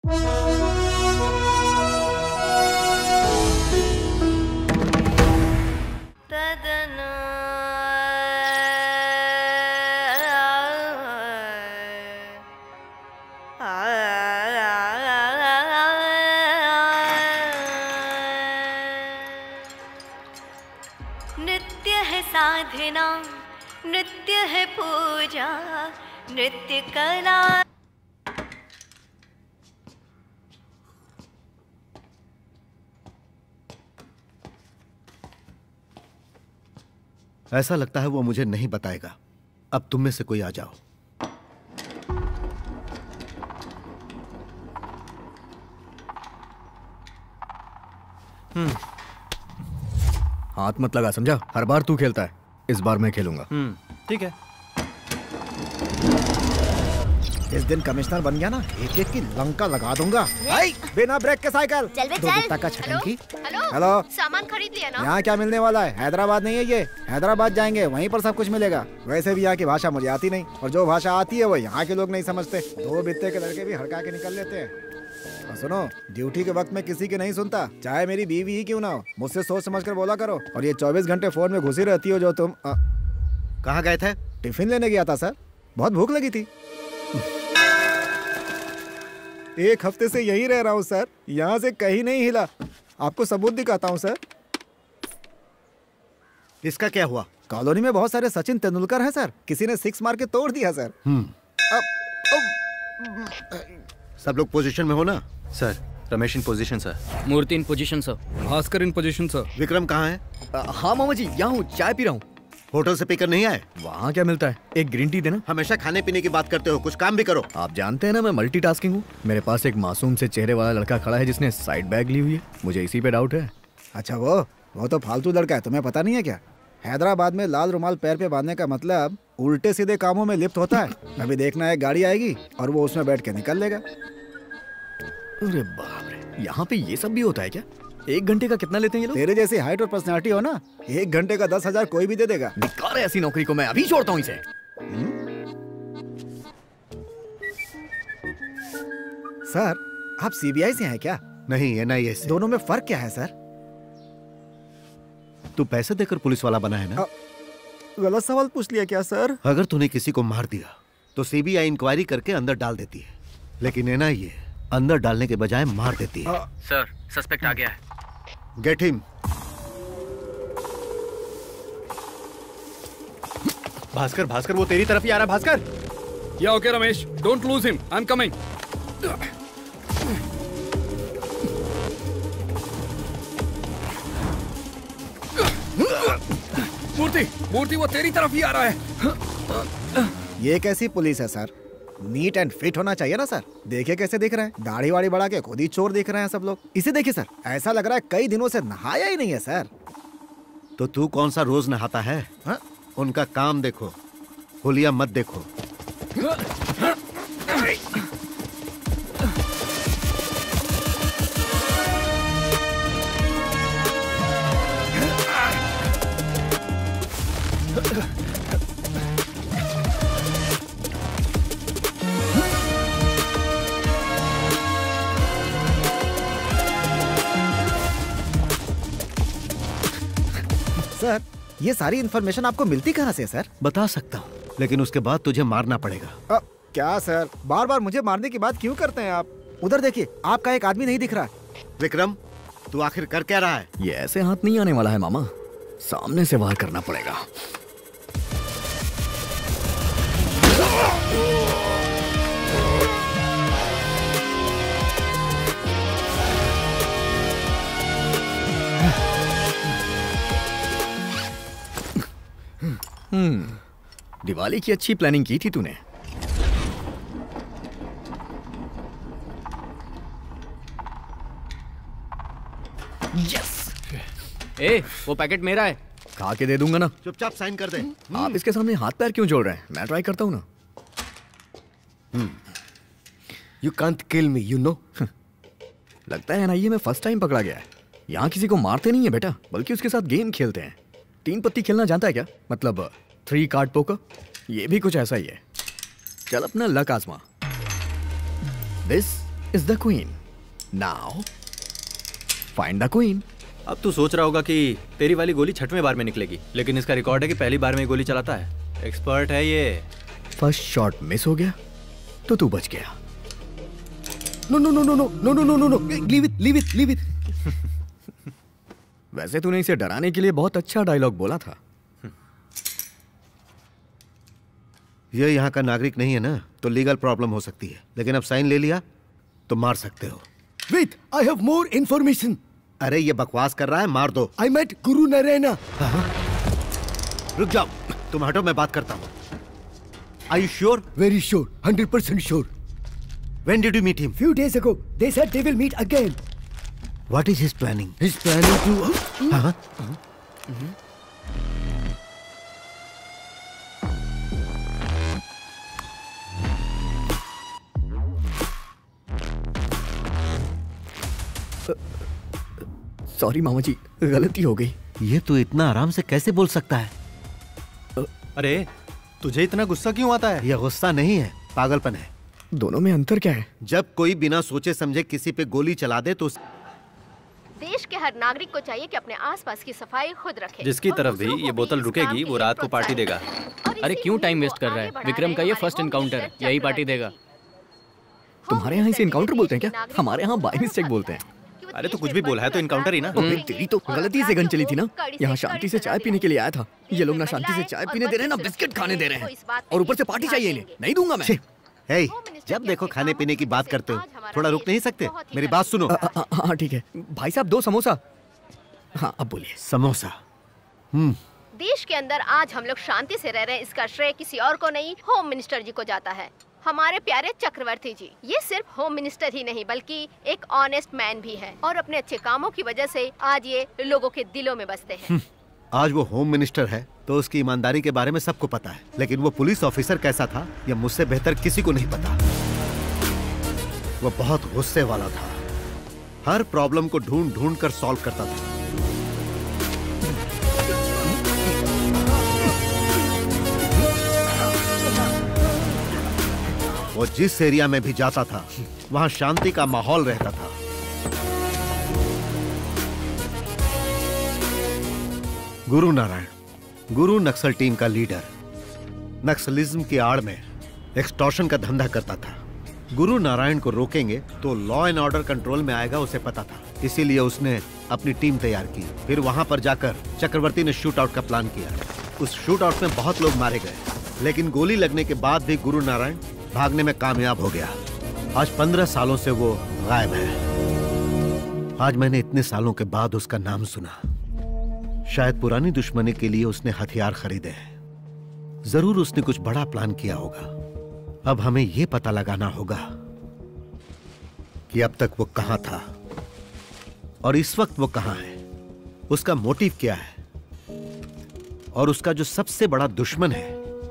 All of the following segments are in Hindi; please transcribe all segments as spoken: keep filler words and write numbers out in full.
नृत्य है साधना, नृत्य है पूजा, नृत्य कला। ऐसा लगता है वो मुझे नहीं बताएगा। अब तुम में से कोई आ जाओ। हम्म हाथ मत लगा, समझा? हर बार तू खेलता है, इस बार मैं खेलूंगा। हम्म ठीक है। जिस दिन कमिश्नर बन गया ना, एक एक की लंका लगा दूंगा। भाई बिना ब्रेक के साइकिल। चल बे दो चल। बित्ता का छटंकी। हेलो हेलो, सामान खरीद लिया ना? यहाँ क्या मिलने वाला है? हैदराबाद नहीं है ये। हैदराबाद जाएंगे, वहीं पर सब कुछ मिलेगा। वैसे भी यहाँ की भाषा मुझे आती नहीं, और जो भाषा आती है वो यहाँ के लोग नहीं समझते। दो बित्ते के लड़के भी हड़का के निकल लेते हैं। और सुनो, ड्यूटी के वक्त में किसी की नहीं सुनता, चाहे मेरी बीवी ही क्यों ना हो। मुझसे सोच समझ कर बोला करो। और ये चौबीस घंटे फोन में घुसी रहती हो जो तुम। कहाँ गए थे? टिफिन लेने गया था सर, बहुत भूख लगी थी। एक हफ्ते से यही रह रहा हूँ सर, यहाँ से कहीं नहीं हिला। आपको सबूत दिखाता हूँ सर। इसका क्या हुआ? कॉलोनी में बहुत सारे सचिन तेंदुलकर हैं सर, किसी ने सिक्स मार के तोड़ दिया सर। हम्म अब, अब, सब लोग पोजीशन में हो ना? Sir Ramesh in position sir. Murthy in position sir. Bhaskar in position sir. Vikram कहाँ है? हाँ मामा जी, यहाँ हूँ, चाय पी रहा हूँ। होटल से पीकर नहीं आए? वहाँ क्या मिलता है? एक ग्रीन टी देना। हमेशा खाने पीने की बात करते हो, कुछ काम भी करो। आप जानते हैं ना मैं मल्टीटास्किंग हूँ। मेरे पास एक मासूम से चेहरे वाला लड़का खड़ा है जिसने साइड बैग ली हुई है, मुझे इसी पे डाउट है। अच्छा वो वो तो फालतू लड़का है, तुम्हें पता नहीं है क्या? हैदराबाद में लाल रुमाल पैर पे बांधने का मतलब उल्टे सीधे कामों में लिप्त होता है। अभी देखना है, गाड़ी आएगी और वो उसमें बैठ के निकल लेगा। अरे बाप रे, यहाँ पे ये सब भी होता है क्या? एक घंटे का कितना लेते हैं ये लोग? तेरे जैसी हाइट और पर्सनालिटी हो ना, एक घंटे का दस हजार कोई भी दे देगा। बेकार है ऐसी नौकरी को, मैं अभी छोड़ता हूँ इसे। सर आप सीबीआई से हैं क्या? नहीं, एनआईए से। दोनों में फर्क क्या है सर? तू पैसे देकर पुलिस वाला बना है ना? गलत सवाल पूछ लिया क्या सर? अगर तूने किसी को मार दिया तो सीबीआई इंक्वायरी करके अंदर डाल देती है, लेकिन एनआईए अंदर डालने के बजाय मार देती है। सर सस्पेक्ट आ गया है। Get him. भास्कर भास्कर वो तेरी तरफ ही आ रहा है। भास्कर। या okay Ramesh, don't lose him, I am coming. Murthy Murthy वो तेरी तरफ ही आ रहा है। ये कैसी पुलिस है सर? नीट एंड फिट होना चाहिए ना सर। देखिए कैसे दिख रहे हैं, दाढ़ी वाड़ी बढ़ा के खुद ही चोर दिख रहे हैं सब लोग। इसे देखिए सर, ऐसा लग रहा है कई दिनों से नहाया ही नहीं है सर। तो तू कौन सा रोज नहाता है? हा? उनका काम देखो, हुलिया मत देखो। सर ये सारी इन्फॉर्मेशन आपको मिलती कहाँ से सर? बता सकता हूँ, लेकिन उसके बाद तुझे मारना पड़ेगा। आ, क्या सर, बार बार मुझे मारने की बात क्यों करते हैं आप? उधर देखिए, आपका एक आदमी नहीं दिख रहा। विक्रम, तू आखिर कर क्या रहा है? ये ऐसे हाथ नहीं आने वाला है मामा, सामने से वार करना पड़ेगा। हम्म दिवाली की अच्छी प्लानिंग की थी तूने। यस। ए, वो पैकेट मेरा है। खा के दे दूंगा ना। चुपचाप साइन कर दे। आप इसके सामने हाथ पैर क्यों जोड़ रहे हैं? मैं ट्राई करता हूँ ना। You can't kill me, you know. लगता है एनआईए में फर्स्ट टाइम पकड़ा गया है। यहाँ किसी को मारते नहीं है बेटा, बल्कि उसके साथ गेम खेलते हैं। तीन पत्ती खेलना जानता है क्या? मतलब थ्री कार्ड पोकर। ये भी कुछ ऐसा ही है। चल अपना लक आजमा। This is the queen. Now, find the queen. अब तू सोच रहा होगा कि तेरी वाली गोली छठवें बार में निकलेगी, लेकिन इसका रिकॉर्ड है कि पहली बार में ही गोली चलाता है। एक्सपर्ट है ये। फर्स्ट शॉट मिस हो गया तो तू बच गया। No, no, no, no, no, no, no, no, no, no. Leave it, leave it, leave it. वैसे तूने इसे डराने के लिए बहुत अच्छा डायलॉग बोला था। ये यहाँ का नागरिक नहीं है ना, तो लीगल प्रॉब्लम हो सकती है, लेकिन अब साइन ले लिया तो मार सकते हो। Wait, I have more information. अरे ये बकवास कर रहा है, मार दो। I met Guru Narayana. रुक जाओ, तुम हटो, मैं बात करता हूँ। Are you sure? Very sure, hundred percent sure. When did you meet him? Few days ago, they said they will meet again. What is his planning? He's planning to. हाँ? सॉरी मामा जी, गलती हो गई। ये तू इतना आराम से कैसे बोल सकता है? अरे तुझे इतना गुस्सा क्यों आता है? यह गुस्सा नहीं है, पागलपन है। दोनों में अंतर क्या है? जब कोई बिना सोचे समझे किसी पे गोली चला दे तो उस... देश के हर नागरिक को चाहिए कि अपने आसपास की सफाई खुद रखे। जिसकी तरफ भी ये बोतल रुकेगी वो रात को पार्टी देगा। अरे क्यों टाइम वेस्ट कर रहा है? विक्रम का ये फर्स्ट एनकाउंटर है, यही पार्टी देगा। तुम्हारे यहाँ इसे इनकाउंटर बोलते हैं क्या? हमारे यहाँ बाय मिस्टेक बोलते हैं। अरे तो कुछ भी बोला है तो इनकाउंटर ही ना। तेरी तो गलती से गन चली थी ना। यहाँ शांति से चाय पीने के लिए आया था, ये लोग ना शांति से चाय पीने दे रहे हैं ना बिस्किट खाने दे रहे हैं, और ऊपर से पार्टी चाहिए इन्हें। नहीं दूंगा मैं। हे, जब देखो खाने पीने की बात करते हो, थोड़ा रुक नहीं सकते? मेरी बात सुनो। हाँ ठीक है भाई साहब, दो समोसा। हाँ अब बोलिए। समोसा। हम्म। देश के अंदर आज हम लोग शांति से रह रहे हैं, इसका श्रेय किसी और को नहीं, होम मिनिस्टर जी को जाता है। हमारे प्यारे चक्रवर्ती जी, ये सिर्फ होम मिनिस्टर ही नहीं बल्कि एक ऑनेस्ट मैन भी है, और अपने अच्छे कामों की वजह से आज ये लोगों के दिलों में बसते हैं। आज वो होम मिनिस्टर है तो उसकी ईमानदारी के बारे में सबको पता है, लेकिन वो पुलिस ऑफिसर कैसा था यह मुझसे बेहतर किसी को नहीं पता। वो बहुत गुस्से वाला था, हर प्रॉब्लम को ढूंढ ढूंढ कर सॉल्व करता था। वो जिस एरिया में भी जाता था वहां शांति का माहौल रहता था। गुरु नारायण, गुरु नक्सल टीम का लीडर, नक्सलिज्म की आड़ में एक्सटॉर्शन का धंधा करता था। गुरु नारायण को रोकेंगे तो लॉ एंड ऑर्डर कंट्रोल में आएगा, उसे पता था। इसीलिए उसने अपनी टीम तैयार की। फिर वहां पर जाकर चक्रवर्ती ने शूट आउट का प्लान किया। उस शूट आउट में बहुत लोग मारे गए, लेकिन गोली लगने के बाद भी गुरु नारायण भागने में कामयाब हो गया। आज पंद्रह सालों से वो गायब है। आज मैंने इतने सालों के बाद उसका नाम सुना। शायद पुरानी दुश्मनी के लिए उसने हथियार खरीदे हैं। जरूर उसने कुछ बड़ा प्लान किया होगा। अब हमें यह पता लगाना होगा कि अब तक वो कहां था और इस वक्त वो कहां है, उसका मोटिव क्या है, और उसका जो सबसे बड़ा दुश्मन है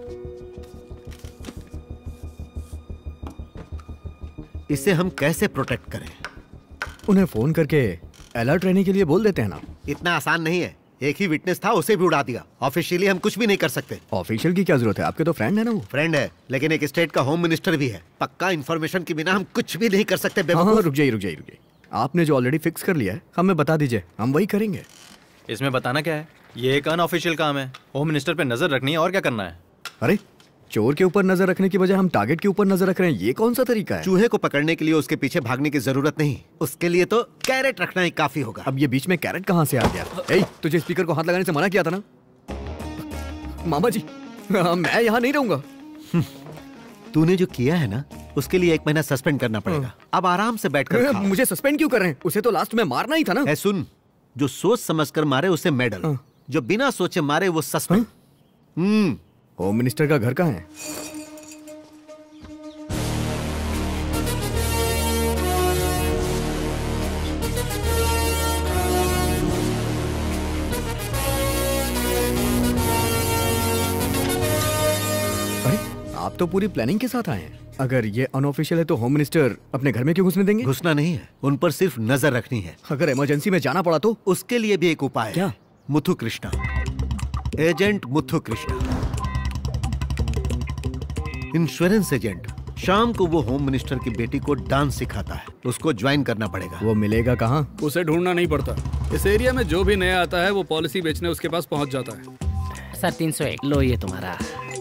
इसे हम कैसे प्रोटेक्ट करें। उन्हें फोन करके अलर्ट रहने के लिए बोल देते हैं ना। इतना आसान नहीं है, एक ही विटनेस था, उसे भी उड़ा दिया। ऑफिशियली हम कुछ भी नहीं कर सकते। ऑफिशियल की क्या जरूरत है, आपके तो फ्रेंड है ना वो। फ्रेंड है लेकिन एक स्टेट का होम मिनिस्टर भी है। पक्का इन्फॉर्मेशन के बिना हम कुछ भी नहीं कर सकते। हाँ, हाँ, रुक जाइए रुक जाइए रुक जाइए आपने जो ऑलरेडी फिक्स कर लिया है हमें बता दीजिए, हम वही करेंगे। इसमें बताना क्या है, ये एक अनऑफिशियल काम है। होम मिनिस्टर पे नजर रखनी है, और क्या करना है। अरे चोर के ऊपर नजर रखने की बजाय हम टारगेट के ऊपर नजर रख रहे हैं, ये कौन सा तरीका है? चूहे को पकड़ने के लिए उसके पीछे भागने की जरूरत नहीं, उसके लिए तो कैरेट रखना ही काफी होगा। अब ये बीच में कैरेट कहाँ से आ गया? ए, तुझे स्पीकर को हाथ लगाने से मना किया था ना मामा जी। मैं यहाँ नहीं रहूंगा। तूने जो किया है ना उसके लिए एक महीना सस्पेंड करना पड़ेगा। अब आराम से बैठकर खा। मुझे सस्पेंड क्यों कर रहे हैं? उसे तो लास्ट में मारना ही था ना। ए, सुन, जो सोच समझकर मारे उसे मेडल, जो बिना सोचे मारे वो सस्पेंड। हम्म होम मिनिस्टर का घर कहाँ है? अरे आप तो पूरी प्लानिंग के साथ आए हैं। अगर ये अनऑफिशियल है तो होम मिनिस्टर अपने घर में क्यों घुसने देंगे? घुसना नहीं है, उन पर सिर्फ नजर रखनी है। अगर इमरजेंसी में जाना पड़ा तो? उसके लिए भी एक उपाय है। क्या? Muthu Krishna, agent Muthu Krishna, insurance agent शाम को वो होम मिनिस्टर की बेटी को डांस सिखाता है, उसको ज्वाइन करना पड़ेगा। वो मिलेगा कहाँ? उसे ढूंढना नहीं पड़ता। इस एरिया में जो भी नया आता है वो पॉलिसी बेचने उसके पास पहुंच जाता है। सर तीन सौ एक लो, ये तुम्हारा।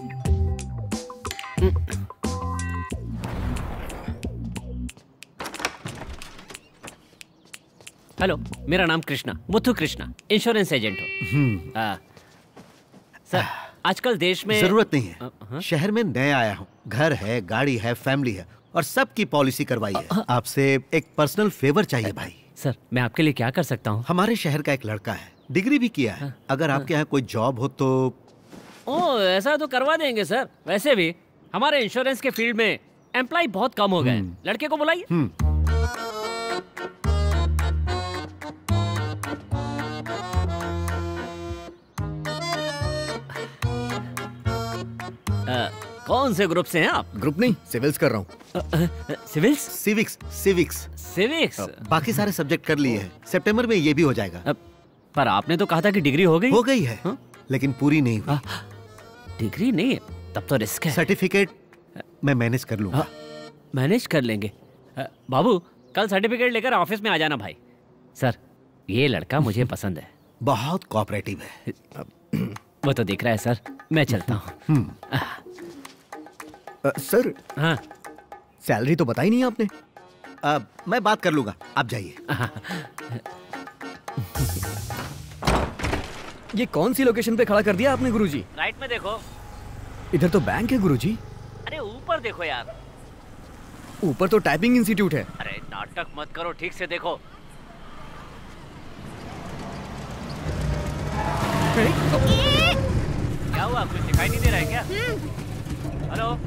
हेलो, मेरा नाम कृष्णा, मुथु कृष्णा, इंश्योरेंस एजेंट हो। आ, सर आजकल देश में जरूरत नहीं है। आ, शहर में नया आया हूँ, घर है, गाड़ी है, फैमिली है और सबकी पॉलिसी करवाई है। आपसे एक पर्सनल फेवर चाहिए भाई। सर मैं आपके लिए क्या कर सकता हूँ? हमारे शहर का एक लड़का है, डिग्री भी किया है। अगर आपके यहाँ कोई जॉब हो तो। ओ ऐसा तो करवा देंगे सर। वैसे भी हमारे इंश्योरेंस के फील्ड में एम्प्लॉय बहुत कम हो गए। लड़के को बुलाइए। आ, कौन से ग्रुप से हैं आप? ग्रुप नहीं, सिविल्स कर रहा हूँ। सिविल्स? Civics civics civics. बाकी सारे सब्जेक्ट कर लिए हैं, सितंबर में ये भी हो जाएगा। पर आपने तो कहा था कि डिग्री हो गई। हो गई है हा? लेकिन पूरी नहीं हुई। डिग्री नहीं है तब तो रिस्क है। सर्टिफिकेट मैं मैनेज कर लूंगा। मैनेज कर लेंगे। बाबू कल सर्टिफिकेट लेकर ऑफिस में आ जाना भाई। सर ये लड़का मुझे पसंद है, बहुत कोऑपरेटिव है। वो तो दिख रहा है सर। मैं चलता हूँ। सर हाँ सैलरी तो बताई नहीं आपने। आ, मैं बात कर लूंगा, आप जाइए। ये कौन सी लोकेशन पे खड़ा कर दिया आपने गुरुजी? राइट में देखो। इधर तो बैंक है गुरुजी। अरे ऊपर देखो यार। ऊपर तो टाइपिंग इंस्टीट्यूट है। अरे नाटक मत करो, ठीक से देखो। क्या हुआ, कुछ दिखाई नहीं दे रहा है क्या? हेलो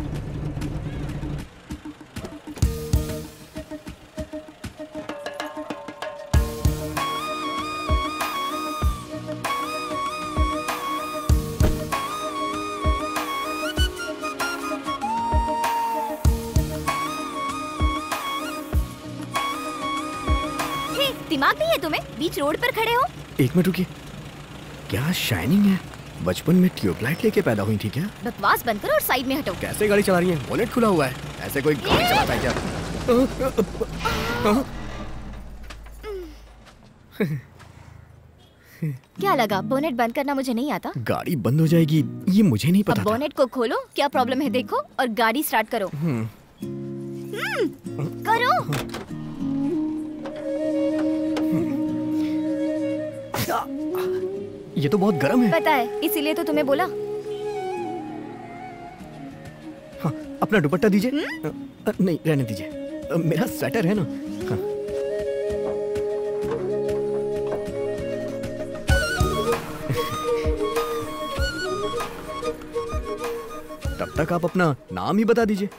दिमाग नहीं है तुम्हें? बीच रोड पर खड़े हो। एक मिनट रुकिए, क्या शाइनिंग है? बचपन में ट्यूबलाइट लेके पैदा हुई थी क्या? बकवास बंद करो और साइड में हटो। कैसे गाड़ी चला रही है? बोनेट खुला हुआ है, ऐसे कोई गाड़ी चलाता है क्या? क्या लगा बोनेट बंद करना मुझे नहीं आता? गाड़ी बंद हो जाएगी ये मुझे नहीं पता। अब बोनेट को खोलो, क्या प्रॉब्लम है देखो और गाड़ी स्टार्ट करो। हम्म, करो। ये तो बहुत गर्म है। पता है, इसीलिए तो तुम्हें बोला। हाँ, अपना दुपट्टा दीजिए। नहीं रहने दीजिए, मेरा स्वेटर है ना। हाँ। तब तक आप अपना नाम ही बता दीजिए।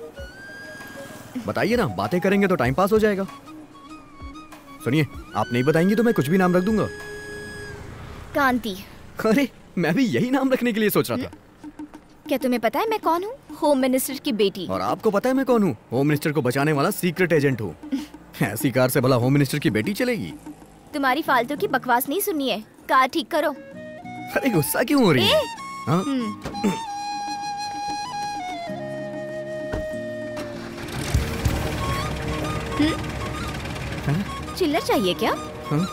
बताइए ना, बातें करेंगे तो टाइम पास हो जाएगा। सुनिए, आप नहीं बताएंगी तो मैं कुछ भी नाम रख दूंगा। कांति। अरे मैं भी यही नाम रखने के लिए सोच रहा था। क्या तुम्हें पता है मैं कौन हूँ? होम मिनिस्टर की बेटी। और आपको पता है मैं कौन हूँ? होम मिनिस्टर को बचाने वाला सीक्रेट एजेंट हूँ। ऐसी कार से भला होम मिनिस्टर की बेटी चलेगी? तुम्हारी फालतू की बकवास नहीं सुननी है, कार ठीक करो। अरे गुस्सा क्यों हो रही है? हाँ? चिल्लर चाहिए क्या? हाँ?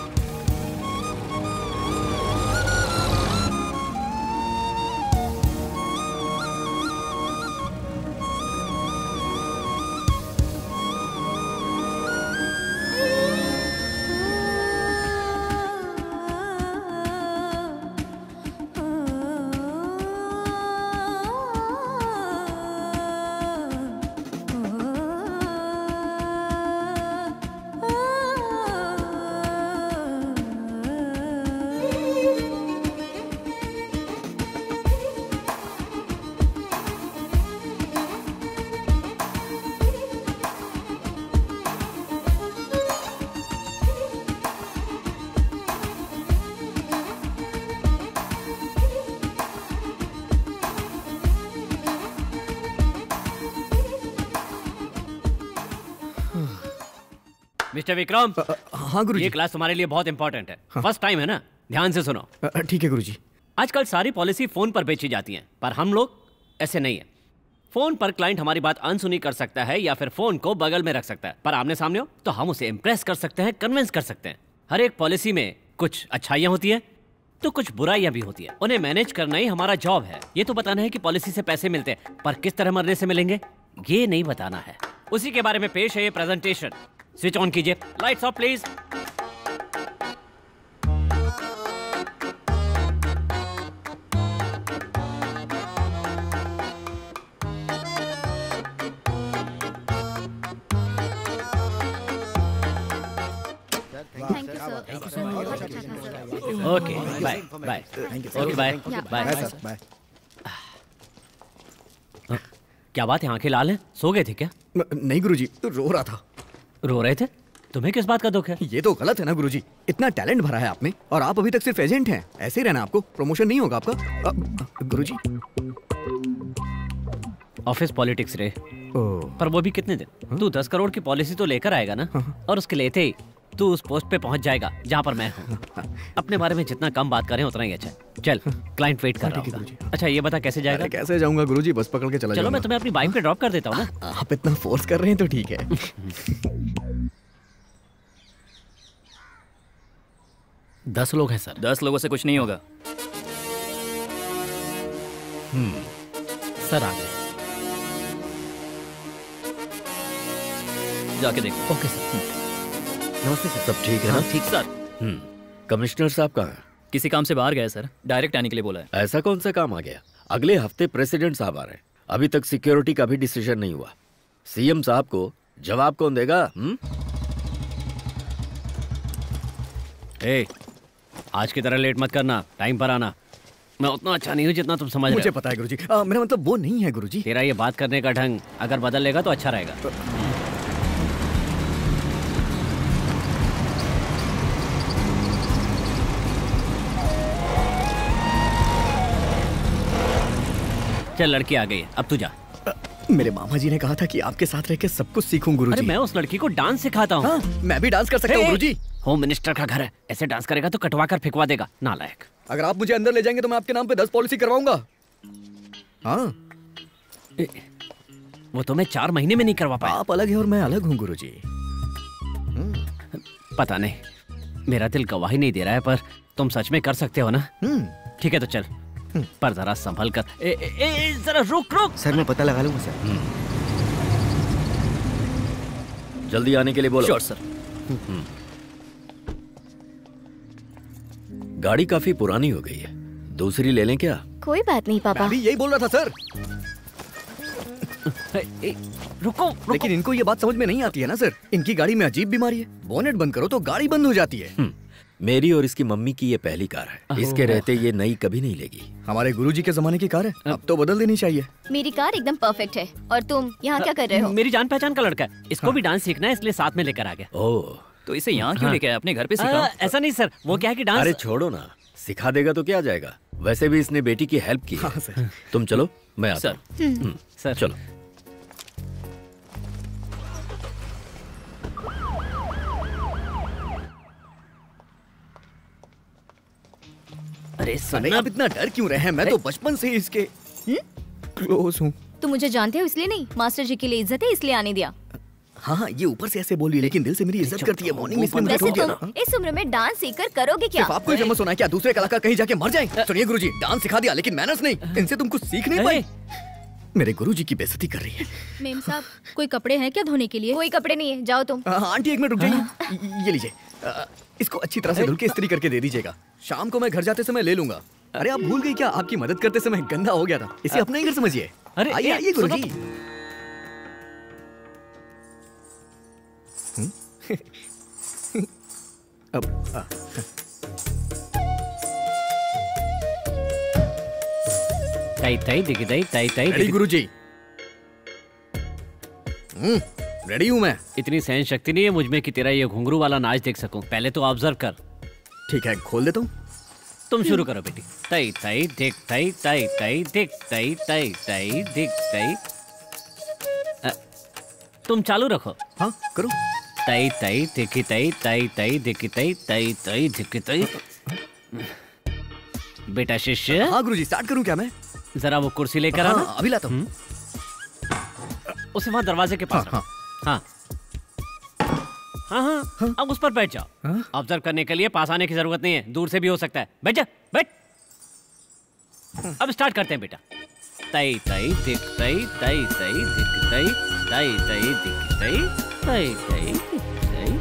मिस्टर विक्रम। हाँ गुरुजी। ये क्लास तुम्हारे लिए बहुत इंपॉर्टेंट है। हाँ। फर्स्ट टाइम है ना, ध्यान से सुनो। ठीक है गुरुजी। आजकल सारी पॉलिसी फोन पर बेची जाती हैं, पर हम लोग ऐसे नहीं है। फोन पर क्लाइंट हमारी बात अनसुनी कर सकता है या फिर फोन को बगल में रख सकता है, पर आमने सामने हो तो हम उसे इम्प्रेस कर सकते हैं, कन्विंस कर सकते हैं। हर एक पॉलिसी में कुछ अच्छाइयाँ होती है तो कुछ बुराइयां भी होती है। उन्हें मैनेज करना ही हमारा जॉब है। ये तो बताना है कि पॉलिसी से पैसे मिलते हैं, पर किस तरह मरने से मिलेंगे ये नहीं बताना है। उसी के बारे में पेश है ये प्रेजेंटेशन। स्विच ऑन कीजिए, lights off please. Okay bye bye okay bye bye. क्या बात है, आंखें लाल हैं? सो गए थे क्या? नहीं गुरुजी, तो रो रहा था। रो रहे थे? तुम्हें किस बात का दुख है? ये तो गलत है ना गुरुजी। इतना टैलेंट भरा है आप में और आप अभी तक सिर्फ एजेंट हैं। ऐसे ही रहना, आपको प्रमोशन नहीं होगा आपका। गुरुजी ऑफिस पॉलिटिक्स रे, पर वो भी कितने दिन? तू दस करोड़ की पॉलिसी तो लेकर आएगा ना, और उसके लेते ही तू उस पोस्ट पे पहुंच जाएगा जहाँ पर मैं हूँ। अपने बारे में जितना कम बात करें उतना ही अच्छा। चल, क्लाइंट वेट कर रहा है। अच्छा ये बता कैसे जाएगा? कैसे जाऊंगा गुरुजी, बस पकड़ के चला चलो मैं तुम्हें अपनी बाइक पे ड्रॉप कर देता हूँ ना। आप इतना फोर्स कर रहे हैं तो ठीक है। दस लोग हैं सर। दस लोगों से कुछ नहीं होगा। हम्म सर आ गए, जाके देखो। Okay sir. नमस्ते सर। सब ठीक है ना? ठीक सर। हम्म कमिश्नर साहब कहाँ हैं? किसी काम से बाहर गए सर, डायरेक्ट आने के लिए बोला है। ऐसा कौन सा काम आ गया? अगले हफ्ते प्रेसिडेंट साहब आ रहे हैं, अभी तक सिक्योरिटी का भी डिसीजन नहीं हुआ। सीएम साहब को जवाब कौन देगा? हम्म ए, आज की तरह लेट मत करना, टाइम पर आना। मैं उतना अच्छा नहीं हूँ जितना तुम समझ रहे हो। मुझे पता है गुरुजी, आ, मेरा मतलब वो नहीं है गुरुजी। तेरा ये बात करने का ढंग अगर बदल लेगा तो अच्छा रहेगा। तो... चल लड़की आ गई है, अब तू जा। मेरे मामा जी ने कहा था कि आपके साथ रह के सब कुछ सीखूं गुरुजी। अरे मैं उस लड़की को डांस सिखाता हूँ। हाँ, मैं भी डांस कर सकता हूँ गुरुजी। होम मिनिस्टर का घर है, ऐसे डांस करेगा तो कटवा कर फेंकवा देगा, नालायक। अगर आप मुझे अंदर ले जाएंगे तो मैं आपके नाम पे दस पॉलिसी करवाऊंगा। हाँ वो तो मैं चार महीने में नहीं करवा पाया। आप अलग है और मैं अलग हूँ गुरुजी। पता नहीं, मेरा दिल गवाही नहीं दे रहा है, पर तुम सच में कर सकते हो ना? ठीक है तो चल, पर जरा संभल कर। ए, ए, ए, जरा रुक रुक। सर मैं पता लगा लूंगा सर। जल्दी आने के लिए बोलो। Sure sir. गाड़ी काफी पुरानी हो गई है, दूसरी ले लें क्या? कोई बात नहीं पापा। मैं भी यही बोल रहा था सर। ए, ए, रुको, रुको। लेकिन इनको ये बात समझ में नहीं आती है ना सर। इनकी गाड़ी में अजीब बीमारी है, बोनेट बंद करो तो गाड़ी बंद हो जाती है। मेरी और इसकी मम्मी की ये पहली कार है, इसके रहते ये नई कभी नहीं लेगी। हमारे गुरुजी के जमाने की कार है, अब तो बदल देनी चाहिए। मेरी कार एकदम परफेक्ट है। और तुम यहाँ क्या कर रहे हो? मेरी जान पहचान का लड़का है, इसको भी डांस सीखना है, इसलिए साथ में लेकर आ गया। ओह, तो इसे यहाँ क्यों लेके आए? अपने घर पे सिखाओ। ऐसा नहीं सर, वो क्या है कि डांस। अरे छोड़ो ना, सिखा देगा तो क्या जाएगा। वैसे भी इसने बेटी की हेल्प की है। तुम चलो, मैं आता हूँ। सर चलो। अरे सनी, आप इतना डर क्यों रहे हैं? मैं तो बचपन से इसके क्लोज हूँ। तुम मुझे जानते हो इसलिए नहीं, मास्टर जी के लिए इज्जत है इसलिए आने दिया। हाँ हाँ, ये ऊपर से ऐसे बोली लेकिन दिल से मेरी इज्जत करती है। मॉर्निंग में इसने मुझे ठोक दिया ना। इस उम्र में डांस सीखकर करोगे क्या? सिर्फ आपको ही फेमस होना है क्या? दूसरे कलाकार कहीं जाके मर जाएं। सुनिए गुरुजी, डांस सिखा दिया लेकिन मैनर्स नहीं। इनसे तुम कुछ सीख नहीं पाए। मेरे गुरुजी की बेइज्जती कर रही है। मेम साहब, कोई कपड़े हैं क्या धोने के लिए? कोई कपड़े नहीं है, जाओ तुम। आंटी एक मिनट रुक जाइए, ये लीजिए, इसको अच्छी तरह से धुल के इस्त्री करके दे दीजिएगा। शाम को मैं घर जाते समय ले लूंगा। अरे आप भूल गई क्या? आपकी मदद करते समय गंदा हो गया था, इसे अपना ही घर समझिए। अरे आइए आइए गुरुजी। अब ताई ताई दिख ताई ताई ताई रेडी गुरुजी। हम्म रेडी हूँ मैं। इतनी सहन शक्ति नहीं है मुझ में कि तेरा ये घुंघरू वाला नाच देख सकूं। पहले तो ऑब्जर्व कर। ठीक है, खोल देता हूँ। तुम शुरू करो बेटी। ताई ताई दिख ताई ताई ताई दिख ताई ताई ताई दिख ताई। तुम चालू रखो। हाँ करो। ताई ताई दिखी ताई ताई ताई दिखी ताई ताई ताई दिखी ताई। बेटा शिष्य। हाँ गुरुजी, स्टार्ट करूँ क्या मैं? जरा वो कुर्सी लेकर आना। अभी लाता हूँ। उसे वहाँ दरवाजे के पास हाँ, हाँ हाँ हाँ हाँ अब उस पर बैठ जाओ। ऑब्जर्व करने के लिए पास आने की जरूरत नहीं है, दूर से भी हो सकता है। बैठ जा, बैठ। अब स्टार्ट करते हैं बेटा। तई तई दिख तई तई तई दिख तई तई तई दिख तई तई तई दिख तई।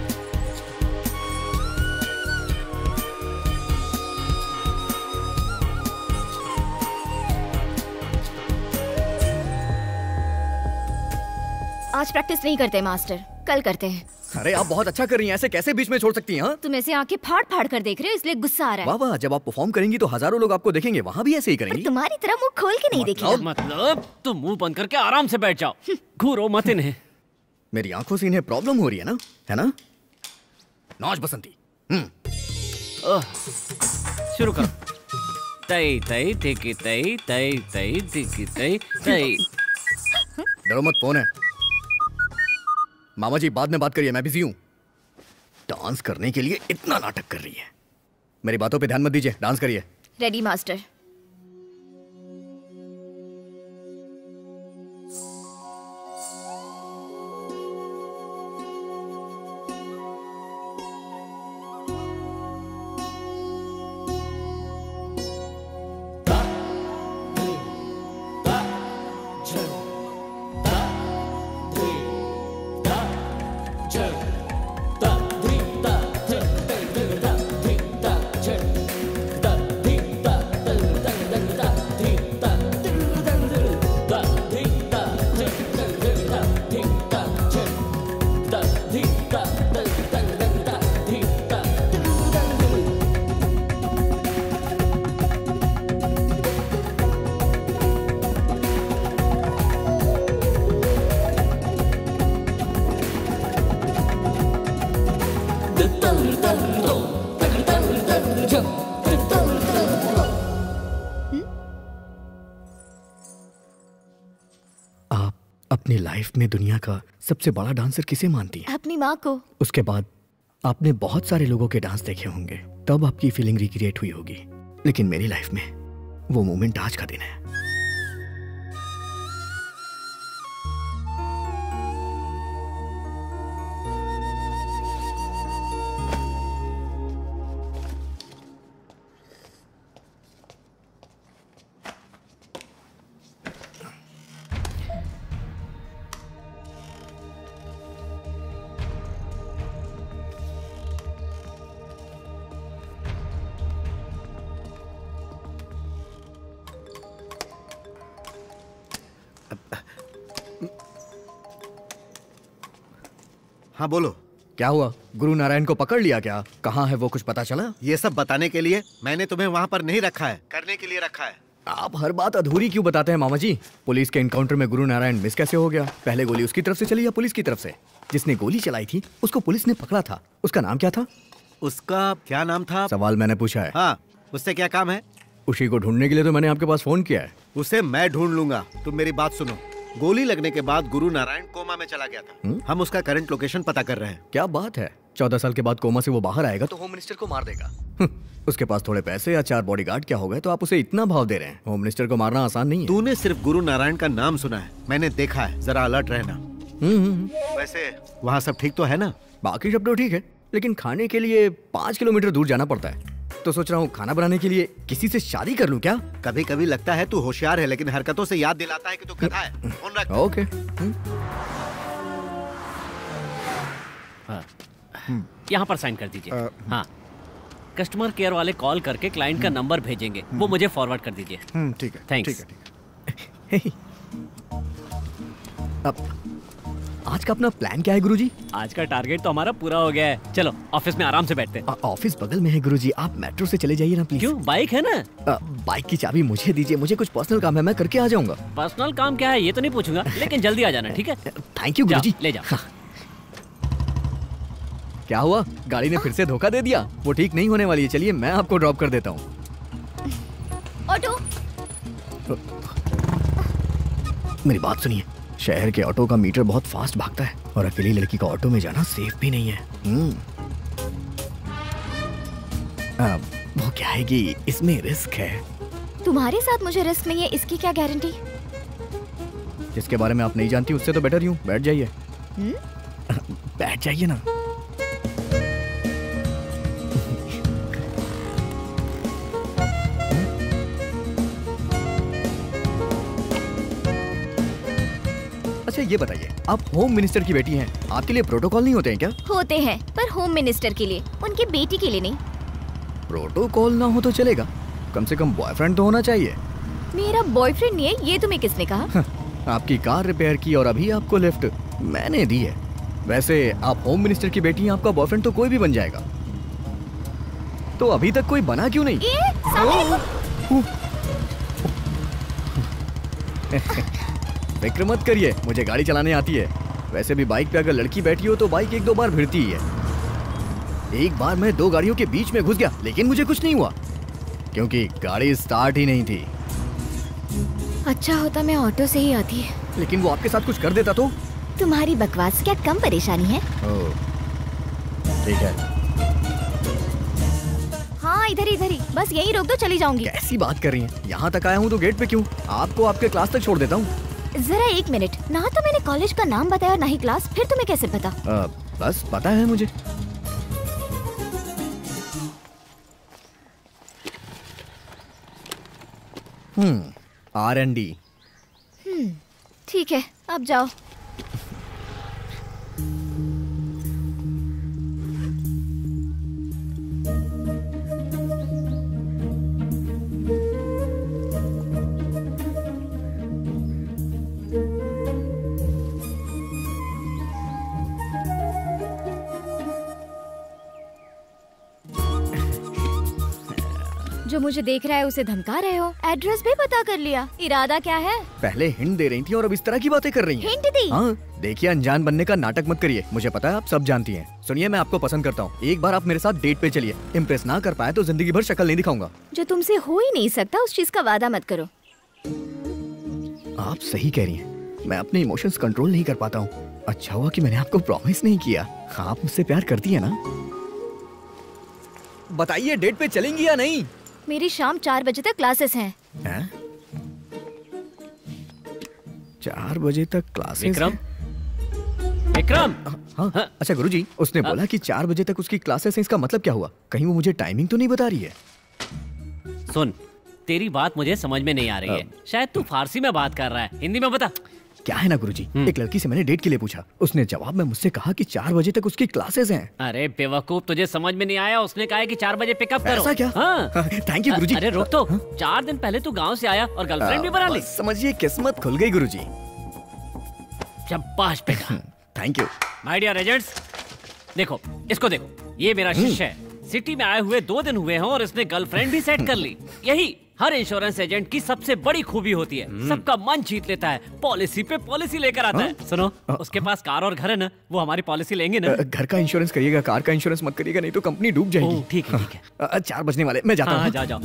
आज प्रैक्टिस नहीं करते मास्टर, कल करते हैं। अरे आप बहुत अच्छा कर रही हैं, ऐसे कैसे बीच में छोड़ सकती हैं? हाँ? तुम ऐसे आंखें फाड़ फाड़ कर देख रहे हो इसलिए गुस्सा आ रहा है। वाह वाह, जब आप परफॉर्म करेंगी तो हजारों लोग आपको देखेंगे, वहाँ भी ऐसे ही करेंगी? तुम्हारी तरह मुंह खोल के नहीं देखेगा। मतलब तुम मुंह बंद करके आराम से बैठ जाओ, घूरो मत इन्हें। मेरी आंखों से इन्हें प्रॉब्लम हो रही है ना, है ना? नाच बसंती। शुरू करो। तई तई दिखी तई तई तई दिखी तई तई। डरो मत, फोन है। मामा जी बाद में बात करिए, मैं बिजी हूँ। डांस करने के लिए इतना नाटक कर रही है। मेरी बातों पे ध्यान मत दीजिए, डांस करिए। Ready master. अपनी लाइफ में दुनिया का सबसे बड़ा डांसर किसे मानती हैं? अपनी माँ को। उसके बाद आपने बहुत सारे लोगों के डांस देखे होंगे, तब आपकी फीलिंग रिक्रिएट हुई होगी। लेकिन मेरी लाइफ में वो मोमेंट आज का दिन है। हाँ बोलो। क्या हुआ, गुरु नारायण को पकड़ लिया क्या? कहाँ है वो, कुछ पता चला? ये सब बताने के लिए मैंने तुम्हें वहाँ पर नहीं रखा है, करने के लिए रखा है। आप हर बात अधूरी क्यों बताते हैं मामा जी? पुलिस के एनकाउंटर में गुरु नारायण मिस कैसे हो गया? पहले गोली उसकी तरफ से चली या पुलिस की तरफ से? जिसने गोली चलाई थी उसको पुलिस ने पकड़ा था, उसका नाम क्या था? उसका क्या नाम था? सवाल मैंने पूछा है। हाँ, उससे क्या काम है? उसी को ढूंढने के लिए तो मैंने आपके पास फोन किया है। उसे मैं ढूंढ लूंगा, तुम मेरी बात सुनो। गोली लगने के बाद गुरु नारायण कोमा में चला गया था। हुँ? हम उसका करंट लोकेशन पता कर रहे हैं। क्या बात है, चौदह साल के बाद कोमा से वो बाहर आएगा तो होम मिनिस्टर को मार देगा। उसके पास थोड़े पैसे या चार बॉडीगार्ड क्या हो गए तो आप उसे इतना भाव दे रहे हैं? होम मिनिस्टर को मारना आसान नहीं है। तूने सिर्फ गुरु नारायण का नाम सुना है, मैंने देखा है, जरा अलर्ट रहना। वैसे वहाँ सब ठीक तो है ना? बाकी सब तो ठीक है, लेकिन खाने के लिए पाँच किलोमीटर दूर जाना पड़ता है। तो सोच रहा हूँ खाना बनाने के लिए किसी से शादी कर लूँ क्या? कभी कभी लगता है तू होशियार है, लेकिन हरकतों से याद दिलाता है कि तू गधा है। फोन रख। ओके। यहाँ पर साइन कर दीजिए। हाँ, कस्टमर केयर वाले कॉल करके क्लाइंट का नंबर भेजेंगे, वो मुझे फॉरवर्ड कर दीजिए। ठीक है, थैंक्स। अब आज का अपना प्लान क्या है गुरुजी? आज का टारगेट तो हमारा पूरा हो गया है। चलो ऑफिस में आराम से बैठते हैं। ऑफिस बगल में है गुरुजी, आप मेट्रो से चले जाइए ना प्लीज। क्यों, बाइक है ना? आ, बाइक की चाबी मुझे दीजिए, मुझे कुछ पर्सनल काम है, मैं करके आ जाऊंगा। पर्सनल काम क्या है ये तो नहीं पूछूंगा, लेकिन जल्दी आ जाना, ठीक है? थैंक यू गुरुजी। ले जाओ। क्या हुआ, गाड़ी ने फिर से धोखा दे दिया? वो ठीक नहीं होने वाली है, चलिए मैं आपको ड्रॉप कर देता हूँ। ऑटो। मेरी बात सुनिए, शहर के ऑटो का मीटर बहुत फास्ट भागता है और अकेली लड़की का ऑटो में जाना सेफ भी नहीं है। आ, वो क्या है कि इसमें रिस्क है। तुम्हारे साथ मुझे रिस्क नहीं है, इसकी क्या गारंटी? जिसके बारे में आप नहीं जानती उससे तो बेटर यूं बैठ जाइए। बैठ जाइए ना। अच्छा ये बताइए, आप होम मिनिस्टर की बेटी हैं, आपके लिए प्रोटोकॉल नहीं होते हैं क्या? होते हैं, पर होम मिनिस्टर के लिए, उनकी बेटी के लिए नहीं। प्रोटोकॉल ना हो तो चलेगा, कम से कम बॉयफ्रेंड तो होना चाहिए। मेरा बॉयफ्रेंड नहीं है, ये तुम्हें किसने कहा? आपकी कार रिपेयर की और अभी आपको लिफ्ट मैंने दी है। वैसे आप होम मिनिस्टर की बेटी हैं, आपका बॉयफ्रेंड तो कोई भी बन जाएगा। तो अभी तक कोई बना क्यों नहीं? ए, सामने फिक्र मत करिए, मुझे गाड़ी चलाने आती है। वैसे भी बाइक पे अगर लड़की बैठी हो तो बाइक एक दो बार भिड़ती ही है। एक बार मैं दो गाड़ियों के बीच में घुस गया, लेकिन मुझे कुछ नहीं हुआ क्योंकि गाड़ी स्टार्ट ही नहीं थी। अच्छा होता मैं ऑटो से ही आती। लेकिन वो आपके साथ कुछ कर देता तो? तुम्हारी बकवास से क्या कम परेशानी है? ओह, ठीक है। हाँ इधर ही इधर ही, बस यही रोक दो, चली जाऊंगी। कैसी बात कर रही हैं? यहाँ तक आया हूँ तो गेट पे क्यों? आपको आपके क्लास तक छोड़ देता हूँ। जरा एक मिनट, ना तो मैंने कॉलेज का नाम बताया ना ही क्लास, फिर तुम्हें कैसे पता? आ, बस पता है मुझे। हम्म, आर एंड डी। हम्म, ठीक है, अब जाओ। जो मुझे देख रहा है उसे धमका रहे हो? एड्रेस भी पता कर लिया, इरादा क्या है? पहले हिंट दे रही थी और अब इस तरह की बातें कर रही हैं। हिंट दी? हाँ, देखिए अनजान बनने का नाटक मत करिए, मुझे पता है आप सब जानती हैं। सुनिए, मैं आपको पसंद करता हूँ, एक बार आप मेरे साथ डेट पे चलिए। इम्प्रेस ना कर पाए तो जिंदगी भर शक्ल नहीं दिखाऊंगा। जो तुमसे हो ही नहीं सकता उस चीज का वादा मत करो। आप सही कह रही हैं, मैं अपने इमोशंस कंट्रोल नहीं कर पाता हूँ। अच्छा हुआ कि मैंने आपको प्रॉमिस नहीं किया। आप मुझसे प्यार करती है ना? बताइए, डेट पे चलेंगी या नहीं? मेरी शाम चार बजे तक क्लासेस हैं। हैं? चार बजे तक क्लासेस? विक्रम, विक्रम। हाँ, हाँ, अच्छा गुरुजी, उसने बोला कि चार बजे तक उसकी क्लासेस हैं, इसका मतलब क्या हुआ? कहीं वो मुझे टाइमिंग तो नहीं बता रही है? सुन, तेरी बात मुझे समझ में नहीं आ रही है। शायद तू फारसी में बात कर रहा है, हिंदी में बता। क्या है ना गुरुजी, एक लड़की से मैंने डेट के लिए पूछा, उसने जवाब में मुझसे कहा कि चार बजे तक उसकी क्लासेस हैं। अरे बेवकूफ, तुझे समझ में नहीं आया? उसने कहा है कि चार बजे पिकअप करो। ऐसा क्या? हाँ। थैंक यू गुरुजी। अरे रुक तो, चार दिन पहले तू गांव से आया और गर्लफ्रेंड भी बना ली। समझिए किस्मत खुल गई गुरुजी। शाबाश बेटा। Thank you. My dear agents, देखो इसको देखो, ये मेरा शिष्य है। सिटी में आए हुए दो दिन हुए हैं और इसने गर्लफ्रेंड भी सेट कर ली। यही हर इंश्योरेंस एजेंट की सबसे बड़ी खूबी होती है, सबका मन जीत लेता है, पॉलिसी पे पॉलिसी लेकर आता है। सुनो, उसके पास कार और घर है ना, वो हमारी पॉलिसी लेंगे ना। घर का इंश्योरेंस करिएगा, कार का इंश्योरेंस मत करिएगा, नहीं तो कंपनी डूब जाएगी। ठीक है ठीक है। चार बजने वाले, मैं जाता हूँ। जाओ जाओ।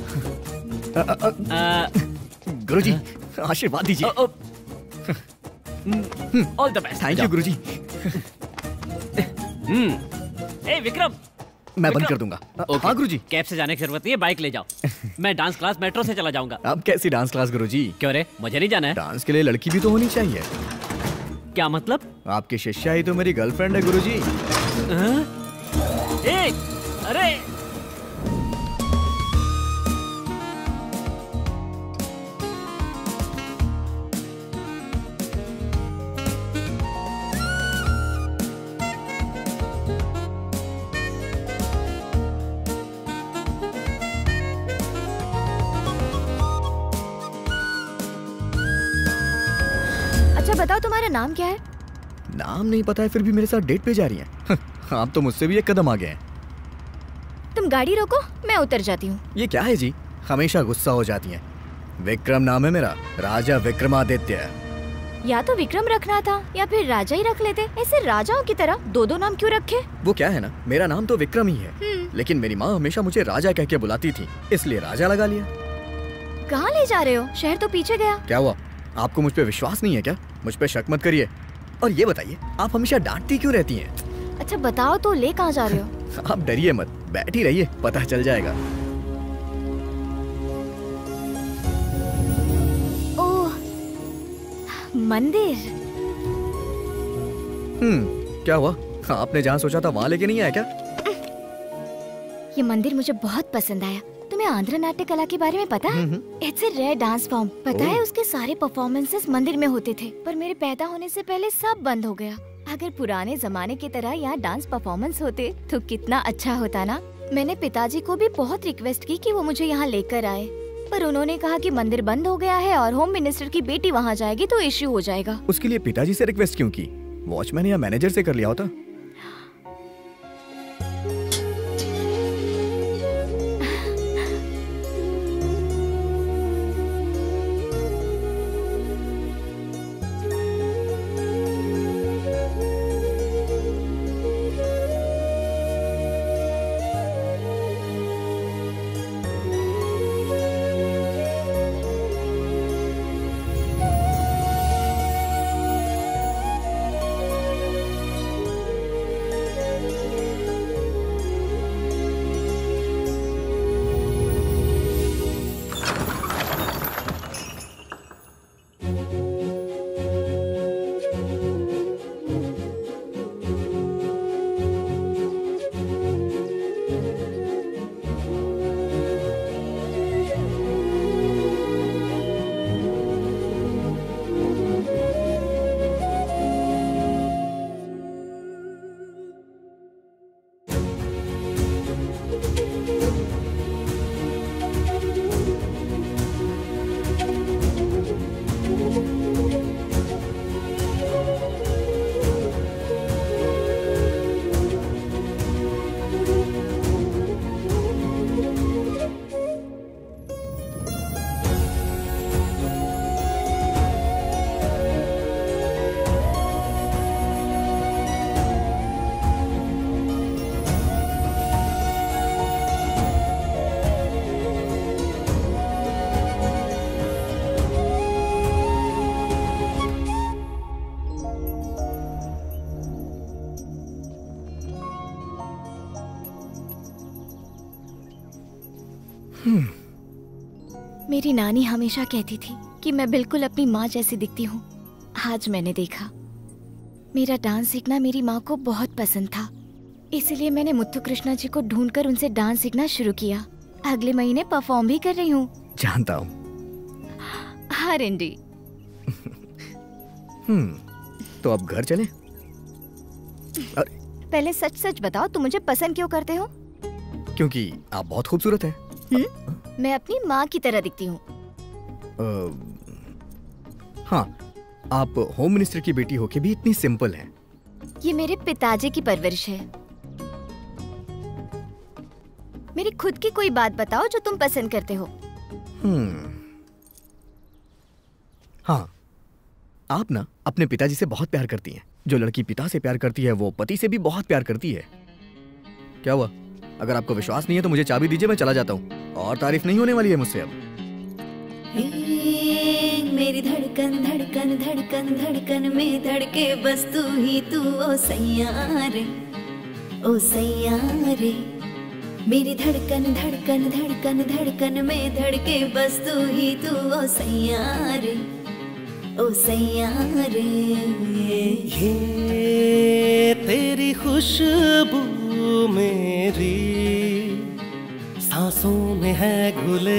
गुरुजी आशीर्वाद दीजिए। All the best. Thank you गुरुजी। ए विक्रम, मैं बंद कर दूंगा। हाँ गुरुजी। कैब से जाने की जरूरत नहीं है, बाइक ले जाओ। मैं डांस क्लास मेट्रो से चला जाऊंगा। अब कैसी डांस क्लास गुरुजी? क्यों रे, मुझे नहीं जाना है? डांस के लिए लड़की भी तो होनी चाहिए। क्या मतलब? आपकी शिष्या ही तो मेरी गर्लफ्रेंड है गुरुजी। ए, अरे बताओ तुम्हारा नाम क्या है? नाम नहीं पता है फिर भी मेरे साथ डेट पे जा रही हैं। आप तो मुझसे भी एक कदम आगे हैं। तुम गाड़ी रोको, मैं उतर जाती हूँ। ये क्या है जी, हमेशा गुस्सा हो जाती हैं। विक्रम नाम है मेरा, राजा विक्रमादित्य। या तो विक्रम रखना था या फिर राजा ही रख लेते। ऐसे राजाओं की तरह दो दो नाम क्यों रखे? वो क्या है ना, मेरा नाम तो विक्रम ही है, लेकिन मेरी माँ हमेशा मुझे राजा कह के बुलाती थी, इसलिए राजा लगा लिया। कहाँ ले जा रहे हो? शहर तो पीछे गया। क्या हुआ, आपको मुझ पे विश्वास नहीं है क्या? मुझ पे शक मत करिए। और ये बताइए, आप हमेशा डांटती क्यों रहती हैं? अच्छा बताओ तो, ले कहाँ जा रहे हो? आप डरिए मत, बैठी रहिए, पता चल जाएगा। ओह, मंदिर। हम्म क्या हुआ? आपने जहाँ सोचा था वहाँ लेके नहीं आया क्या? ये मंदिर मुझे बहुत पसंद आया। तुम्हें आंध्र नाट्य कला के बारे में पता है? It's a rare dance form. पता है उसके सारे परफॉर्मेंसेस मंदिर में होते थे, पर मेरे पैदा होने से पहले सब बंद हो गया। अगर पुराने जमाने की तरह यहाँ डांस परफॉर्मेंस होते तो कितना अच्छा होता ना। मैंने पिताजी को भी बहुत रिक्वेस्ट की कि वो मुझे यहाँ लेकर आए, पर उन्होंने कहा कि मंदिर बंद हो गया है और होम मिनिस्टर की बेटी वहाँ जाएगी तो इश्यू हो जाएगा। उसके लिए पिताजी से रिक्वेस्ट क्यों की? वॉचमैन या मैनेजर से कर लिया होता। मेरी नानी हमेशा कहती थी कि मैं बिल्कुल अपनी माँ जैसी दिखती हूँ। आज मैंने देखा। मेरा डांस सीखना मेरी माँ को बहुत पसंद था, इसलिए मैंने मुत्थु कृष्णा जी को ढूंढकर उनसे डांस सीखना शुरू किया। अगले महीने परफॉर्म भी कर रही हूँ। जानता हूँ। हाँ रेंडी। हम्म तो अब घर चले? पहले सच सच बताओ, तुम मुझे पसंद क्यों करते हो? क्योंकि आप बहुत खूबसूरत हैं। हम्म? मैं अपनी माँ की तरह दिखती हूँ। हाँ, आप होम मिनिस्टर की बेटी होके भी इतनी सिंपल हैं। ये मेरे पिताजी की परवरिश है। मेरी खुद की कोई बात बताओ जो तुम पसंद करते हो। हम्म हाँ, आप ना अपने पिताजी से बहुत प्यार करती हैं। जो लड़की पिता से प्यार करती है वो पति से भी बहुत प्यार करती है। क्या हुआ? अगर आपको विश्वास नहीं है तो मुझे चाबी दीजिए, मैं चला जाता हूँ। और तारीफ नहीं होने वाली है मुझसे अब। मेरी धड़कन धड़कन धड़कन धड़कन में धड़के बस तू ही तू, ओ सैया रे ओ सैया रे। मेरी धड़कन धड़कन धड़कन धड़कन में धड़के बस तू ही तू, ओ सैया रे ओ सैया रे। ये तेरी खुशबू मेरी सांसों में है घुले।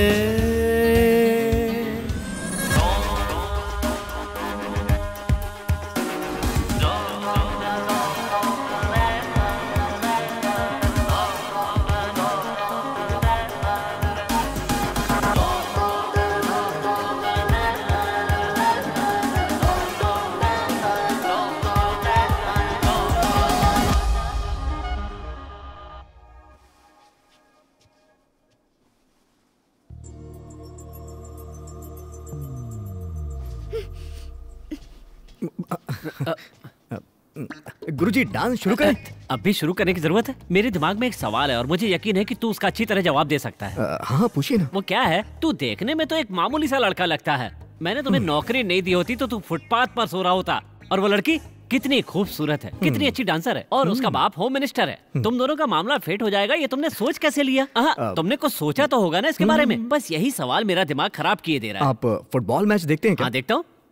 गुरुजी डांस शुरू करें? अब भी शुरू करने की जरूरत है? मेरे दिमाग में एक सवाल है और मुझे यकीन है कि तू उसका अच्छी तरह जवाब दे सकता है। आ, हाँ पूछिए ना। वो क्या है? तू देखने में तो एक मामूली सा लड़का लगता है। मैंने तुम्हें नौकरी नहीं दी होती तो तू फुटपाथ पर सो रहा होता। और वो लड़की कितनी खूबसूरत है, कितनी अच्छी डांसर है, और उसका बाप होम मिनिस्टर है। तुम दोनों का मामला फिट हो जाएगा। ये तुमने सोच कैसे लिया? आहा, तुमने कुछ सोचा तो होगा ना इसके बारे में। बस यही सवाल मेरा दिमाग खराब किए दे रहा है। आप फुटबॉल मैच देखते हैं क्या? हाँ देखता हूँ।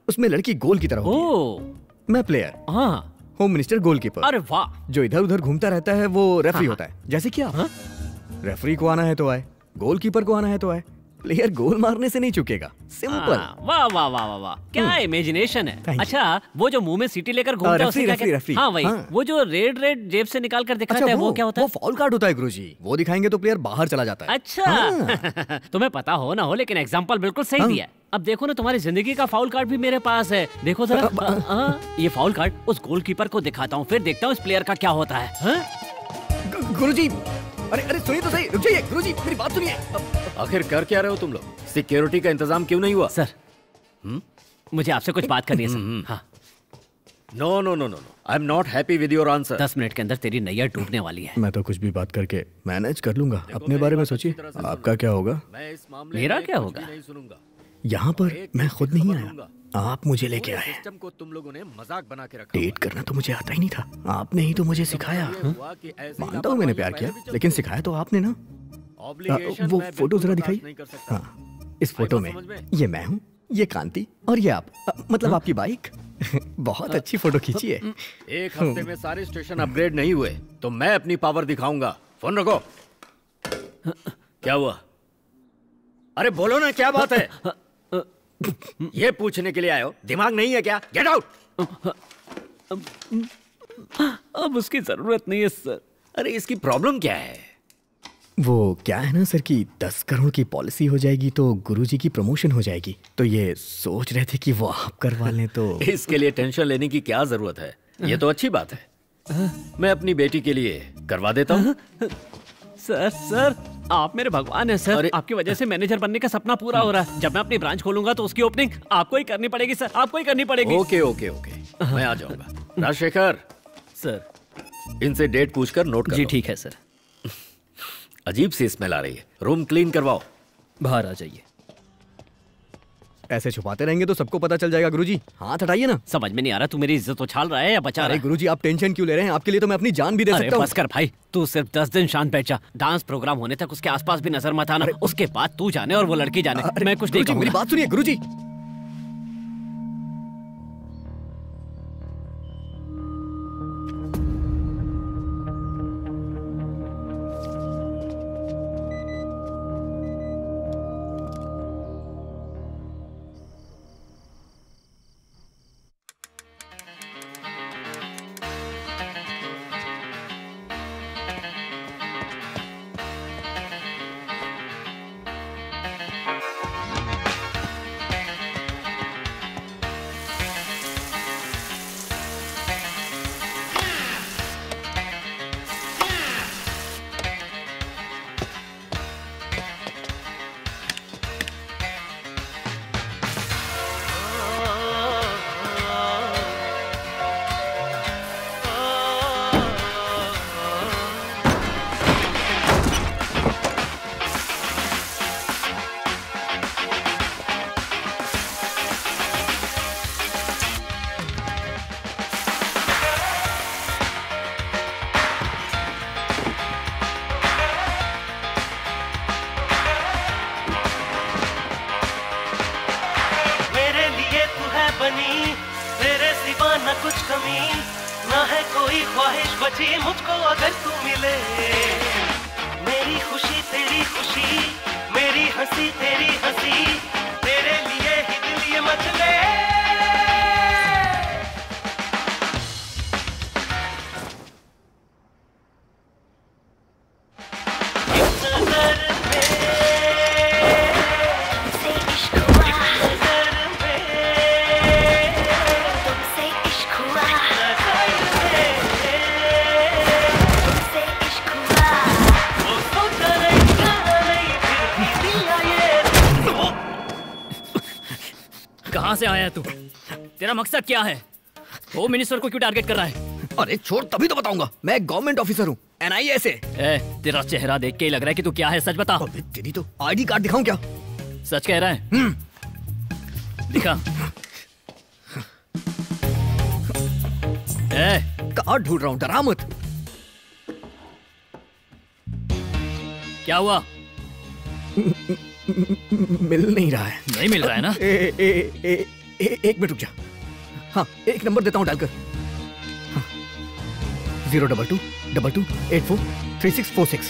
उसमें लड़की गोल की तरह होती है। मैं प्लेयर, हाँ, होम मिनिस्टर गोलकीपर। अरे वाह। जो इधर उधर घूमता रहता है वो रेफरी हाँ, होता है, जैसे कि आप। रेफरी को आना है तो आए, गोलकीपर को आना है तो आए। प्लेयर गोल मारने से नहीं चुकेगा, सिंपल। वाह वाह वाह वाह वाह, क्या इमेजिनेशन है। अच्छा, वो जो मुंह में सीटी लेकर घूमता है उसे क्या कहते हैं? हाँ वही, वो जो रेड रेड जेब से निकाल कर दिखाता है वो क्या होता है? वो फाउल कार्ड होता है गुरुजी। वो दिखाएंगे तो प्लेयर बाहर चला जाता है। अच्छा, तुम्हें पता हो ना हो, लेकिन एग्जाम्पल बिल्कुल सही दिया। अब देखो ना, तुम्हारी जिंदगी का फाउल कार्ड भी मेरे पास है। देखो जरा, ये फाउल कार्ड उस गोलकीपर को दिखाता हूँ, फिर देखता हूँ इस प्लेयर का क्या होता है। गुरुजी, अरे अरे सुनिए तो सही, रुक जाइए गुरुजी, मेरी बात सुनिए। आखिर कर क्या रहे हो तुम लोग? सिक्योरिटी का इंतजाम क्यों नहीं हुआ? सर, हुँ? मुझे आपसे कुछ बात करनी है सर। हाँ। No no no no I am not happy with your answer. दस मिनट के अंदर तेरी नैया डूबने वाली है। मैं तो कुछ भी बात करके मैनेज कर लूंगा। अपने बारे में सोचिए, आपका क्या होगा? मेरा क्या होगा? यहाँ पर मैं खुद नहीं आया, आप मुझे लेके आए। सिस्टम को तुम लोगों ने मजाक बना के रखा। डेट करना तो मुझे आता ही नहीं था, आपने ही तो मुझे सिखाया। मानता हूँ मैंने प्यार किया, लेकिन सिखाया तो आपने ना। आ, वो फोटो जरा दिखाइए। हाँ, इस फोटो में ये मैं हूँ, ये कांति और ये आप, आ, मतलब आपकी बाइक। बहुत अच्छी फोटो खींची है। एक हफ्ते में सारे स्टेशन अपग्रेड नहीं हुए तो मैं अपनी पावर दिखाऊंगा। फोन रखो। क्या हुआ? अरे बोलो ना, क्या बात है? ये पूछने के लिए आए हो? दिमाग नहीं है क्या? Get out. अब उसकी जरूरत नहीं है सर। अरे इसकी प्रॉब्लम क्या है? वो क्या है ना सर कि दस करोड़ की पॉलिसी हो जाएगी तो गुरुजी की प्रमोशन हो जाएगी, तो ये सोच रहे थे कि वो आप करवा लें। तो इसके लिए टेंशन लेने की क्या जरूरत है? ये तो अच्छी बात है, मैं अपनी बेटी के लिए करवा देता हूँ। सर सर आप मेरे भगवान हैं सर। आपकी वजह से मैनेजर बनने का सपना पूरा हो रहा है। जब मैं अपनी ब्रांच खोलूंगा तो उसकी ओपनिंग आपको ही करनी पड़ेगी सर, आपको ही करनी पड़ेगी। ओके ओके ओके मैं आ जाऊंगा। राजशेखर सर, इनसे डेट पूछकर नोट कर। जी ठीक है सर। अजीब सी स्मेल आ रही है, रूम क्लीन करवाओ। बाहर आ जाइए। ऐसे छुपाते रहेंगे तो सबको पता चल जाएगा गुरुजी। हाथ हटाइए ना। समझ में नहीं आ रहा, तू मेरी इज्जत उछाल रहा है या बचा रहा है? गुरुजी आप टेंशन क्यों ले रहे हैं? आपके लिए तो मैं अपनी जान भी दे सकता हूँ। बस कर भाई, तू सिर्फ दस दिन शांत बैठ जा। डांस प्रोग्राम होने तक उसके आसपास भी नजर मत आना। उसके बाद तू जाने और वो लड़की जाने, मैं कुछ नहीं कहूंगा। मेरी बात सुनिए गुरुजी। मकसद क्या है? होम मिनिस्टर को क्यों टारगेट कर रहा है? अरे छोड़, तभी तो बताऊंगा। मैं गवर्नमेंट ऑफिसर हूँ, एन आई ए से। ए, तेरा चेहरा देख के ही लग रहा है कि तू क्या है, सच बता। तेरी तो आईडी कार्ड दिखाऊं क्या? सच कह रहा है? दिखा। ए, कार्ड ढूंढ रहा हूँ, डरा मत। क्या हुआ? मिल नहीं रहा है। नहीं मिल रहा है ना? ए, ए, ए, ए, एक मिनट रुक जा। हाँ, एक नंबर देता हूँ डाल कर। हाँ, zero double two double two eight four three six four six.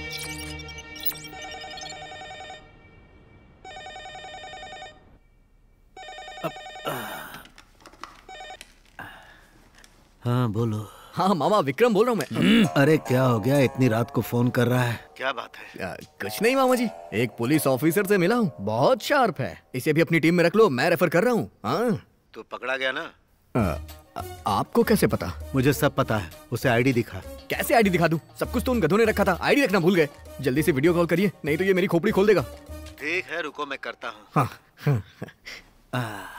हाँ बोलो। हाँ मामा, विक्रम बोल रहा हूँ मैं। अरे क्या हो गया, इतनी रात को फोन कर रहा है? क्या बात है? आ, कुछ नहीं मामा जी, एक पुलिस ऑफिसर से मिला हूँ, बहुत शार्प है। इसे भी अपनी टीम में रख लो, मैं रेफर कर रहा हूँ। हाँ तो पकड़ा गया ना? आ, आ, आपको कैसे पता? मुझे सब पता है। उसे आईडी दिखा। कैसे आईडी दिखा दूं? सब कुछ तो उन गधों ने रखा था, आईडी रखना भूल गए। जल्दी से वीडियो कॉल करिए, नहीं तो ये मेरी खोपड़ी खोल देगा। ठीक है, रुको मैं करता हूँ। हाँ, हाँ, हाँ।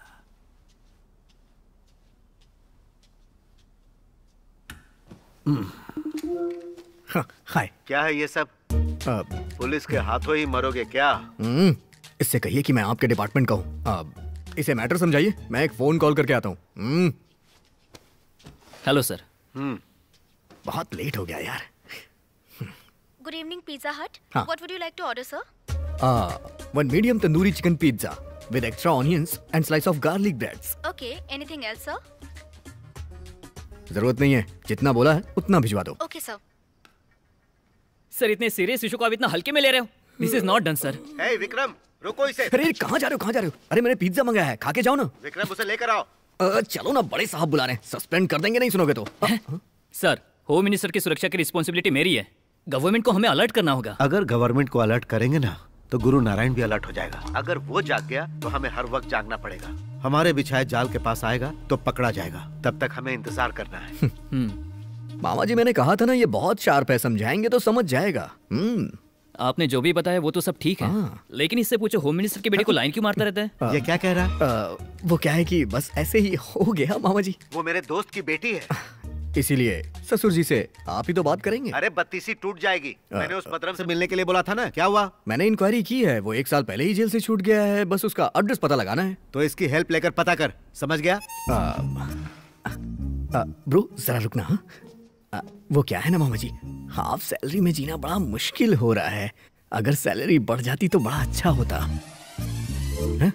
हाँ, हाय। क्या है ये सब? आ, पुलिस के हाथों ही मरोगे क्या? इससे कहिए कि मैं आपके डिपार्टमेंट का हूँ। इसे मैटर समझाइए, मैं एक फोन कॉल करके आता हूँ। Hello sir. हम्म बहुत लेट हो गया यार। Good evening Pizza Hut. हाँ। What would you like to order sir? One medium tandoori chicken pizza with extra onions and slice of garlic breads. Okay, anything else sir? जरूरत नहीं है, जितना बोला है उतना भिजवा दो। Okay sir. सर इतने सीरियस इशू को आप इतना हल्के में ले रहे हो? This is not done sir. Hey Vikram, रुको इसे। अरे कहाँ जा रहे हो, कहाँ जा रहे हो? अरे मैंने पिज्जा मंगाया है, खा के जाओ ना। विक्रम उसे लेकर आओ। आ, चलो ना, बड़े साहब बुला रहे हैं, सस्पेंड कर देंगे नहीं सुनोगे तो। सर, होम मिनिस्टर की सुरक्षा की रिस्पॉन्सिबिलिटी मेरी है। गवर्नमेंट को हमें अलर्ट करना होगा। अगर गवर्नमेंट को अलर्ट करेंगे ना तो गुरु नारायण भी अलर्ट हो जाएगा। अगर वो जाग गया तो हमें हर वक्त जागना पड़ेगा। हमारे बिछाए जाल के पास आएगा तो पकड़ा जाएगा, तब तक हमें इंतजार करना है। मामा जी, मैंने कहा था ना ये बहुत शार्प है, समझाएंगे तो समझ जाएगा। आपने जो भी बताया वो तो सब ठीक है, लेकिन इससे पूछो होम मिनिस्टर के बेटे को लाइन क्यों मारता रहता है? ये क्या कह रहा है? वो क्या है कि बस ऐसे ही हो गया मामा जी। वो मेरे दोस्त की बेटी है, इसीलिए ससुर जी से आप ही तो बात करेंगे। अरे बत्तीसी टूट जाएगी। मैंने उस पत्रम से मिलने के लिए बोला था ना, क्या हुआ? मैंने इंक्वायरी की है, वो एक साल पहले ही जेल से छूट गया है, बस उसका एड्रेस पता लगाना है। तो इसकी हेल्प लेकर पता कर, समझ गया? आ, आ, ब्रो जरा रुकना। आ, वो क्या है ना मामा जी, हाफ सैलरी में जीना बड़ा मुश्किल हो रहा है। अगर सैलरी बढ़ जाती तो बड़ा अच्छा होता। है?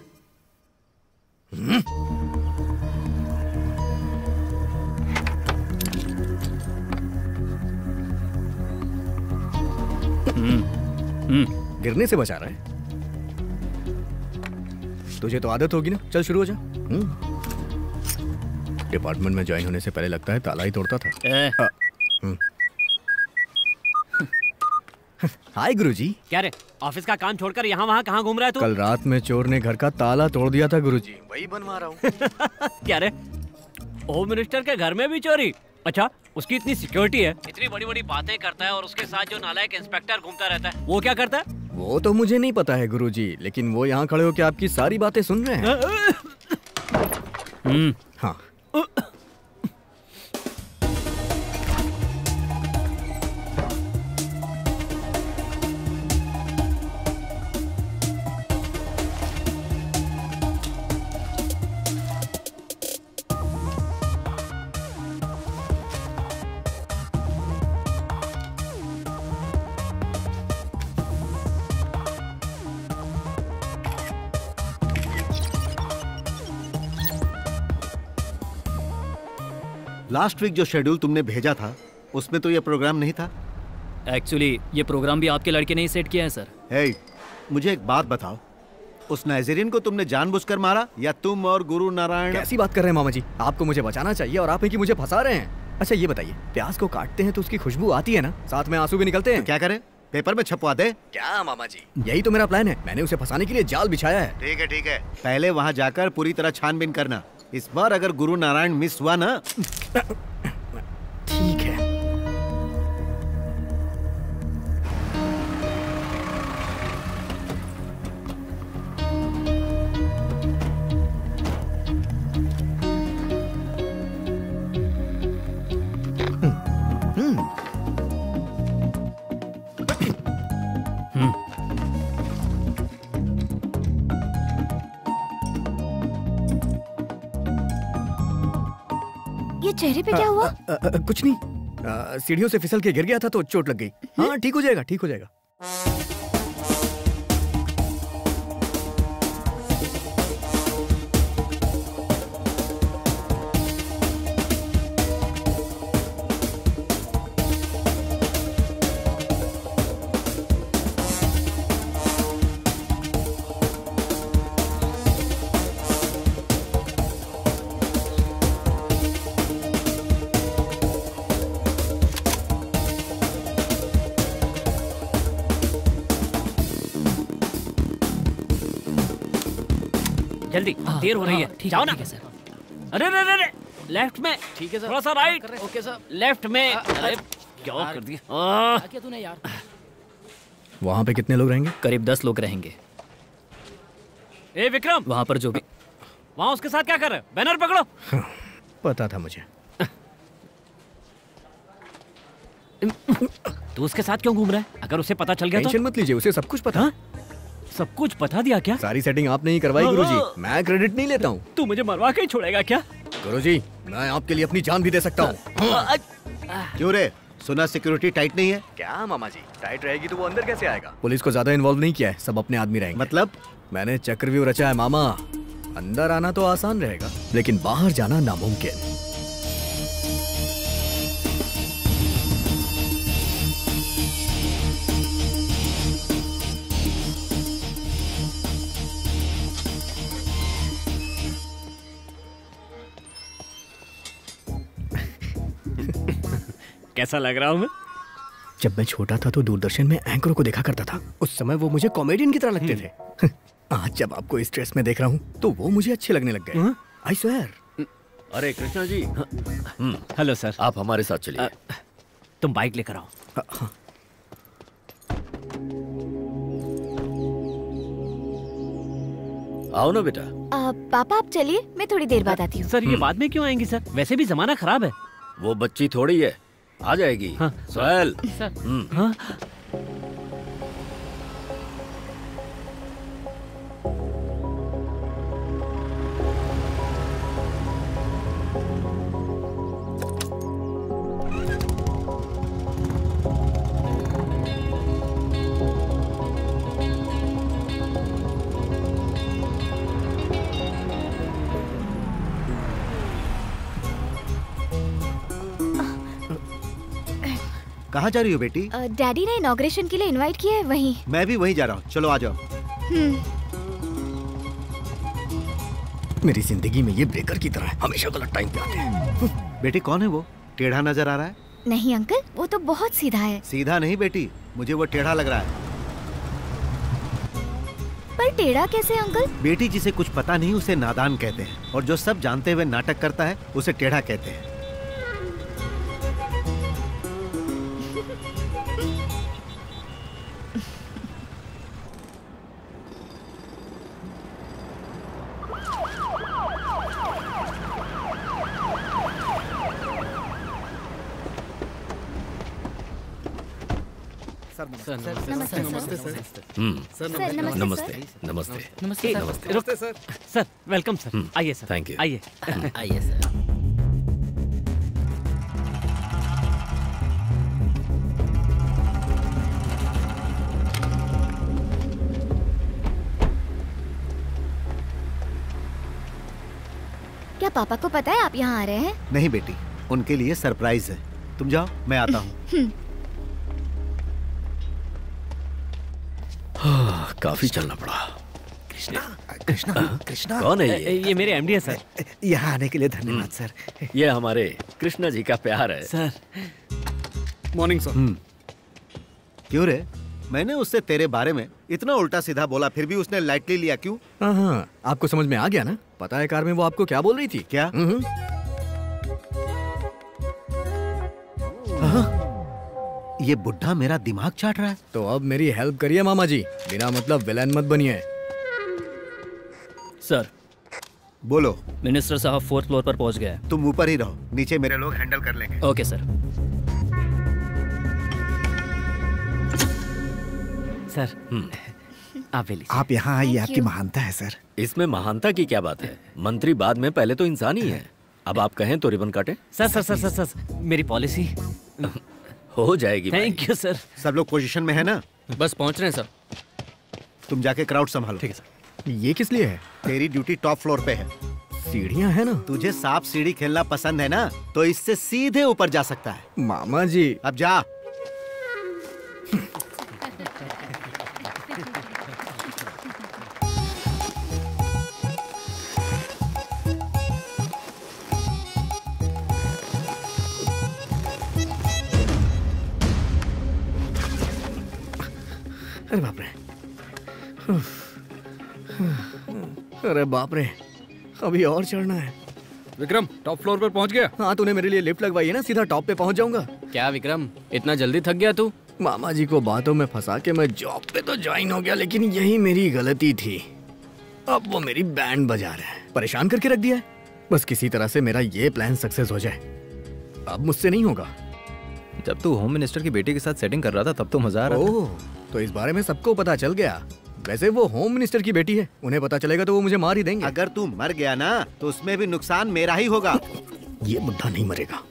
गिरने से बचा रहा है। तुझे तो आदत होगी ना, चल शुरू हो जा। डिपार्टमेंट में ज्वाइन होने से पहले लगता है ताला ही तोड़ता था। हाय गुरुजी। क्या रे, ऑफिस का काम छोड़कर यहाँ वहाँ कहाँ घूम रहा है तू? कल रात में चोर ने घर का ताला तोड़ दिया था गुरुजी, वही बनवा रहा हूँ। क्या रे, होम मिनिस्टर के घर में भी चोरी? अच्छा, उसकी इतनी सिक्योरिटी है, इतनी बड़ी बड़ी बातें करता है, और उसके साथ जो नालायक इंस्पेक्टर घूमता रहता है वो क्या करता है? वो तो मुझे नहीं पता है गुरुजी, लेकिन वो यहाँ खड़े होकर आपकी सारी बातें सुन रहे हैं। हम्म, हाँ। लास्ट वीक जो शेड्यूल तुमने भेजा था उसमें तो ये प्रोग्राम नहीं था। एक्चुअली ये प्रोग्राम भी आपके लड़के ने ही सेट किया है सर। hey, मुझे एक बात बताओ, उस नाइजीरियन को तुमने जानबूझकर मारा या तुम और गुरु नारायण? कैसी बात कर रहे हैं मामा जी, आपको मुझे बचाना चाहिए और आप है कि मुझे फंसा रहे हैं। अच्छा ये बताइए, प्याज को काटते हैं तो उसकी खुशबू आती है ना, साथ में आंसू भी निकलते हैं, तो क्या करें, पेपर में छपवा दे? क्या मामा जी, यही तो मेरा प्लान है, मैंने उसे फंसाने के लिए जाल बिछाया है। ठीक है ठीक है, पहले वहाँ जाकर पूरी तरह छानबीन करना। इस बार अगर गुरु नारायण मिस हुआ ना। ठीक है। ये चेहरे पे क्या हुआ? आ, आ, आ, कुछ नहीं, सीढ़ियों से फिसल के गिर गया था तो चोट लग गई। हाँ ठीक हो जाएगा, ठीक हो जाएगा। जल्दी, देर हो रही है। जाओ ना। अरे अरे अरे लेफ्ट में। ठीक है सर। थोड़ा सा राइट। Okay sir. लेफ्ट में। अरे क्या कर दिया क्या तूने यार? वहाँ पे कितने लोग रहेंगे? करीब दस लोग रहेंगे। ए विक्रम, वहाँ पर जो भी वहाँ उसके साथ क्या कर रहे हो? बैनर पकड़ो। पता था मुझे। तू उसके साथ क्यों घूम रहा है? अगर उसे पता चल गया तो? टेंशन मत लीजिए, उसे सब कुछ पता। हाँ? सब कुछ बता दिया क्या? सारी सेटिंग आपने ही करवाई गुरुजी, मैं क्रेडिट नहीं लेता हूँ। तू मुझे मरवा के ही छोड़ेगा क्या? गुरुजी, मैं आपके लिए अपनी जान भी दे सकता हूँ। क्यों रे, सुना सिक्योरिटी टाइट नहीं है? क्या मामा जी, टाइट रहेगी तो वो अंदर कैसे आएगा? पुलिस को ज्यादा इन्वॉल्व नहीं किया है, सब अपने आदमी रहेंगे। मतलब? मैंने चक्रव्यूह रचा है मामा। अंदर आना तो आसान रहेगा, लेकिन बाहर जाना नामुमकिन। कैसा लग रहा हूँ मैं? जब मैं छोटा था तो दूरदर्शन में एंकरों को देखा करता था। उस समय वो मुझे कॉमेडियन की तरह लगते थे। आज जब आपको इस ड्रेस में देख रहा हूँ तो वो मुझे अच्छे लगने लग गए। I swear. अरे कृष्णा जी। Hello sir. आप हमारे साथ चलिए। तुम बाइक लेकर आओ। आओ ना बेटा। आ, पापा आप चलिए, मैं थोड़ी देर बाद आती हूँ। सर ये बाद में क्यों आएंगी सर? वैसे भी जमाना खराब है। वो बच्ची थोड़ी है, आ जाएगी। हाँ। सोहेल। सर। हाँ? कहाँ जा रही हो बेटी? आ, डैडी ने इनॉग्रेशन के लिए इनवाइट किया है, वहीं। मैं भी वहीं जा रहा हूँ, चलो आ जाओ। मेरी जिंदगी में ये ब्रेकर की तरह है, हमेशा गलत टाइम पे आते हैं। बेटी कौन है वो? टेढ़ा नजर आ रहा है? नहीं अंकल, वो तो बहुत सीधा है। सीधा नहीं बेटी, मुझे वो टेढ़ा लग रहा है। पर टेढ़ा कैसे अंकल? बेटी जिसे कुछ पता नहीं उसे नादान कहते हैं, और जो सब जानते हुए नाटक करता है उसे टेढ़ा कहते हैं। सर नमस्ते। नमस्ते सर। सर नमस्ते। नमस्ते। नमस्ते नमस्ते। नमस्ते सर। Sir welcome sir. आइए सर। Thank you. आइए। आइए सर। क्या पापा को पता है आप यहाँ आ रहे हैं? नहीं बेटी, उनके लिए सरप्राइज है। तुम जाओ, मैं आता हूँ। हाँ, काफी चलना पड़ा। कृष्णा, कृष्णा, कृष्णा। कौन है ये? ये मेरे एमडी है सर। यहाँ आने के लिए धन्यवाद सर। ये हमारे कृष्णा जी का प्यार है। सर। Morning sir. क्यों रे, मैंने उससे तेरे बारे में इतना उल्टा सीधा बोला, फिर भी उसने लाइटली लिया क्यों? हाँ हाँ, आपको समझ में आ गया ना? पता है कार में वो आपको क्या बोल रही थी? क्या? ये बुढ़ा मेरा दिमाग चाट रहा है। तो अब मेरी हेल्प करिए मामा जी, बिना मतलब विलेन मत बनिए। सर बोलो। मिनिस्टर साहब फोर्थ फ्लोर पर पहुंच गए। तुम ऊपर ही रहो, नीचे मेरे लोग हैंडल कर लेंगे। Okay sir. सर आप आप यहाँ आइए, आपकी महानता है सर। इसमें महानता की क्या बात है? मंत्री बाद में, पहले तो इंसान ही है। अब आप कहें तो रिबन काटे। Sir sir sir sir sir मेरी पॉलिसी हो जाएगी। Thank you sir. सब लोग पोजीशन में है ना? बस पहुंच रहे हैं सर। तुम जाके क्राउड संभालो। ठीक है सर। ये किस लिए है? तेरी ड्यूटी टॉप फ्लोर पे है। सीढ़ियाँ है ना? तुझे सांप सीढ़ी खेलना पसंद है ना, तो इससे सीधे ऊपर जा सकता है। मामा जी अब जा। अरे बाप रे। अरे बाप रे, अभी और चढ़ना है। विक्रम टॉप फ्लोर पर पहुंच गया? हाँ, तूने मेरे लिए लिफ्ट लगवाई है ना, सीधा टॉप पे पहुंच जाऊंगा। क्या विक्रम, इतना जल्दी थक गया तू? मामा जी को बातों में फंसा के मैं जॉब पे तो ज्वाइन हो गया, लेकिन यही मेरी गलती थी। अब वो मेरी बैंड बजा रहा है, परेशान करके रख दिया है। बस किसी तरह से मेरा ये प्लान सक्सेस हो जाए, अब मुझसे नहीं होगा। जब तू होम मिनिस्टर की बेटी के साथ सेटिंग कर रहा था तब तो मजा आ रहा था। ओह, तो इस बारे में सबको पता चल गया। वैसे वो होम मिनिस्टर की बेटी है, उन्हें पता चलेगा तो वो मुझे मार ही देंगे। अगर तू मर गया ना तो उसमें भी नुकसान मेरा ही होगा। ये बुढ़ा नहीं मरेगा।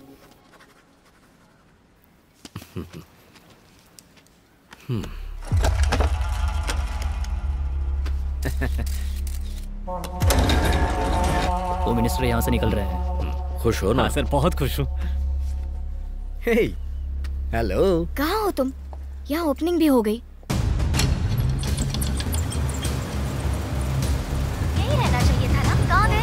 होम मिनिस्टर यहाँ से निकल रहे हैं। खुश हो ना? हाँ सर, बहुत खुश हूँ। Hey, hello. कहाँ हो तुम? यहाँ ओपनिंग भी हो गई। यही रहना चाहिए था ना? कहाँ गए?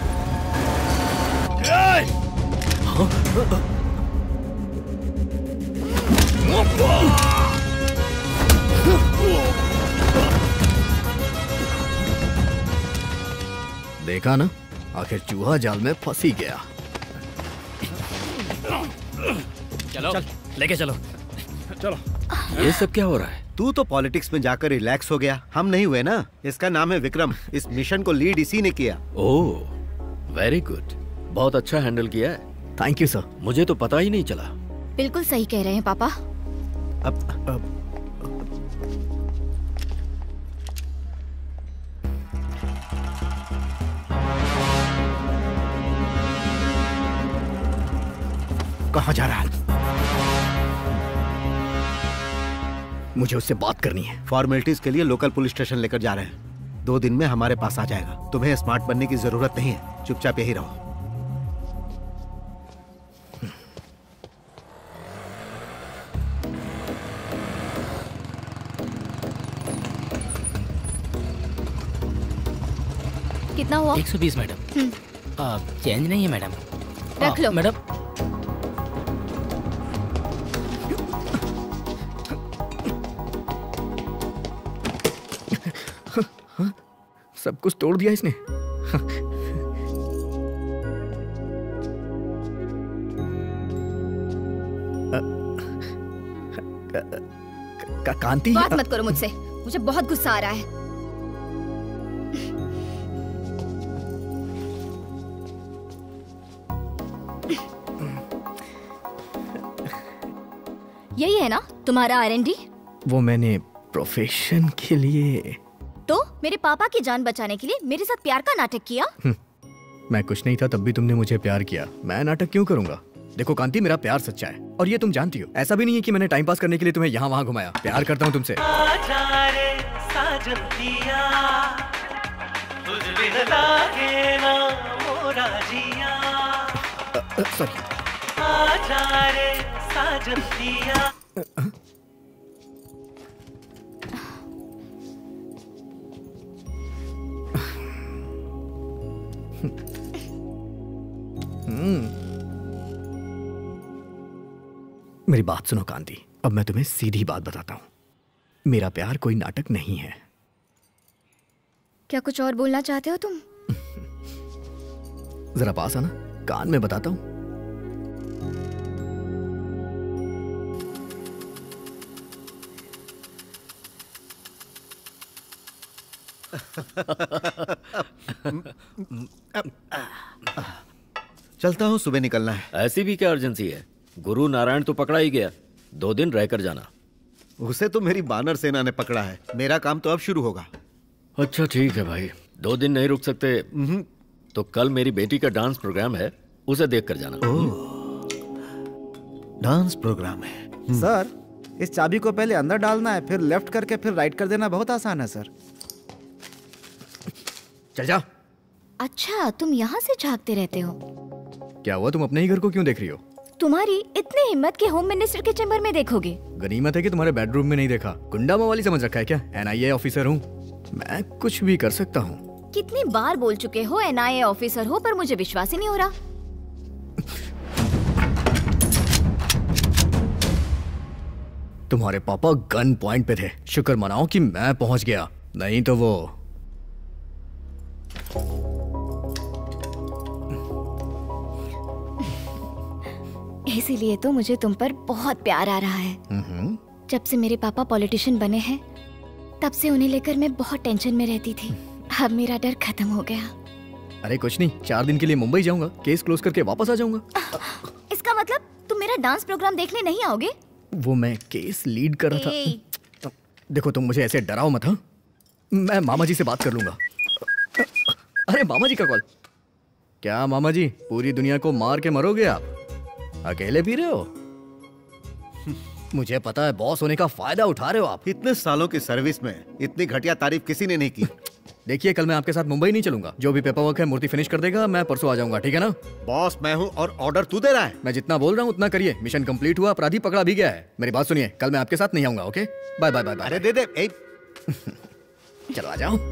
देखा ना, आखिर चूहा जाल में फंस ही गया। चलो चल, लेके चलो। चलो। ये सब क्या हो रहा है? तू तो पॉलिटिक्स में जाकर रिलैक्स हो गया, हम नहीं हुए ना। इसका नाम है विक्रम, इस मिशन को लीड इसी ने किया। ओह, वेरी गुड, बहुत अच्छा हैंडल किया है। Thank you sir. मुझे तो पता ही नहीं चला। बिल्कुल सही कह रहे हैं पापा। अब, अब कहाँ जा रहा है? मुझे उससे बात करनी है। फॉर्मेलिटीज के लिए लोकल पुलिस स्टेशन लेकर जा रहे हैं। दो दिन में हमारे पास आ जाएगा। तुम्हें स्मार्ट बनने की जरूरत नहीं है, चुपचाप यही रहो। कितना हुआ? एक सौ बीस मैडम। चेंज नहीं है मैडम। रख लो मैडम। सब कुछ तोड़ दिया इसने। का, कांति, बात मत करो मुझसे, मुझे बहुत गुस्सा आ रहा है। यही है ना तुम्हारा आर एन डी? वो मैंने प्रोफेशन के लिए। तो मेरे पापा की जान बचाने के लिए मेरे साथ प्यार का नाटक किया? मैं कुछ नहीं था तब भी तुमने मुझे प्यार किया, मैं नाटक क्यों करूंगा? देखो कांति, मेरा प्यार सच्चा है और ये तुम जानती हो। ऐसा भी नहीं है कि मैंने टाइम पास करने के लिए तुम्हें यहाँ वहाँ घुमाया। प्यार करता हूँ तुमसे। सॉरी। मेरी बात सुनो कांति, अब मैं तुम्हें सीधी बात बताता हूं। मेरा प्यार कोई नाटक नहीं है। क्या कुछ और बोलना चाहते हो तुम? जरा पास आना, कान में बताता हूं। चलता हूँ, सुबह निकलना है। ऐसी भी क्या अर्जेंसी है? गुरु नारायण तो पकड़ा ही गया, दो दिन रहकर जाना। उसे तो मेरी बानर सेना ने पकड़ा है, मेरा काम तो अब शुरू होगा। अच्छा ठीक है भाई, दो दिन नहीं रुक सकते तो कल मेरी बेटी का डांस प्रोग्राम है, उसे देख कर जाना। डांस प्रोग्राम है? सर, इस चाबी को पहले अंदर डालना है, फिर लेफ्ट करके फिर राइट कर देना। बहुत आसान है सर। चल जा। अच्छा, तुम यहाँ से झांकते रहते हो? क्या हुआ, तुम अपने ही घर को क्यों देख रही हो? तुम्हारी इतनी हिम्मत कि होम मिनिस्टर के चैम्बर में देखोगे? गनीमत है कि तुम्हारे बेडरूम में नहीं देखा। गुंडा मवाली समझ रखा है क्या? एन आई ए ऑफिसर हूँ, मैं कुछ भी कर सकता हूँ। कितनी बार बोल चुके हो एन आई ए ऑफिसर हो, पर मुझे विश्वास ही नहीं हो रहा। तुम्हारे पापा गन पॉइंट पे थे, शुक्र मनाओ कि मैं पहुंच गया, नहीं तो वो इसीलिए तो मुझे तुम पर बहुत प्यार आ रहा है। जब से मेरे पापा पॉलिटिशियन बने हैं तब से उन्हें लेकर मैं बहुत टेंशन में रहती थी। अब मेरा डर खत्म हो गया। अरे कुछ नहीं, चार दिन के लिए मुंबई जाऊंगा, केस क्लोज करके वापस आ जाऊंगा। इसका मतलब तुम मेरा डांस प्रोग्राम देखने नहीं आओगे? वो मैं केस लीड कर रहा था। देखो तुम मुझे ऐसे डराओ मत। हाँ, मैं मामा जी से बात कर लूंगा। अरे मामा जी का कॉल। क्या मामा जी, पूरी दुनिया को मार के मरोगे आप? अकेले पी रहे हो? मुझे पता है बॉस होने का फायदा उठा रहे हो आप। इतने सालों की सर्विस में इतनी घटिया तारीफ किसी ने नहीं की। देखिए कल मैं आपके साथ मुंबई नहीं चलूंगा। जो भी पेपर वर्क है मूर्ति फिनिश कर देगा, मैं परसों आ जाऊंगा, ठीक है ना? बॉस मैं हूँ और ऑर्डर तू दे रहा है। मैं जितना बोल रहा हूँ उतना करिए। मिशन कंप्लीट हुआ, अपराधी पकड़ा भी गया है। मेरी बात सुनिए, कल मैं आपके साथ नहीं आऊंगा। Okay, bye bye bye. अरे दे दे। ए... चलो आ जाओ।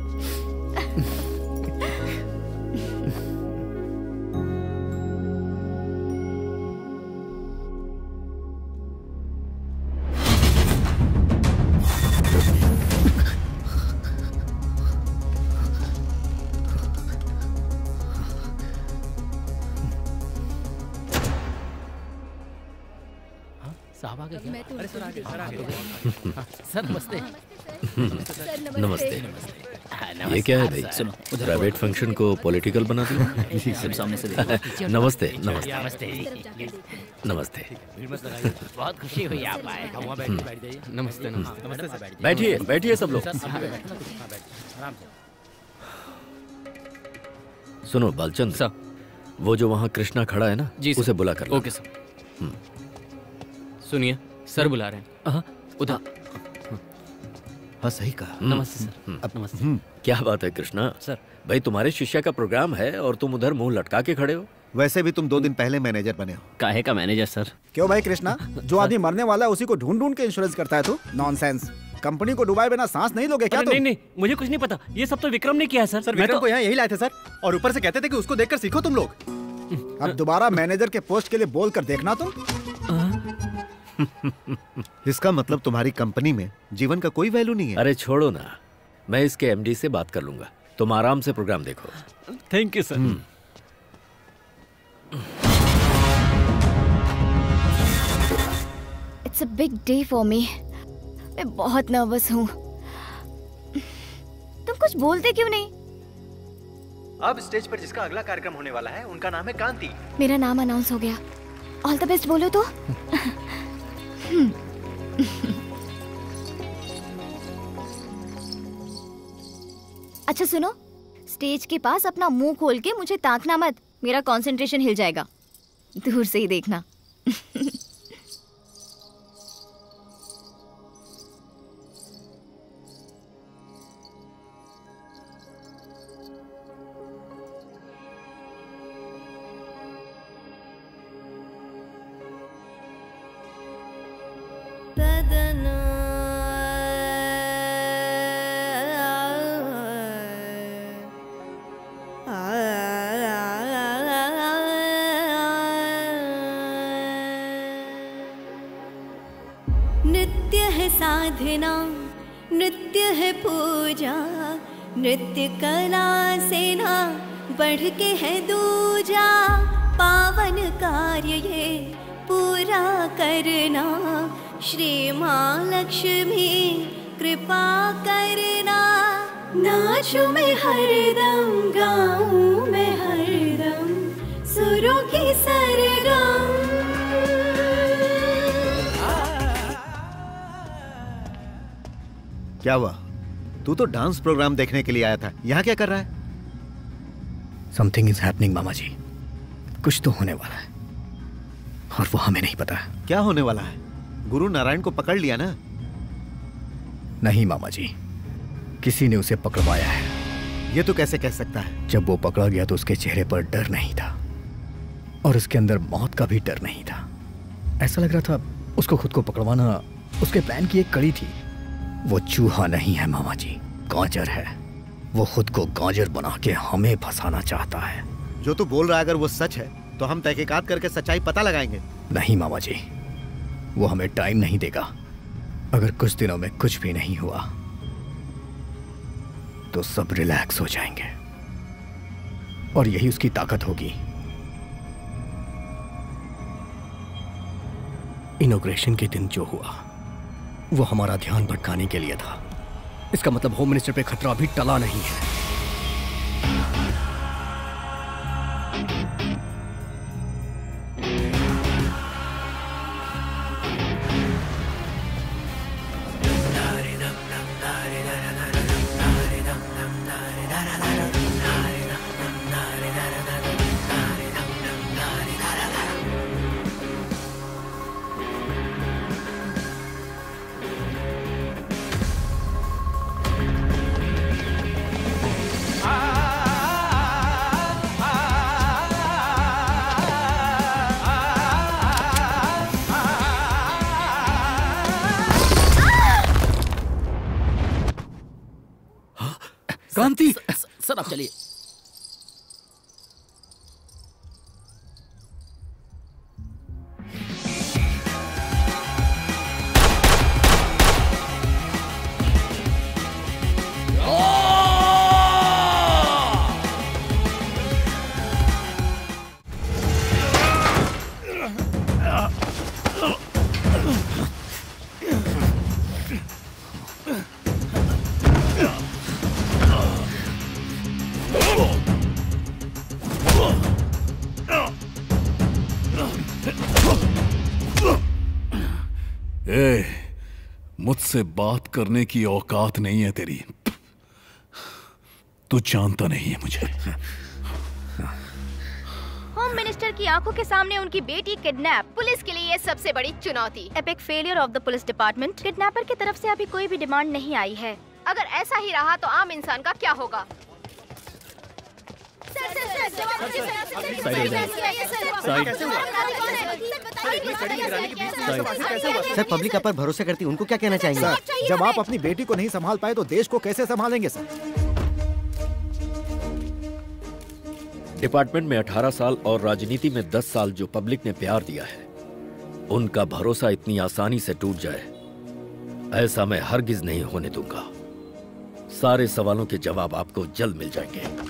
अरे सर आगे, सर आगे। सर नमस्ते। नमस्ते। ये क्या है भाई? सुनो, प्राइवेट फंक्शन को पॉलिटिकल बना दिया। सिर्फ सामने से देखो। नमस्ते नमस्ते नमस्ते। बहुत खुशी हुई आप आए। नमस्ते नमस्ते। बैठिए बैठिए सब लोग। सुनो बालचंद सर, वो जो वहाँ कृष्णा खड़ा है ना, उसे बुला कर। Okay sir. सुनिए, सर बुला रहे हैं। उधर। हाँ सही कहा। नमस्ते सर। अब नमस्ते। क्या बात है कृष्णा? सर भाई तुम्हारे शिष्य का प्रोग्राम है और तुम उधर मुंह लटका के खड़े हो। वैसे भी तुम दो दिन पहले मैनेजर बने हो। काहे का मैनेजर सर? क्यों भाई कृष्णा, जो आदमी मरने वाला है उसी को ढूंढ ढूंढ के इंश्योरेंस करता है तू? नॉनसेंस। कंपनी को डुबाए बिना सांस नहीं लोगे क्या तुम? नहीं नहीं, मुझे कुछ नहीं पता। ये सब तो विक्रम ने किया है सर। सर विक्रम को यहाँ यही लाए थे सर, और ऊपर से कहते थे कि उसको देखकर सीखो तुम लोग। अब दोबारा मैनेजर के पोस्ट के लिए बोल कर देखना तुम। इसका मतलब तुम्हारी कंपनी में जीवन का कोई वैल्यू नहीं है। अरे छोड़ो ना, मैं इसके एमडी से बात कर लूंगा। तुम आराम से प्रोग्राम देखो। Thank you sir. It's a big day for me. मैं बहुत नर्वस हूँ। तुम कुछ बोलते क्यों नहीं? अब स्टेज पर जिसका अगला कार्यक्रम होने वाला है उनका नाम है कांति। मेरा नाम अनाउंस हो गया। ऑल द बेस्ट बोलो तो। अच्छा सुनो, स्टेज के पास अपना मुंह खोल के मुझे ताकना मत, मेरा कंसंट्रेशन हिल जाएगा। दूर से ही देखना। नृत्य है साधना, नृत्य है पूजा, नृत्य कला से ना बढ़ के है दूजा। पावन कार्य ये पूरा करना, श्री माँ लक्ष्मी कृपा करना। नाचूं मैं हरदम, गाऊं मैं हरदम, सुरों की सरगम। क्या हुआ? तू तो डांस प्रोग्राम देखने के लिए आया था, यहाँ क्या कर रहा है? समथिंग इज हैपनिंग मामा जी। कुछ तो होने वाला है और वो हमें नहीं पता। क्या होने वाला है? गुरु नारायण को पकड़ लिया ना? नहीं मामा जी, किसी ने उसे पकड़वाया है। ये तो कैसे कह सकता है? जब वो पकड़ा गया तो उसके चेहरे पर डर नहीं था और उसके अंदर मौत का भी डर नहीं था। ऐसा लग रहा था उसको खुद को पकड़वाना उसके प्लान की एक कड़ी थी। वो चूहा नहीं है मामा जी, गाजर है। वो खुद को गाजर बना के हमें फंसाना चाहता है। जो तू बोल रहा है अगर वो सच है तो हम तहकीकात करके सच्चाई पता लगाएंगे। नहीं मामा जी, वो हमें टाइम नहीं देगा। अगर कुछ दिनों में कुछ भी नहीं हुआ तो सब रिलैक्स हो जाएंगे और यही उसकी ताकत होगी। इनॉग्रेशन के दिन जो हुआ वो हमारा ध्यान भटकाने के लिए था। इसका मतलब होम मिनिस्टर पे खतरा अभी टला नहीं है। क्रांति, सर आप चलिए। ए, मुझसे बात करने की औकात नहीं है तेरी। तू जानता नहीं है मुझे। होम मिनिस्टर की आंखों के सामने उनकी बेटी किडनैप। पुलिस के लिए ये सबसे बड़ी चुनौती। Epic failure of the police department. Kidnapper की तरफ से अभी कोई भी डिमांड नहीं आई है। अगर ऐसा ही रहा तो आम इंसान का क्या होगा? सर, पब्लिक आप पर भरोसा करती है, उनको क्या कहना चाहेंगे? सर, जब आप अपनी बेटी को नहीं संभाल पाए तो देश को कैसे संभालेंगे सर? डिपार्टमेंट में अठारह साल और राजनीति में दस साल जो पब्लिक ने प्यार दिया है, उनका भरोसा इतनी आसानी से टूट जाए, ऐसा मैं हरगिज नहीं होने दूंगा। सारे सवालों के जवाब आपको जल्द मिल जाएंगे।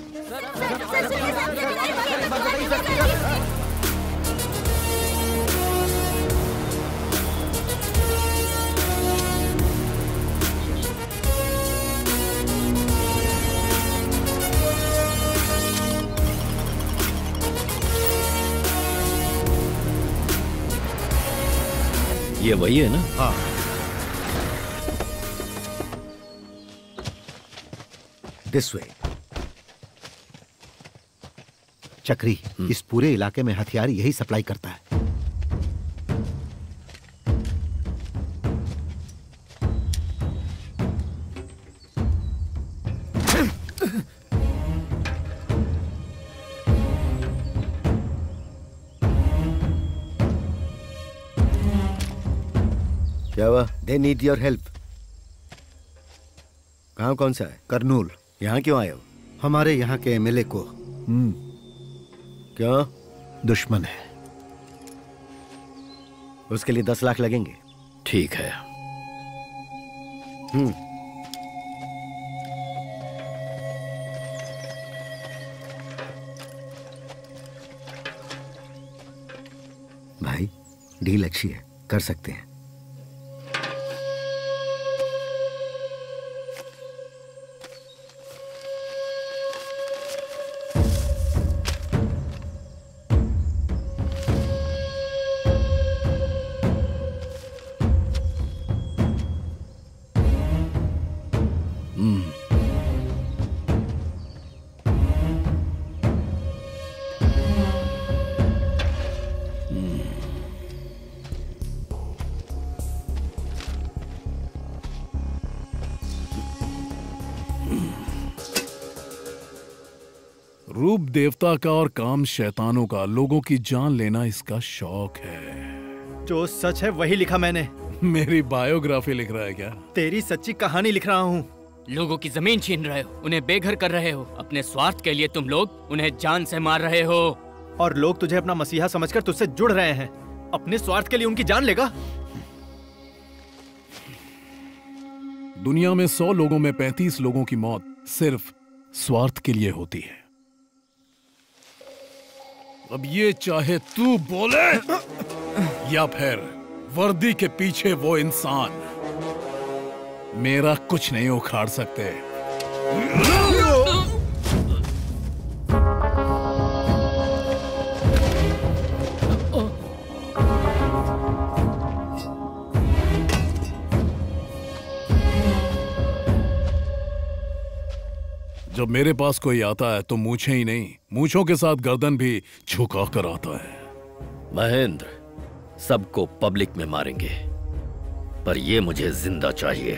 ये वही है ना? हाँ। This way. चक्री, इस पूरे इलाके में हथियार यही सप्लाई करता है। क्या हुआ? They need your help. कहाँ कौन सा है? करनूल। यहाँ क्यों आए हो? हमारे यहाँ के एमएलए को हम्म क्यों? दुश्मन है, उसके लिए दस लाख लगेंगे। ठीक है। हम्म भाई, डील अच्छी है, कर सकते हैं। रूप देवता का और काम शैतानों का, लोगों की जान लेना इसका शौक है। जो सच है वही लिखा मैंने। मेरी बायोग्राफी लिख रहा है क्या? तेरी सच्ची कहानी लिख रहा हूँ। लोगों की जमीन छीन रहे हो, उन्हें बेघर कर रहे हो। अपने स्वार्थ के लिए तुम लोग उन्हें जान से मार रहे हो। और लोग तुझे अपना मसीहा समझकर तुझसे जुड़ रहे हैं। अपने स्वार्थ के लिए उनकी जान लेगा? दुनिया में सौ लोगों में पैंतीस लोगों की मौत सिर्फ स्वार्थ के लिए होती है। अब ये चाहे तू बोले या फिर वर्दी के पीछे वो इंसान मेरा कुछ नहीं उखाड़ सकते। जब मेरे पास कोई आता है तो मूछें ही नहीं, मूछों के साथ गर्दन भी झुका कर आता है। महेंद्र, सबको पब्लिक में मारेंगे, पर ये मुझे जिंदा चाहिए।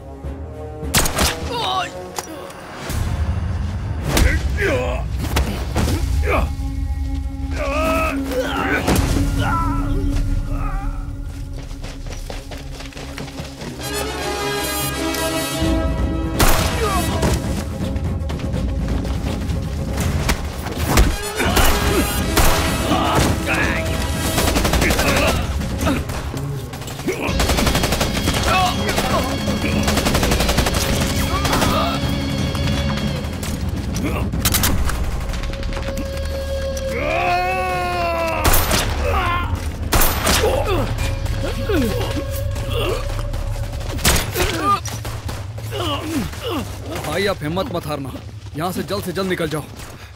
भाई आप हिम्मत मत हारना, यहाँ से जल्द से जल्द निकल जाओ।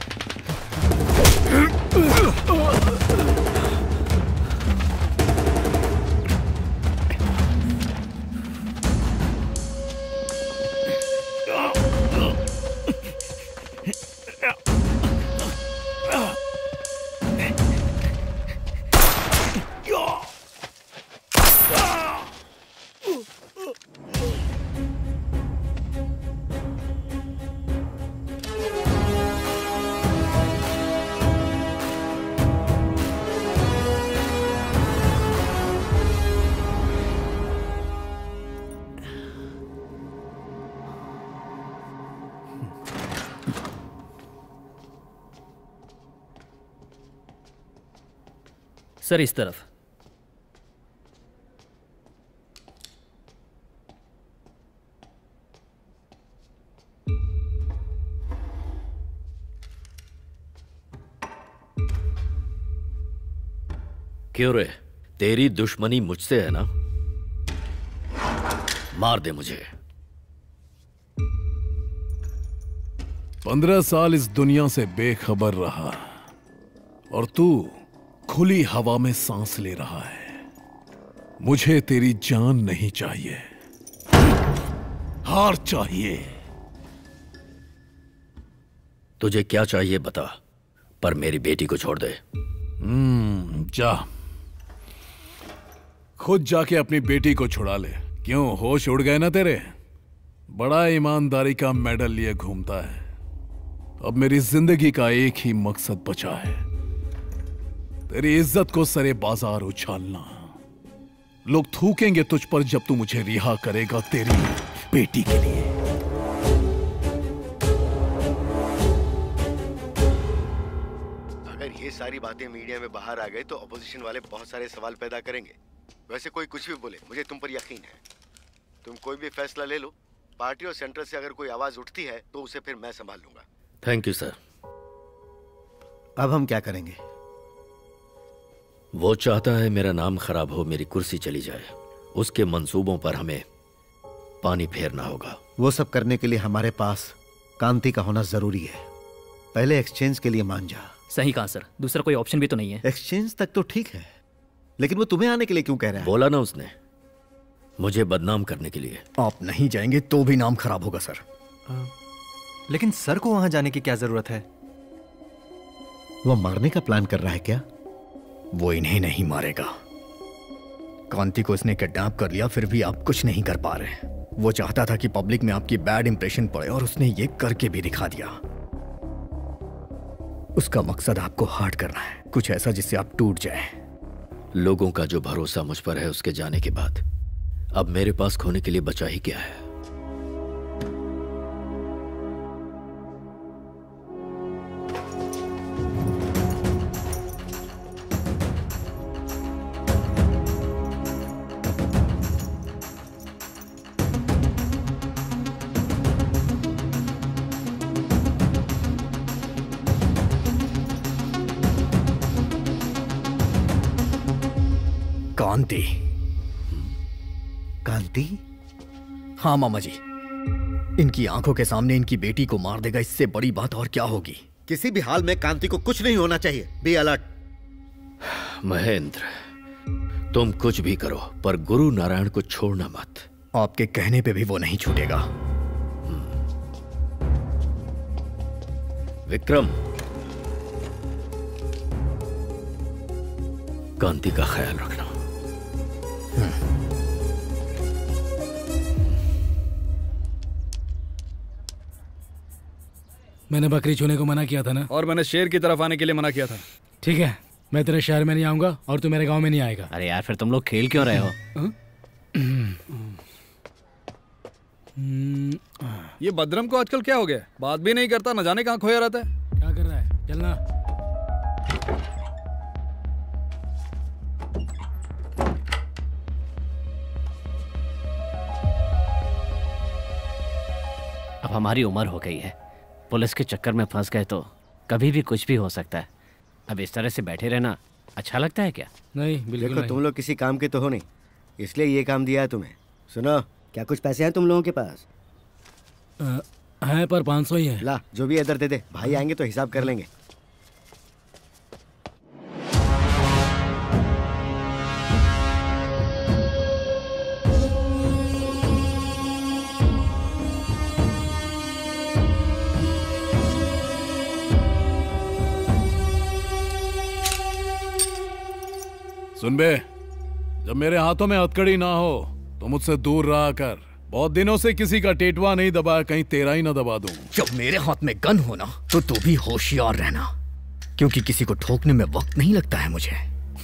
सर इस तरफ। क्यों रे, तेरी दुश्मनी मुझसे है ना? मार दे मुझे। पंद्रह साल इस दुनिया से बेखबर रहा और तू खुली हवा में सांस ले रहा है। मुझे तेरी जान नहीं चाहिए, हार चाहिए। तुझे क्या चाहिए बता, पर मेरी बेटी को छोड़ दे। हम्म, जा खुद जाके अपनी बेटी को छुड़ा ले। क्यों, होश उड़ गए ना तेरे? बड़ा ईमानदारी का मेडल लिए घूमता है। अब मेरी जिंदगी का एक ही मकसद बचा है, तेरी इज्जत को सरे बाजार उछालना। लोग थूकेंगे तुझ पर जब तू मुझे रिहा करेगा तेरी बेटी के लिए। अगर ये सारी बातें मीडिया में बाहर आ गए तो अपोजिशन वाले बहुत सारे सवाल पैदा करेंगे। वैसे कोई कुछ भी बोले, मुझे तुम पर यकीन है। तुम कोई भी फैसला ले लो, पार्टी और सेंटर से अगर कोई आवाज उठती है तो उसे फिर मैं संभाल लूंगा। Thank you sir. अब हम क्या करेंगे? वो चाहता है मेरा नाम खराब हो, मेरी कुर्सी चली जाए। उसके मंसूबों पर हमें पानी फेरना होगा। वो सब करने के लिए हमारे पास कांति का होना जरूरी है। पहले एक्सचेंज के लिए मान जा। सही कहा सर, दूसरा कोई ऑप्शन भी तो नहीं है। एक्सचेंज तक तो ठीक है, लेकिन वो तुम्हें आने के लिए क्यों कह रहा है? बोला ना उसने, मुझे बदनाम करने के लिए। आप नहीं जाएंगे तो भी नाम खराब होगा सर। आ, लेकिन सर को वहां जाने की क्या जरूरत है? वो मारने का प्लान कर रहा है क्या? वो इन्हें नहीं मारेगा। कांति को इसने किडनैप कर लिया, फिर भी आप कुछ नहीं कर पा रहे। वो चाहता था कि पब्लिक में आपकी बैड इंप्रेशन पड़े और उसने ये करके भी दिखा दिया। उसका मकसद आपको हर्ट करना है, कुछ ऐसा जिससे आप टूट जाएं। लोगों का जो भरोसा मुझ पर है उसके जाने के बाद अब मेरे पास खोने के लिए बचा ही क्या है? कांति, कांति? हाँ मामा जी, इनकी आंखों के सामने इनकी बेटी को मार देगा, इससे बड़ी बात और क्या होगी। किसी भी हाल में कांति को कुछ नहीं होना चाहिए। Be alert. महेंद्र, तुम कुछ भी करो पर गुरु नारायण को छोड़ना मत। आपके कहने पे भी वो नहीं छूटेगा। विक्रम, कांति का ख्याल रखना। मैंने बकरी छूने को मना किया था ना, और मैंने शेर की तरफ आने के लिए मना किया था। ठीक है, मैं तेरे शहर में नहीं आऊंगा और तू मेरे गांव में नहीं आएगा। अरे यार, फिर तुम लोग खेल क्यों रहे हो? ये बदरम को आजकल क्या हो गया? बात भी नहीं करता, न जाने कहाँ खोया रहता है। क्या कर रहा है? चलना। अब हमारी उम्र हो गई है, पुलिस के चक्कर में फंस गए तो कभी भी कुछ भी हो सकता है। अब इस तरह से बैठे रहना अच्छा लगता है क्या? नहीं, बिल्कुल देखो, नहीं। तुम लोग किसी काम के तो हो नहीं, इसलिए ये काम दिया है तुम्हें। सुनो, क्या कुछ पैसे हैं तुम लोगों के पास? आ, है पर पाँच सौ ही है। ला, जो भी इधर दे दे, भाई आएंगे तो हिसाब कर लेंगे। सुन बे, जब मेरे हाथों में हथकड़ी ना हो तो मुझसे दूर रहा कर। बहुत दिनों से किसी का टेटवा नहीं दबाया, कहीं तेरा ही ना दबा दूं। जब मेरे हाथ में गन हो ना तो तू भी होशियार रहना, क्योंकि किसी को ठोकने में वक्त नहीं लगता है मुझे।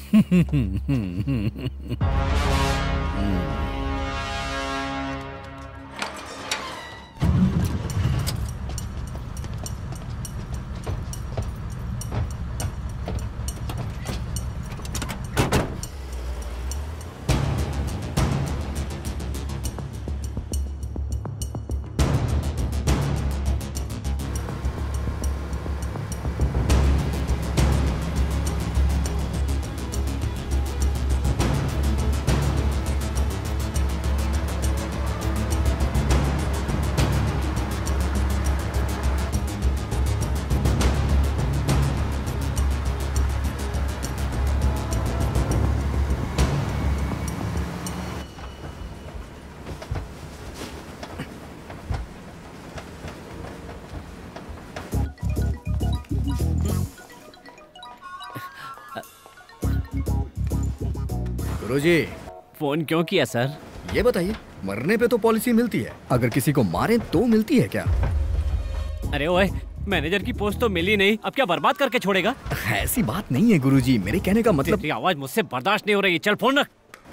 गुरुजी, फोन क्यों किया सर? ये बताइए, मरने पे तो पॉलिसी मिलती है, अगर किसी को मारे तो मिलती है क्या? अरे ओए, मैनेजर की पोस्ट तो मिली नहीं, अब क्या बर्बाद करके छोड़ेगा? ऐसी बात नहीं है गुरुजी, मेरे कहने का मतलब। तेरी आवाज मुझसे बर्दाश्त नहीं हो रही, चल फोन रख।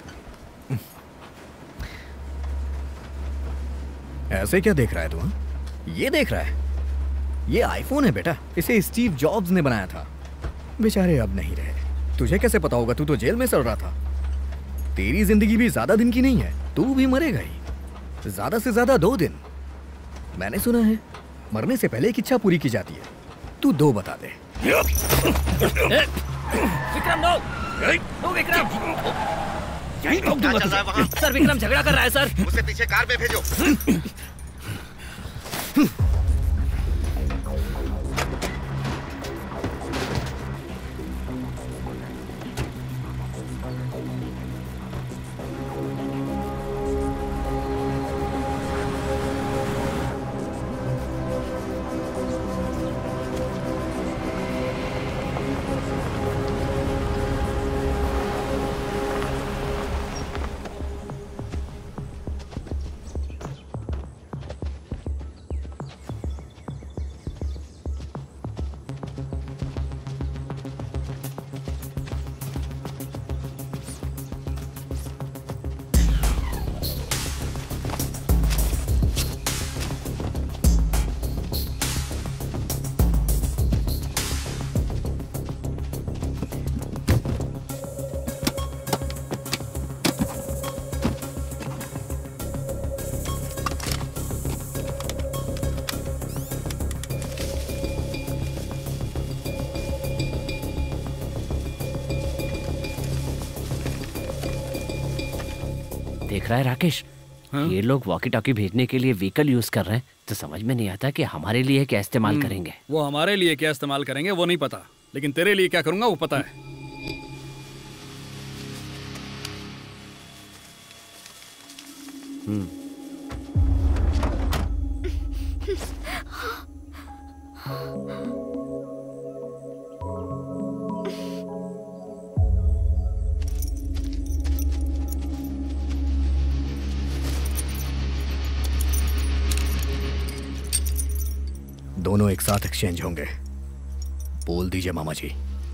ऐसे क्या देख रहा है तू? हाँ? ये देख रहा है, ये आईफोन है बेटा, इसे स्टीव जॉब्स ने बनाया था। बेचारे अब नहीं रहे। तुझे कैसे पता होगा? तू तो जेल में सड़ रहा था। तेरी जिंदगी भी ज्यादा दिन की नहीं है, तू भी मरेगा ही, ज्यादा से ज्यादा दो दिन। मैंने सुना है मरने से पहले एक इच्छा पूरी की जाती है, तू दो बता दे। विक्रम दो, दो विक्रम। यहीं ठोक दूंगा तुझे। सर, विक्रम झगड़ा कर रहा है सर। उसे पीछे कार में भेजो। देख रहा है राकेश, ये लोग वॉकी टॉकी भेजने के लिए व्हीकल यूज कर रहे हैं, तो समझ में नहीं आता कि हमारे लिए क्या इस्तेमाल करेंगे। वो हमारे लिए क्या इस्तेमाल करेंगे वो नहीं पता, लेकिन तेरे लिए क्या करूंगा वो पता है। हम्म। दोनों एक साथ एक्सचेंज होंगे। बोल दीजिए मामा जी।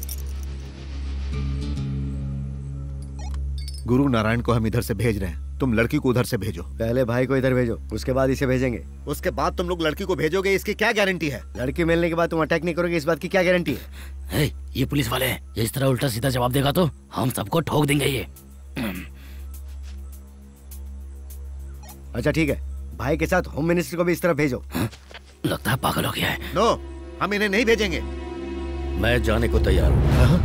गुरु नारायण को हम इधर से भेज रहे हैं, तुम लड़की को उधर से भेजो। पहले भाई को इधर भेजो, उसके बाद इसे भेजेंगे। उसके बाद तुम लोग लड़की को भेजोगे, इसकी क्या गारंटी है? लड़की मिलने के बाद तुम अटैक नहीं करोगे, इस बात की क्या गारंटी है? हे, ये पुलिस वाले हैं, ये इस तरह उल्टा सीधा जवाब देगा तो हम सबको ठोक देंगे ये। अच्छा ठीक है, भाई के साथ होम मिनिस्टर को भी इस तरह भेजो। हा? लगता है पागल हो गया है। नो, हम इन्हें नहीं भेजेंगे। मैं जाने को तैयार हूँ।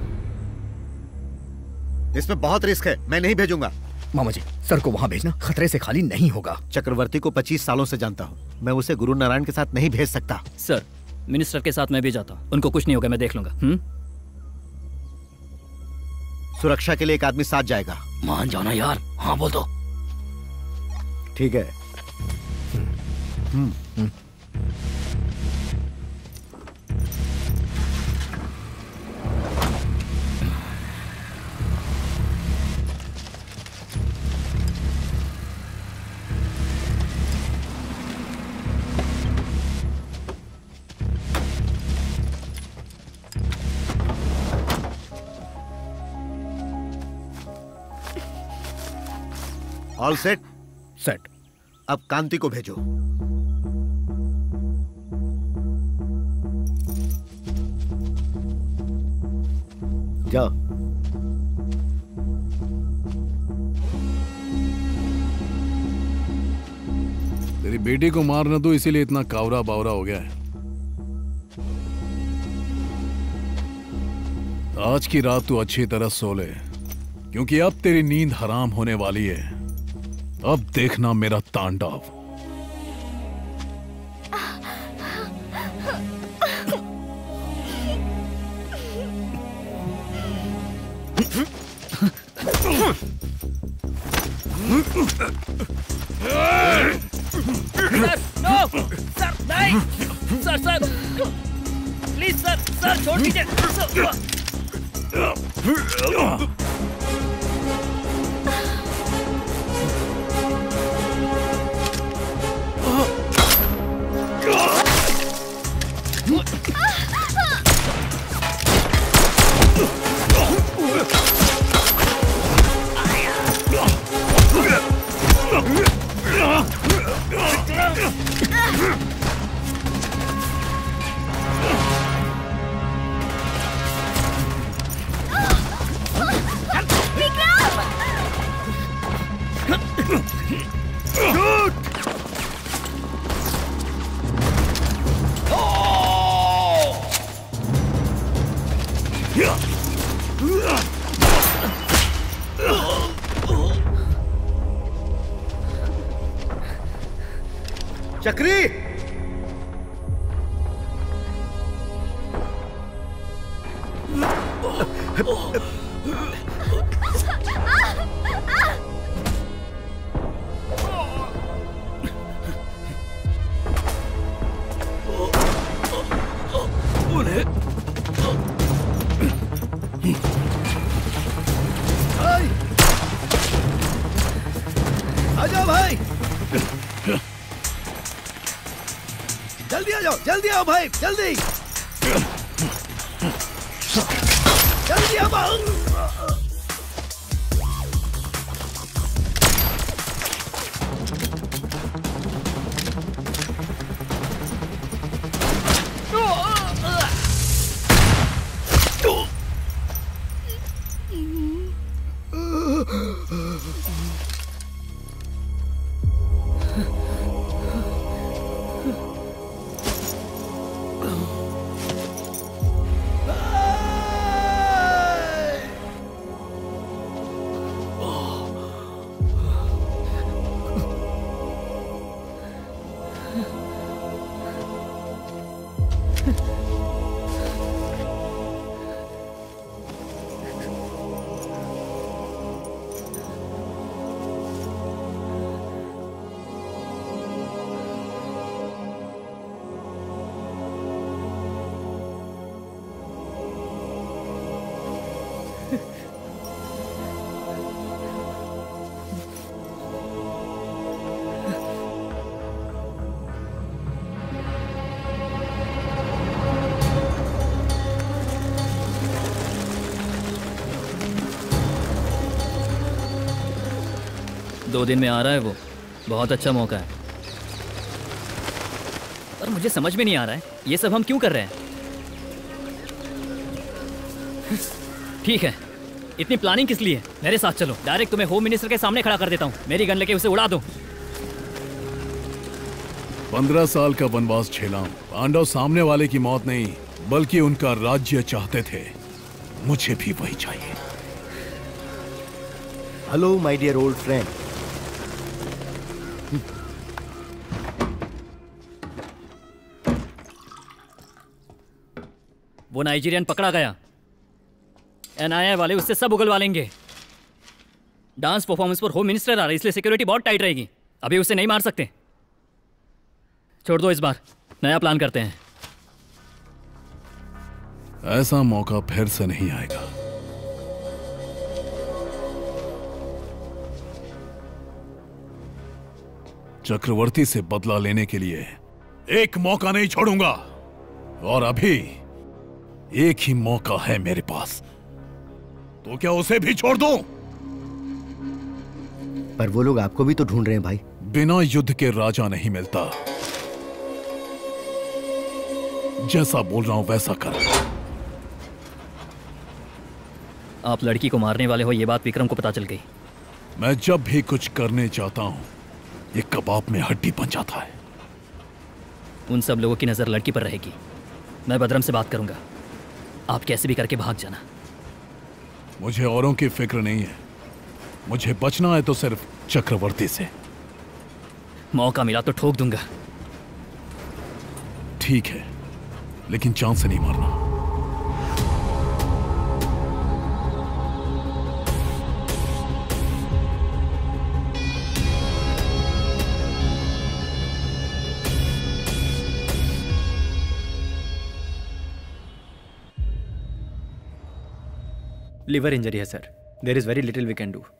इसमें बहुत रिस्क है, मैं नहीं भेजूंगा। मामा जी, सर को वहाँ भेजना खतरे से खाली नहीं होगा। चक्रवर्ती को पच्चीस सालों से जानता हूँ, मैं उसे गुरु नारायण के साथ नहीं भेज सकता। सर, मिनिस्टर के साथ मैं भी जाता हूँ, उनको कुछ नहीं होगा, मैं देख लूंगा। हुँ? सुरक्षा के लिए एक आदमी साथ जाएगा। मान जाओ ना यार। हाँ बोल दो। ठीक है। हम्म। हम्म। All set? सेट। अब कांति को भेजो। जाओ। तेरी बेटी को मारना तो इसीलिए इतना कावरा बावरा हो गया है। आज की रात तू अच्छी तरह सो ले, क्योंकि अब तेरी नींद हराम होने वाली है। अब देखना मेरा तांडव। सर, नो, सर, नहीं, sir, sir, please sir, sir, छोड़ दीजिए, चक्री, आजा भाई, जल्दी आ जाओ, जल्दी आओ भाई, जल्दी जल्दी आओ। दो दिन में आ रहा है वो, बहुत अच्छा मौका है। और मुझे समझ में नहीं आ रहा है ये सब हम क्यों कर रहे हैं। ठीक है, इतनी प्लानिंग किस लिए? मेरे साथ चलो, डायरेक्ट तुम्हें होम मिनिस्टर के सामने खड़ा कर देता हूँ, मेरी गन लेके उसे उड़ा दो। पंद्रह साल का वनवास झेला, पांडव सामने वाले की मौत नहीं बल्कि उनका राज्य चाहते थे, मुझे भी वही चाहिए। Hello my dear old friend. वो नाइजीरियन पकड़ा गया, एनआईए वाले उससे सब उगलवा लेंगे। डांस परफॉर्मेंस पर होम मिनिस्टर आ रहा है, इसलिए सिक्योरिटी बहुत टाइट रहेगी। अभी उसे नहीं मार सकते, छोड़ दो, इस बार नया प्लान करते हैं। ऐसा मौका फिर से नहीं आएगा। चक्रवर्ती से बदला लेने के लिए एक मौका नहीं छोड़ूंगा, और अभी एक ही मौका है मेरे पास, तो क्या उसे भी छोड़ दूं? पर वो लोग आपको भी तो ढूंढ रहे हैं भाई। बिना युद्ध के राजा नहीं मिलता। जैसा बोल रहा हूं वैसा कर। आप लड़की को मारने वाले हो, ये बात विक्रम को पता चल गई। मैं जब भी कुछ करने चाहता हूं ये कबाब में हड्डी बन जाता है। उन सब लोगों की नजर लड़की पर रहेगी। मैं बदरम से बात करूंगा, आप कैसे भी करके भाग जाना। मुझे औरों की फिक्र नहीं है, मुझे बचना है तो सिर्फ चक्रवर्ती से। मौका मिला तो ठोक दूंगा। ठीक है, लेकिन चांद से नहीं मारना। लिवर इंजरी है sir, there is very little we can do.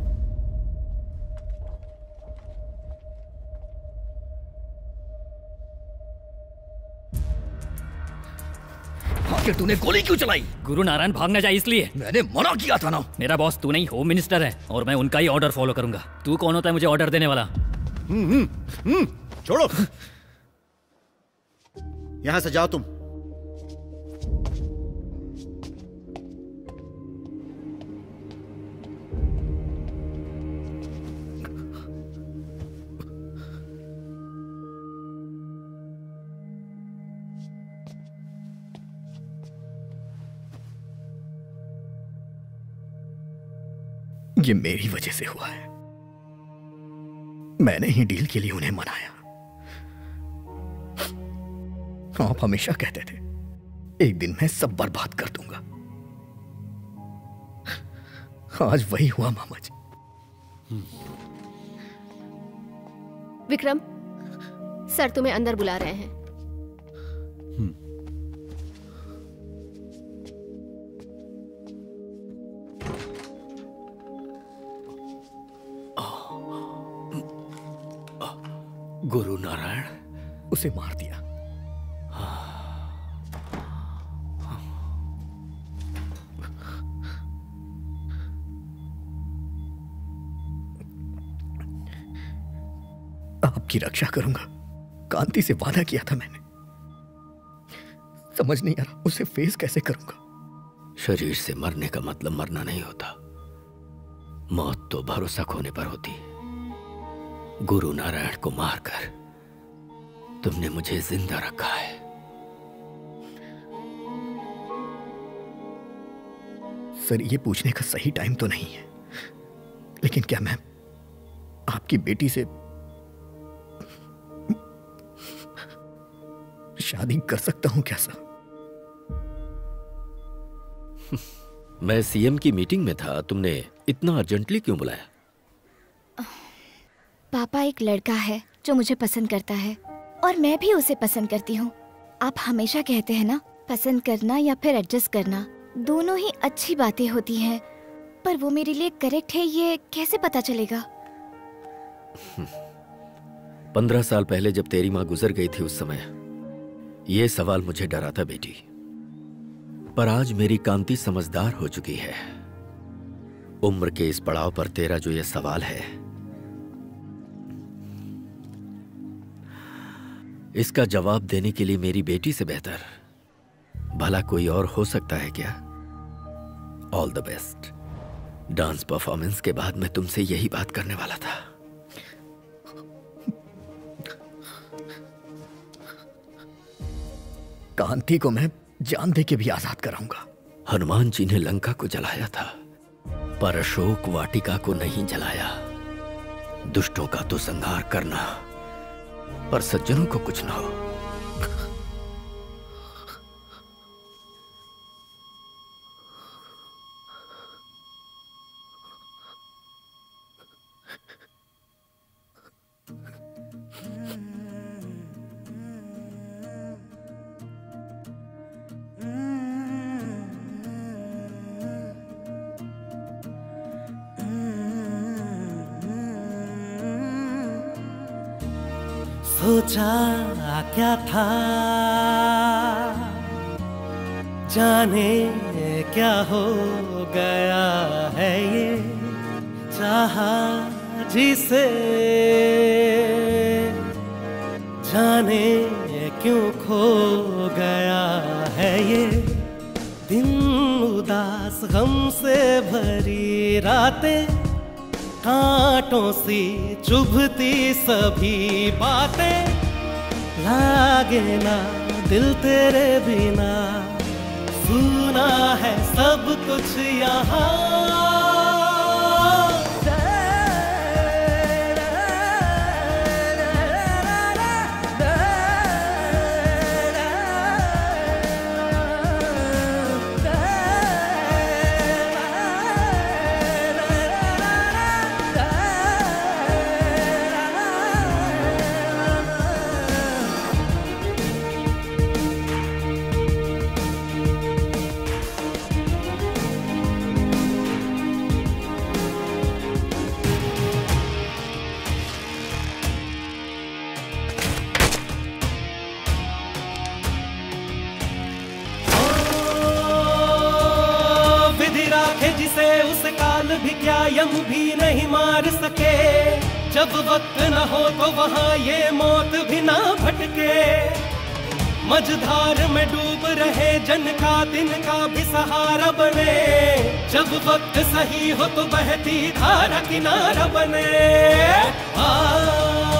आखिर तूने गोली क्यों चलाई? गुरु नारायण भागना जाए इसलिए। मैंने मना किया था ना। मेरा बॉस तू नहीं, होम मिनिस्टर है, और मैं उनका ही ऑर्डर फॉलो करूंगा। तू कौन होता है मुझे ऑर्डर देने वाला? हम्म हम्म छोड़ो, यहां से जाओ तुम। ये मेरी वजह से हुआ है। मैंने ही डील के लिए उन्हें मनाया। आप हमेशा कहते थे एक दिन मैं सब बर्बाद कर दूंगा। आज वही हुआ मामा जी। विक्रम, सर तुम्हें अंदर बुला रहे हैं। गुरु नारायण उसे मार दिया। आपकी रक्षा करूंगा, कांति से वादा किया था मैंने। समझ नहीं आ रहा उसे फेस कैसे करूंगा। शरीर से मरने का मतलब मरना नहीं होता, मौत तो भरोसा खोने पर होती। गुरु नारायण को मारकर तुमने मुझे जिंदा रखा है। सर, ये पूछने का सही टाइम तो नहीं है, लेकिन क्या मैं आपकी बेटी से शादी कर सकता हूं क्या सर? मैं सीएम की मीटिंग में था, तुमने इतना अर्जेंटली क्यों बुलाया? पापा, एक लड़का है जो मुझे पसंद करता है और मैं भी उसे पसंद करती हूँ। आप हमेशा कहते हैं ना, पसंद करना या फिर एडजस्ट करना दोनों ही अच्छी बातें होती हैं, पर वो मेरे लिए करेक्ट है ये कैसे पता चलेगा? पंद्रह साल पहले जब तेरी माँ गुजर गई थी उस समय ये सवाल मुझे डरा था बेटी, पर आज मेरी कांति समझदार हो चुकी है। उम्र के इस पड़ाव पर तेरा जो ये सवाल है इसका जवाब देने के लिए मेरी बेटी से बेहतर भला कोई और हो सकता है क्या? All the best. Dance performance के बाद मैं तुमसे यही बात करने वाला था। कांति को मैं जान दे के भी आजाद कराऊंगा। हनुमान जी ने लंका को जलाया था, पर अशोक वाटिका को नहीं जलाया। दुष्टों का तो संहार करना, पर सज्जनों को कुछ ना हो। सोचा क्या था, जाने क्या हो गया है ये, चाहा जिसे जाने क्यों खो गया है ये। दिन उदास गम से भरी रातें, कांटों सी चुभती सभी बातें, लागे ना दिल तेरे बिना, सुना है सब कुछ यहाँ। जिसे उस काल भी क्या यम भी नहीं मार सके, जब वक्त न हो तो वहाँ ये मौत भी ना भटके। मझधार में डूब रहे जन का दिन का भी सहारा बने, जब वक्त सही हो तो बहती धारा किनारा बने। आ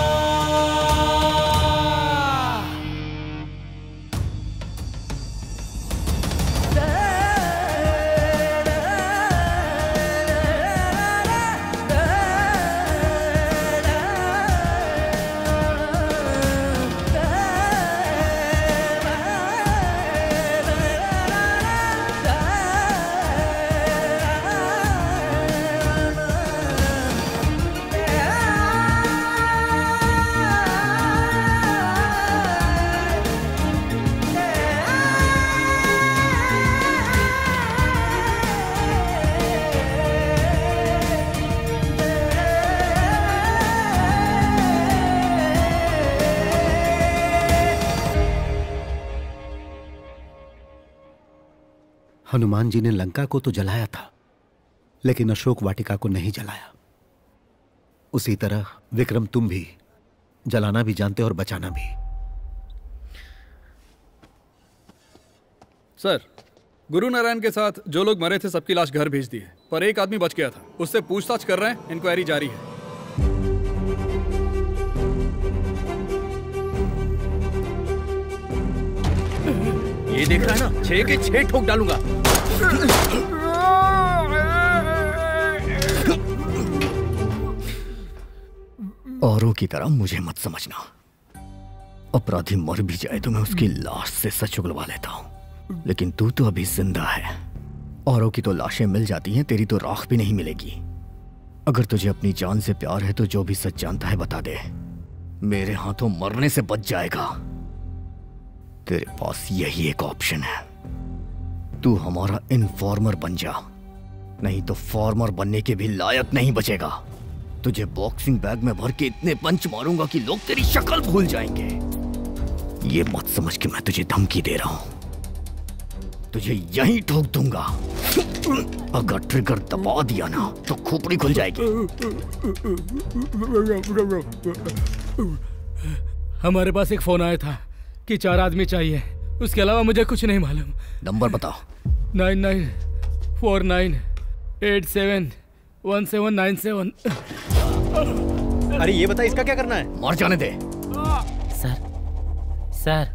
हनुमान जी ने लंका को तो जलाया था, लेकिन अशोक वाटिका को नहीं जलाया। उसी तरह विक्रम तुम भी जलाना भी जानते और बचाना भी। सर, गुरु नारायण के साथ जो लोग मरे थे सबकी लाश घर भेज दी है, पर एक आदमी बच गया था, उससे पूछताछ कर रहे हैं, इंक्वायरी जारी है। ये देख रहा है ना, छह के छह ठोक डालूंगा। औरों की तरह मुझे मत समझना। अपराधी मर भी जाए तो मैं उसकी लाश से सच उगलवा लेता हूं, लेकिन तू तो अभी जिंदा है। औरों की तो लाशें मिल जाती हैं, तेरी तो राख भी नहीं मिलेगी। अगर तुझे अपनी जान से प्यार है तो जो भी सच जानता है बता दे, मेरे हाथों मरने से बच जाएगा। तेरे पास यही एक ऑप्शन है, तू हमारा इन्फॉर्मर बन जा, नहीं तो फॉर्मर बनने के भी लायक नहीं बचेगा। तुझे बॉक्सिंग बैग में भर के इतने पंच मारूंगा कि लोग तेरी शक्ल भूल जाएंगे। ये मत समझ के मैं तुझे धमकी दे रहा हूं, तुझे यहीं ठोक दूंगा। अगर ट्रिगर दबा दिया ना तो खोपड़ी खुल जाएगी। हमारे पास एक फोन आया था कि चार आदमी चाहिए, उसके अलावा मुझे कुछ नहीं मालूम। नंबर बताओ। Nine nine four nine eight seven one seven nine seven. अरे ये बता इसका क्या करना है? मार जाने दे। Sir sir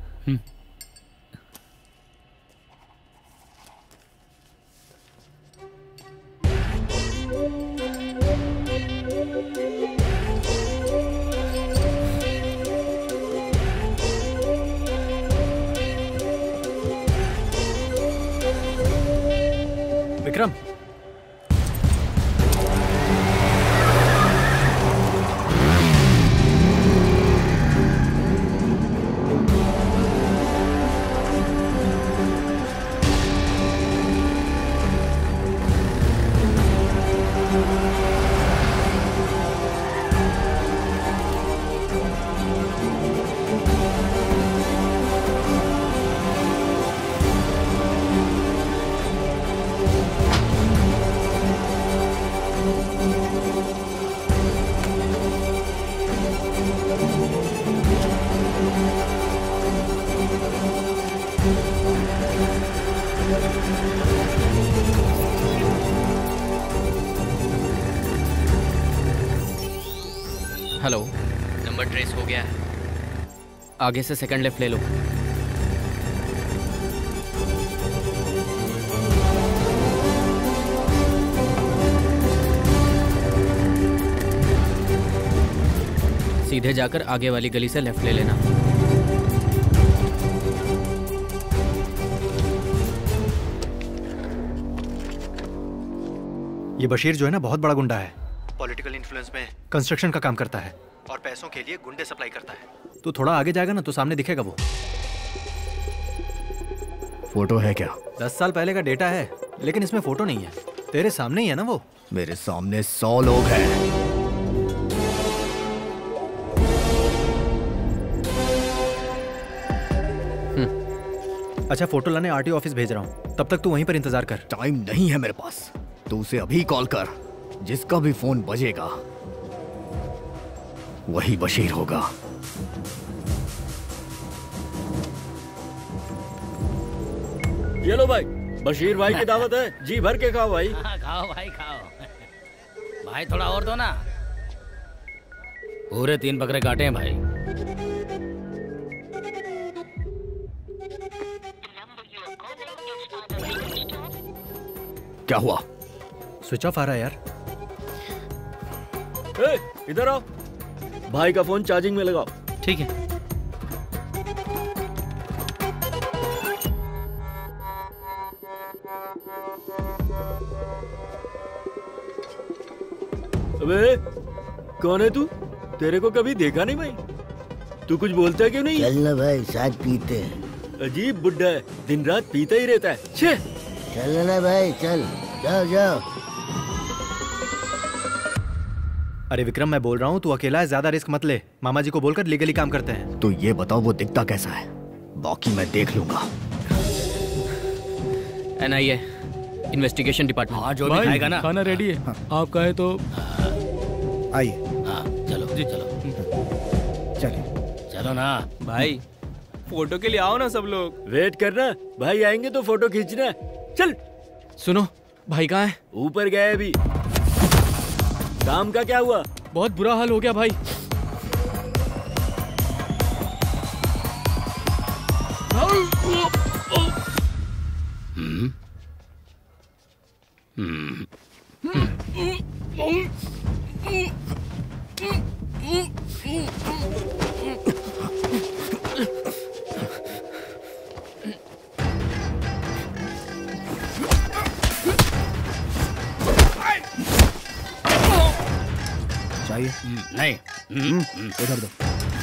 Vikram, hello, number trace हो गया है, आगे से सेकंड लेफ्ट ले लो। सीधे जाकर आगे वाली गली से लेफ्ट ले लेना। ये बशीर जो है ना बहुत बड़ा गुंडा है। पॉलिटिकल इन्फ्लुएंस में कंस्ट्रक्शन का काम करता है और पैसों के लिए गुंडे सप्लाई करता है। तो थोड़ा आगे जाएगा ना तो सामने दिखेगा वो। फोटो है क्या? दस साल पहले का डेटा है, लेकिन इसमें फोटो नहीं है। तेरे सामने ही है ना वो। मेरे सामने सौ लोग हैं। अच्छा, फोटो लाने आरटीओ ऑफिस भेज रहा हूँ, तब तक तू वहीं पर इंतजार कर। टाइम नहीं है मेरे पास, तू उसे अभी कॉल कर। जिसका भी फोन बजेगा वही बशीर होगा। ये लो भाई, बशीर भाई की दावत है, जी भर के खाओ भाई। हाँ, खाओ भाई खाओ। भाई थोड़ा और दो ना। पूरे तीन बकरे काटे हैं भाई। क्या हुआ? स्विच ऑफ आ रहा है यार। ए, इधर आओ, भाई का फोन चार्जिंग में लगाओ। ठीक है। अबे कौन है तू? तेरे को कभी देखा नहीं भाई। तू कुछ बोलता है क्यों नहीं? चल ना भाई, साथ पीते हैं। अजीब बुड्ढा है, दिन रात पीता ही रहता है। छे चल ना भाई, चल, जाओ जाओ। अरे विक्रम, मैं बोल रहा हूँ तू अकेला है, ज्यादा रिस्क मत ले। मामा जी को बोलकर लीगली काम करते हैं। तो ये बताओ वो दिखता कैसा है, बाकी मैं देख लूंगा। NIA, investigation department. हाँ, जो भी खाएगा ना। खाना रेडी है। हाँ। आप कहे तो आइए। हाँ चलो जी, चलो चलिए। चलो ना भाई, फोटो के लिए आओ ना सब लोग। वेट करना, भाई आएंगे तो फोटो खींचना। चल। सुनो, भाई कहाँ है? ऊपर गए अभी। काम का क्या हुआ? बहुत बुरा हाल हो गया भाई। हम्म हम्म चाहिए? नहीं, उधर दो।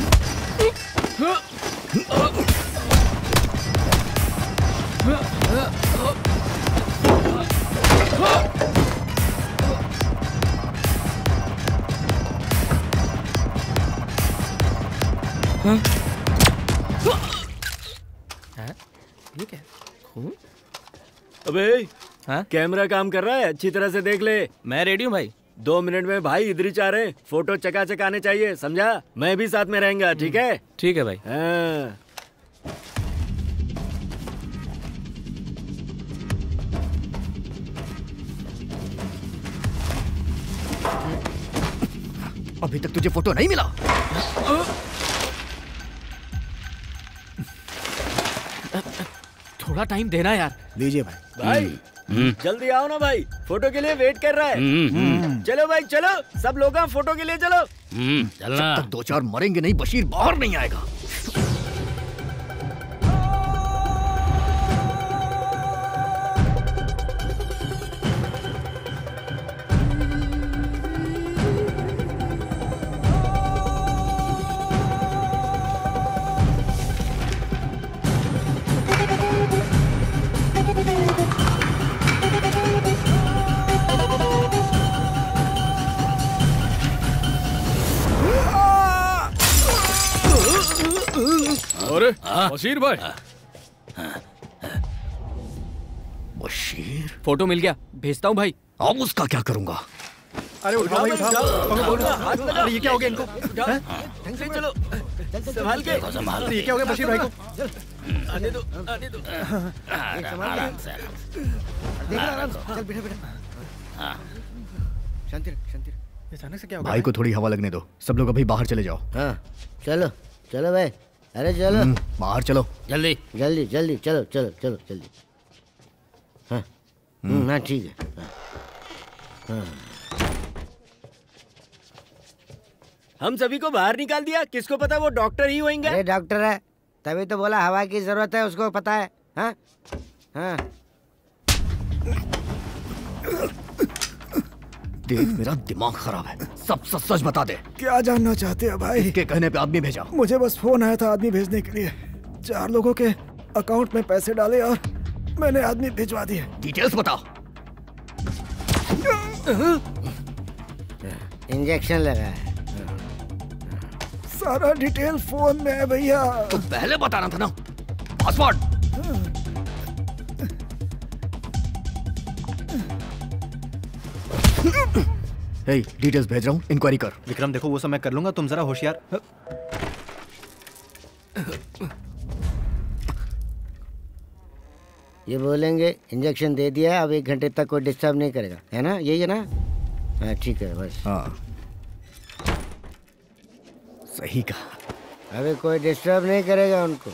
ये क्या? अबे हाँ? कैमरा काम कर रहा है, अच्छी तरह से देख ले। मैं रेडी हूँ भाई। दो मिनट में भाई इधर ही चाह रहे, फोटो चकाचक आने चाहिए, समझा? मैं भी साथ में रहेंगा, ठीक है? ठीक है भाई। हाँ। अभी तक तुझे फोटो नहीं मिला? थोड़ा टाइम देना यार। लीजिए भाई। भाई जल्दी आओ ना भाई, फोटो के लिए वेट कर रहा है। चलो भाई चलो, सब लोग फोटो के लिए चलो। चलना। जब तक दो चार मरेंगे नहीं बशीर बाहर नहीं आएगा। अरे बशीर भाई। बशीर फोटो मिल गया, भेजता हूँ भाई। अब उसका क्या करूंगा? अरे उठाओ भाई उठाओ। अरे ये क्या हो गया इनको? ढंग से चलो, संभाल के। ये क्या हो गया बशीर भाई को? आने दो, आने दो। आराम से देख आराम से। चल बैठा बैठा। शांति रख, शांति रख। अचानक से क्या हो गया? भाई को थोड़ी हवा लगने दो, सब लोग अभी बाहर चले जाओ। हाँ चलो चलो भाई, अरे चलो बाहर चलो जल्दी जल्दी जल्दी, चलो चलो चलो जल्दी। हाँ हाँ ठीक है। हाँ, हाँ। हम सभी को बाहर निकाल दिया, किसको पता वो डॉक्टर ही होंगे। अरे डॉक्टर है तभी तो बोला हवा की जरूरत है, उसको पता है। हाँ हाँ देख मेरा दिमाग खराब है, सब सच सच बता दे। क्या जानना चाहते हो भाई? इसके कहने पे आदमी भेजा। मुझे बस फोन आया था आदमी भेजने के लिए। चार लोगों के अकाउंट में पैसे डाले और मैंने आदमी भिजवा दिए। डिटेल्स बता। इंजेक्शन लगा है। सारा डिटेल फोन में है भैया। तो पहले बताना था ना। पासवर्ड। हे डिटेल्स भेज रहा हूँ, इंक्वायरी कर। विक्रम देखो वो सब मैं कर लूंगा, तुम जरा होशियार। ये बोलेंगे इंजेक्शन दे दिया, अब एक घंटे तक कोई डिस्टर्ब नहीं करेगा, है ना? यही है ना? हाँ ठीक है बस। हाँ सही कहा। अबे कोई डिस्टर्ब नहीं करेगा उनको।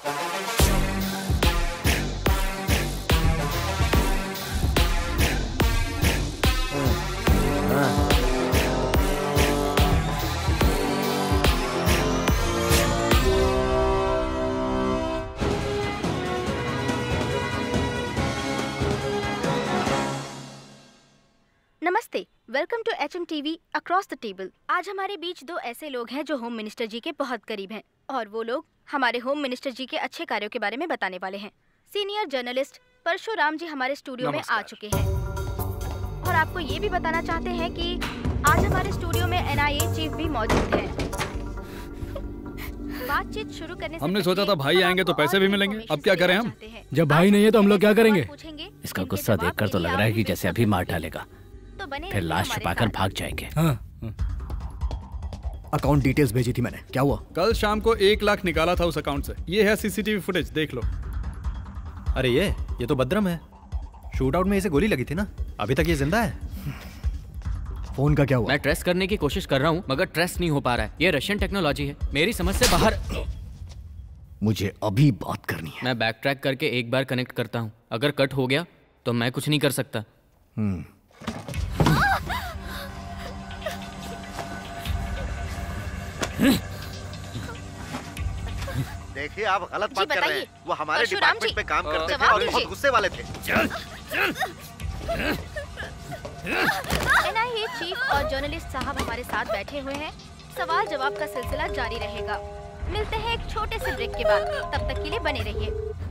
नमस्ते, welcome to H M TV across the table. आज हमारे बीच दो ऐसे लोग हैं जो होम मिनिस्टर जी के बहुत करीब हैं और वो लोग हमारे होम मिनिस्टर जी के अच्छे कार्यों के बारे में बताने वाले हैं। सीनियर जर्नलिस्ट परशुराम जी हमारे स्टूडियो में आ चुके हैं और आपको ये भी बताना चाहते हैं कि आज हमारे स्टूडियो में एन आई ए चीफ भी मौजूद है। बातचीत शुरू करने से हमने सोचा था भाई आएंगे तो पैसे भी मिलेंगे, अब क्या करें हम? जब भाई नहीं है तो हम लोग क्या करेंगे? इसका गुस्सा देखकर तो लग रहा है कि जैसे अभी मार डालेगा, फिर लाश छुपाकर भाग जाएंगे। हाँ। अकाउंट डिटेल्स भेजी थी मैंने, क्या हुआ? कल शाम को एक लाख निकाला था उस अकाउंट से। ये है सीसीटीवी फुटेज, देख लो। अरे ये ये तो बदरम है। शूट आउट में इसे गोली लगी थी ना, अभी तक ये जिंदा है। फोन का क्या हुआ? मैं ट्रेस करने की कोशिश कर रहा हूँ मगर ट्रेस नहीं हो पा रहा है। ये रशियन टेक्नोलॉजी है, मेरी समझ से बाहर। मुझे अभी बात करनी है। मैं बैक ट्रैक करके एक बार कनेक्ट करता हूँ, अगर कट हो गया तो मैं कुछ नहीं कर सकता। हम्म देखिए आप गलत बात कर रहे हैं। वो हमारे परशुराम डिपार्टमेंट जी, पे काम करते थे जवाब और बहुत दीजिए। गुस्से वाले थे। एन आई ए चीफ और जर्नलिस्ट साहब हमारे साथ बैठे हुए हैं। सवाल जवाब का सिलसिला जारी रहेगा। मिलते हैं एक छोटे से ब्रेक के बाद, तब तक के लिए बने रहिए।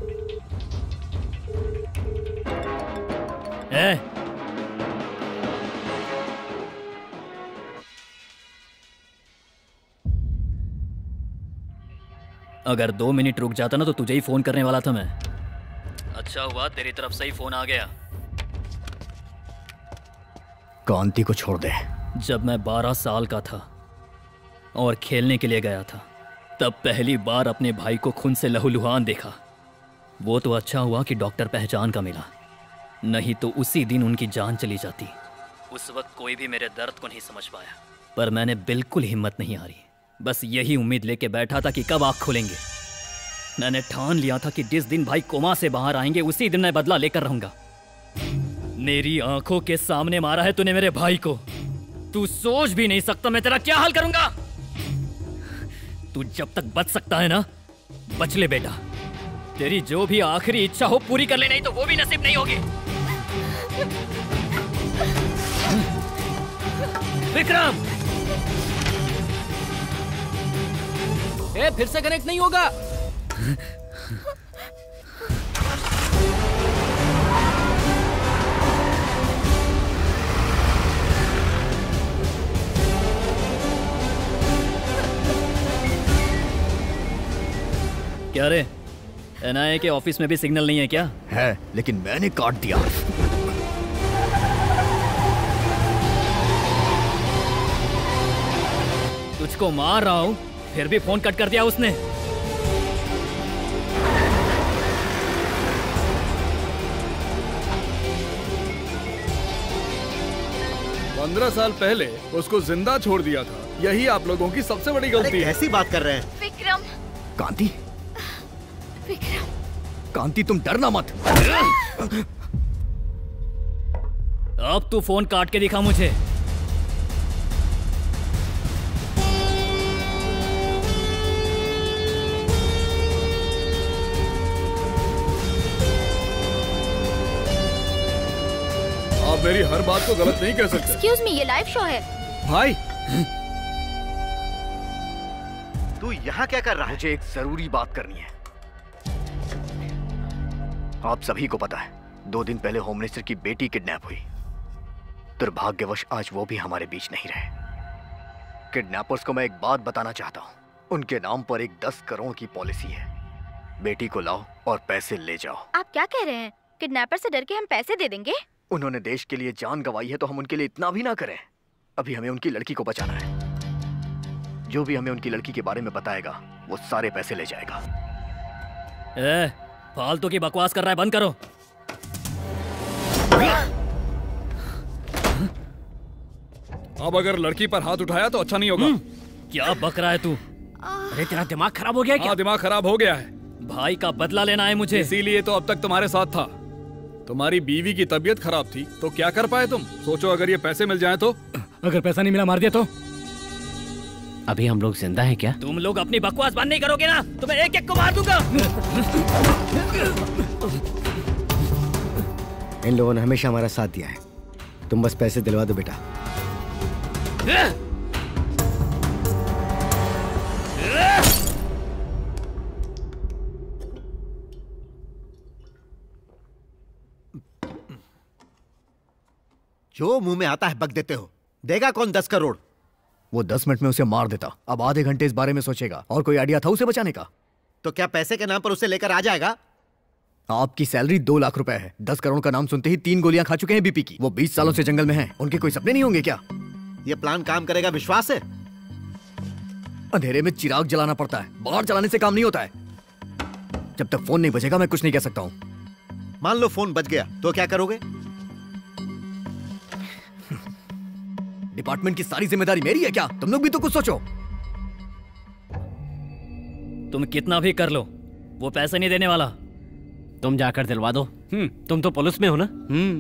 अगर दो मिनट रुक जाता ना तो तुझे ही फोन करने वाला था मैं। अच्छा हुआ तेरी तरफ से ही फोन आ गया। कांति को छोड़ दे। जब मैं बारह साल का था और खेलने के लिए गया था, तब पहली बार अपने भाई को खून से लहूलुहान देखा। वो तो अच्छा हुआ कि डॉक्टर पहचान का मिला, नहीं तो उसी दिन उनकी जान चली जाती। उस वक्त कोई भी मेरे दर्द को नहीं समझ पाया, पर मैंने बिल्कुल हिम्मत नहीं हारी। बस यही उम्मीद लेके बैठा था कि कब आँख खुलेंगे। मैंने ठान लिया था कि जिस दिन भाई कोमा से बाहर आएंगे उसी दिन मैं बदला लेकर रहूंगा। मेरी आंखों के सामने मारा है तूने मेरे भाई को। तू सोच भी नहीं सकता मैं तेरा क्या हाल करूंगा। तू जब तक बच सकता है ना, बच ले बेटा। तेरी जो भी आखिरी इच्छा हो पूरी कर ले, नहीं तो वो भी नसीब नहीं होगी। विक्रम! ए, फिर से कनेक्ट नहीं होगा। क्या रे, एनआईए के ऑफिस में भी सिग्नल नहीं है क्या? है, लेकिन मैंने काट दिया। तुझको मार रहा हूं, फिर भी फोन कट कर दिया उसने। पंद्रह साल पहले उसको जिंदा छोड़ दिया था। यही आप लोगों की सबसे बड़ी गलती है। कैसी बात कर रहे हैं? विक्रम! कांति, विक्रम! कांति तुम डरना मत। अब तू फोन काट के दिखा मुझे। आप मेरी हर बात को गलत नहीं कह सकते। एक्सक्यूज मी, ये लाइव शो है। भाई, तू यहाँ क्या कर रहा है? मुझे एक जरूरी बात करनी है। आप सभी को पता है, दो दिन पहले होम मिनिस्टर की बेटी किडनैप हुई। दुर्भाग्यवश आज वो भी हमारे बीच नहीं रहे। किडनैपर्स को मैं एक बात बताना चाहता हूँ। उनके नाम पर एक दस करोड़ की पॉलिसी है। बेटी को लाओ और पैसे ले जाओ। आप क्या कह रहे हैं? किडनैपर से डर के हम पैसे दे देंगे? उन्होंने देश के लिए जान गंवाई है, तो हम उनके लिए इतना भी ना करें। अभी हमें उनकी लड़की को बचाना है। जो भी हमें उनकी लड़की के बारे में बताएगा वो सारे पैसे ले जाएगा। ए, फालतू की बकवास कर रहा है, बंद करो। अब अगर लड़की पर हाथ उठाया तो अच्छा नहीं होगा। क्या बक रहा है तू? अरे तेरा दिमाग खराब हो गया क्या? हाँ, दिमाग खराब हो गया है। भाई का बदला लेना है मुझे। इसीलिए तो अब तक तुम्हारे साथ था। तुम्हारी बीवी की तबीयत खराब थी तो क्या कर पाए तुम? सोचो अगर ये पैसे मिल जाएं तो। अगर पैसा नहीं मिला मार दिया तो? अभी हम लोग जिंदा हैं क्या? तुम लोग अपनी बकवास बंद नहीं करोगे ना तो मैं एक एक को मार दूंगा। इन लोगों ने हमेशा हमारा साथ दिया है। तुम बस पैसे दिलवा दो बेटा। जो मुंह में आता है बक देते हो। देगा कौन दस करोड़? वो दस मिनट में उसे मार देता। अब आधे घंटे इस बारे में सोचेगा। और कोई आइडिया था उसे बचाने का? तो क्या पैसे के नाम पर उसे लेकर आ जाएगा? आपकी सैलरी दो लाख रुपए है। दस करोड़ का नाम सुनते ही तीन गोलियां खा चुके हैं बीपी की। वो बीस सालों से जंगल में हैं। उनके कोई सपने नहीं होंगे क्या? ये प्लान काम करेगा विश्वास है? अंधेरे में चिराग जलाना पड़ता है, बाहर चलाने से काम नहीं होता है। जब तक फोन नहीं बजेगा मैं कुछ नहीं कह सकता हूँ। मान लो फोन बज गया तो क्या करोगे? डिपार्टमेंट की सारी जिम्मेदारी मेरी है क्या? तुम लोग भी तो कुछ सोचो। तुम कितना भी कर लो, वो पैसे नहीं देने वाला। तुम जाकर दिलवा दो। तुम तो पुलिस में हो ना?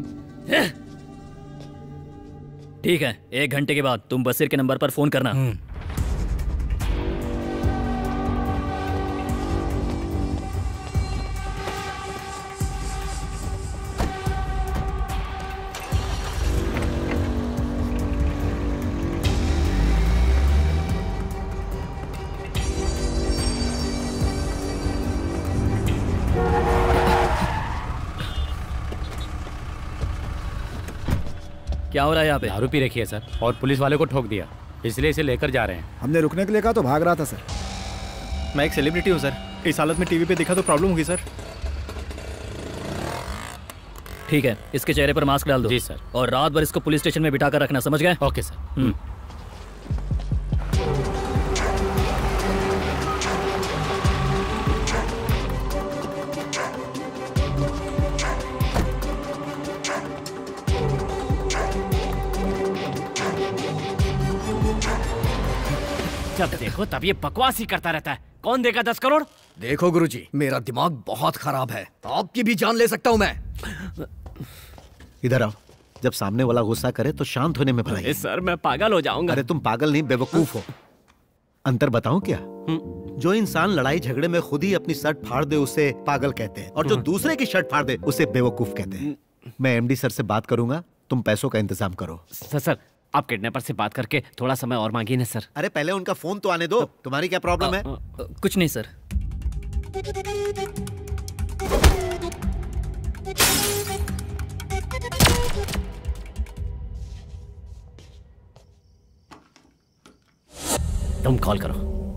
ठीक है, एक घंटे के बाद तुम बसीर के नंबर पर फोन करना। क्या हो रहा है यहाँ पे? दारू पी रखी है सर, और पुलिस वाले को ठोक दिया, इसलिए इसे लेकर जा रहे हैं। हमने रुकने के लिए कहा तो भाग रहा था सर। मैं एक सेलिब्रिटी हूँ सर, इस हालत में टीवी पे दिखा तो प्रॉब्लम होगी सर। ठीक है, इसके चेहरे पर मास्क डाल दो। जी सर। और रात भर इसको पुलिस स्टेशन में बिठा कर रखना, समझ गए? Okay sir. हम्म। जब देखो तब ये बकवास ही करता रहता है। कौन देगा दस करोड़? देखो गुरुजी, मेरा दिमाग बहुत खराब है, आपकी भी जान ले सकता हूँ मैं। इधर आओ। जब सामने वाला गुस्सा करे तो शांत होने में भलाई है। सर मैं पागल हो जाऊंगा। अरे तुम पागल नहीं, बेवकूफ हो। अंतर बताऊं क्या? जो इंसान लड़ाई झगड़े में खुद ही अपनी शर्ट फाड़ दे उसे पागल कहते हैं, और जो दूसरे की शर्ट फाड़ दे उसे बेवकूफ कहते हैं। मैं एमडी सर से बात करूंगा, तुम पैसों का इंतजाम करो। सर सर आप किडनैपर से बात करके थोड़ा समय और मांगिए ना सर। अरे पहले उनका फोन तो आने दो। तुम्हारी क्या प्रॉब्लम है? कुछ नहीं सर। तुम कॉल करो।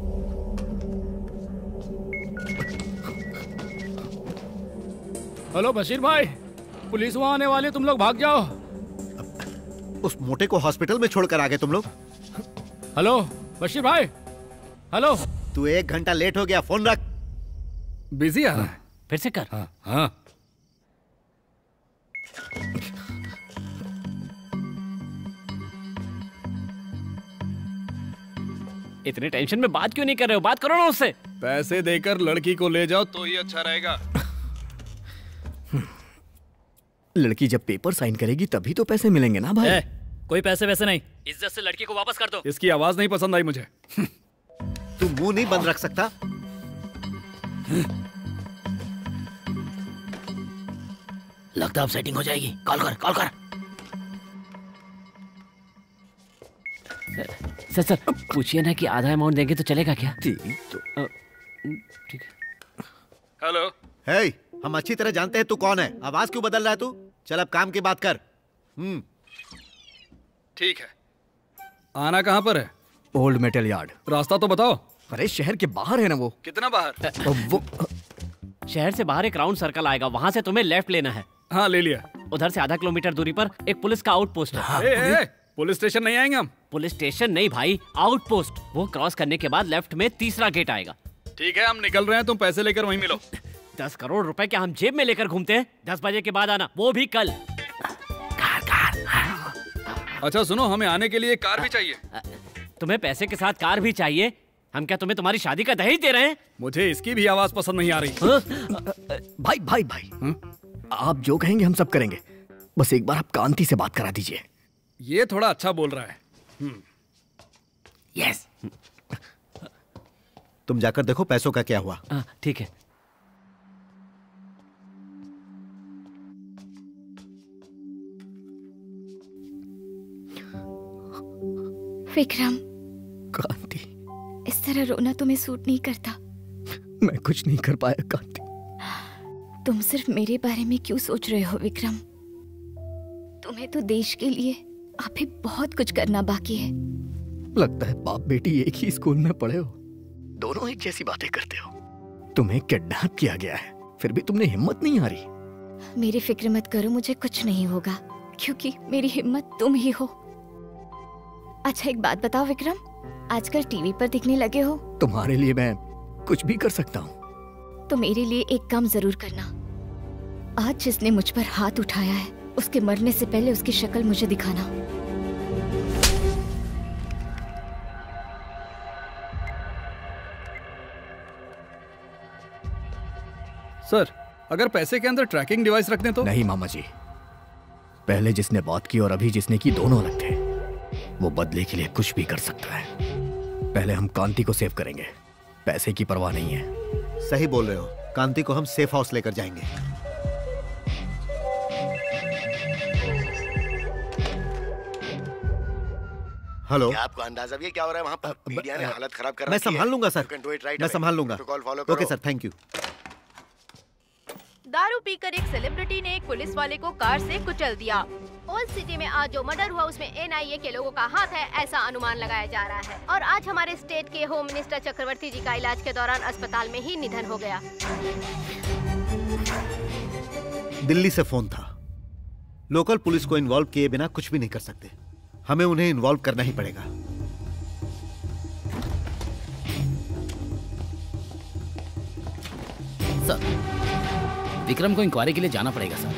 हेलो बशीर भाई, पुलिस वहां आने वाली, तुम लोग भाग जाओ। उस मोटे को हॉस्पिटल में छोड़कर आ गए तुम लोग? हेलो बशीर भाई, हेलो। तू एक घंटा लेट हो गया, फोन रख। बिजी आ रहा है। फिर से कर। हाँ, हाँ। इतने टेंशन में बात क्यों नहीं कर रहे हो? बात करो ना उससे। पैसे देकर लड़की को ले जाओ तो ही अच्छा रहेगा। लड़की जब पेपर साइन करेगी तभी तो पैसे मिलेंगे ना भाई। ए, कोई पैसे वैसे नहीं, इज्जत से लड़की को वापस कर दो। इसकी आवाज नहीं पसंद आई मुझे। तू मुंह नहीं बंद रख सकता? लगता अब सेटिंग हो जाएगी। कॉल कर, कॉल कर। सर सर पूछिए ना कि आधा अमाउंट देंगे तो चलेगा क्या? ठीक तो ठीक है। हेलो। हे, हम अच्छी तरह जानते हैं तू कौन है। आवाज क्यों बदल रहा है तू? चल अब काम की बात कर। हम्म ठीक है। आना कहाँ पर है? Old metal yard. रास्ता तो बताओ। अरे शहर के बाहर है ना वो। कितना बाहर? वो शहर से बाहर एक राउंड सर्कल आएगा, वहां से तुम्हें लेफ्ट लेना है। हाँ ले लिया। उधर से आधा किलोमीटर दूरी पर एक पुलिस का आउटपोस्ट है। हाँ, ए, ए, ए, पुलिस स्टेशन नहीं आएंगे हम। पुलिस स्टेशन नहीं भाई, आउटपोस्ट। वो क्रॉस करने के बाद लेफ्ट में तीसरा गेट आएगा। ठीक है, हम निकल रहे हैं, तुम पैसे लेकर वहीं मिलो। दस करोड़ रुपए क्या हम जेब में लेकर घूमते हैं? दस बजे के बाद आना, वो भी कल। Car car. अच्छा सुनो, हमें आने के लिए कार भी चाहिए। तुम्हें पैसे के साथ कार भी चाहिए? हम क्या तुम्हें तुम्हारी शादी का दहेज दे रहे हैं? मुझे इसकी भी आवाज पसंद नहीं आ रही। भाई भाई भाई हुँ? आप जो कहेंगे हम सब करेंगे, बस एक बार आप कांति से बात करा दीजिए। ये थोड़ा अच्छा बोल रहा है। यस। तुम जाकर देखो पैसों का क्या हुआ। ठीक है। विक्रम, कांति, इस तरह रोना तुम्हें सूट नहीं करता। मैं कुछ नहीं कर पाया कांति। तुम सिर्फ मेरे बारे में क्यों सोच रहे हो विक्रम? तुम्हें तो देश के लिए अभी बहुत कुछ करना बाकी है। लगता है बाप बेटी एक ही स्कूल में पढ़े हो, दोनों एक जैसी बातें करते हो। तुम्हें किडनैप किया गया है, फिर भी तुमने हिम्मत नहीं हारी। मेरी फिक्र मत करो, मुझे कुछ नहीं होगा, क्योंकि मेरी हिम्मत तुम ही हो। अच्छा एक बात बताओ विक्रम, आजकल टीवी पर दिखने लगे हो। तुम्हारे लिए मैं कुछ भी कर सकता हूँ। तो मेरे लिए एक काम जरूर करना। आज जिसने मुझ पर हाथ उठाया है, उसके मरने से पहले उसकी शक्ल मुझे दिखाना। सर, अगर पैसे के अंदर ट्रैकिंग डिवाइस रख दें तो? नहीं मामा जी, पहले जिसने बात की और अभी जिसने की दोनों अलग थे। वो बदले के लिए कुछ भी कर सकता है। पहले हम कांति को सेव करेंगे, पैसे की परवाह नहीं है। सही बोल रहे हो, कांति को हम सेफ हाउस लेकर जाएंगे। हेलो। क्या आपको अंदाजा भी है क्या हो रहा है वहाँ पर? मीडिया ने हालत खराब कर रखी है। मैं संभाल लूंगा सर, right मैं संभाल लूंगा। Okay sir, thank you. दारू पीकर एक सेलिब्रिटी ने एक पुलिस वाले को कार से कुचल दिया। ओल्ड सिटी में आज जो मर्डर हुआ उसमें एन आई ए के लोगों का हाथ है, ऐसा अनुमान लगाया जा रहा है। और आज हमारे स्टेट के होम मिनिस्टर चक्रवर्ती जी का इलाज के दौरान अस्पताल में ही निधन हो गया। दिल्ली से फोन था, लोकल पुलिस को इन्वॉल्व किए बिना कुछ भी नहीं कर सकते। हमें उन्हें इन्वॉल्व करना ही पड़ेगा। सर, विक्रम को इंक्वायरी के लिए जाना पड़ेगा सर।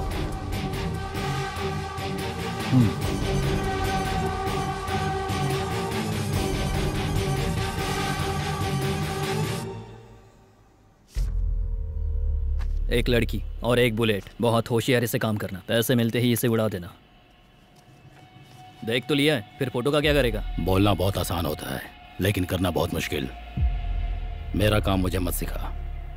एक लड़की और एक बुलेट, बहुत होशियारी से काम करना, पैसे मिलते ही इसे उड़ा देना। देख तो लिया है, फिर फोटो का क्या करेगा? बोलना बहुत आसान होता है लेकिन करना बहुत मुश्किल। मेरा काम मुझे मत सिखा।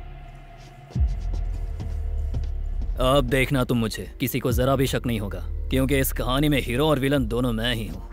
अब देखना तुम मुझे, किसी को जरा भी शक नहीं होगा, क्योंकि इस कहानी में हीरो और विलन दोनों मैं ही हूं।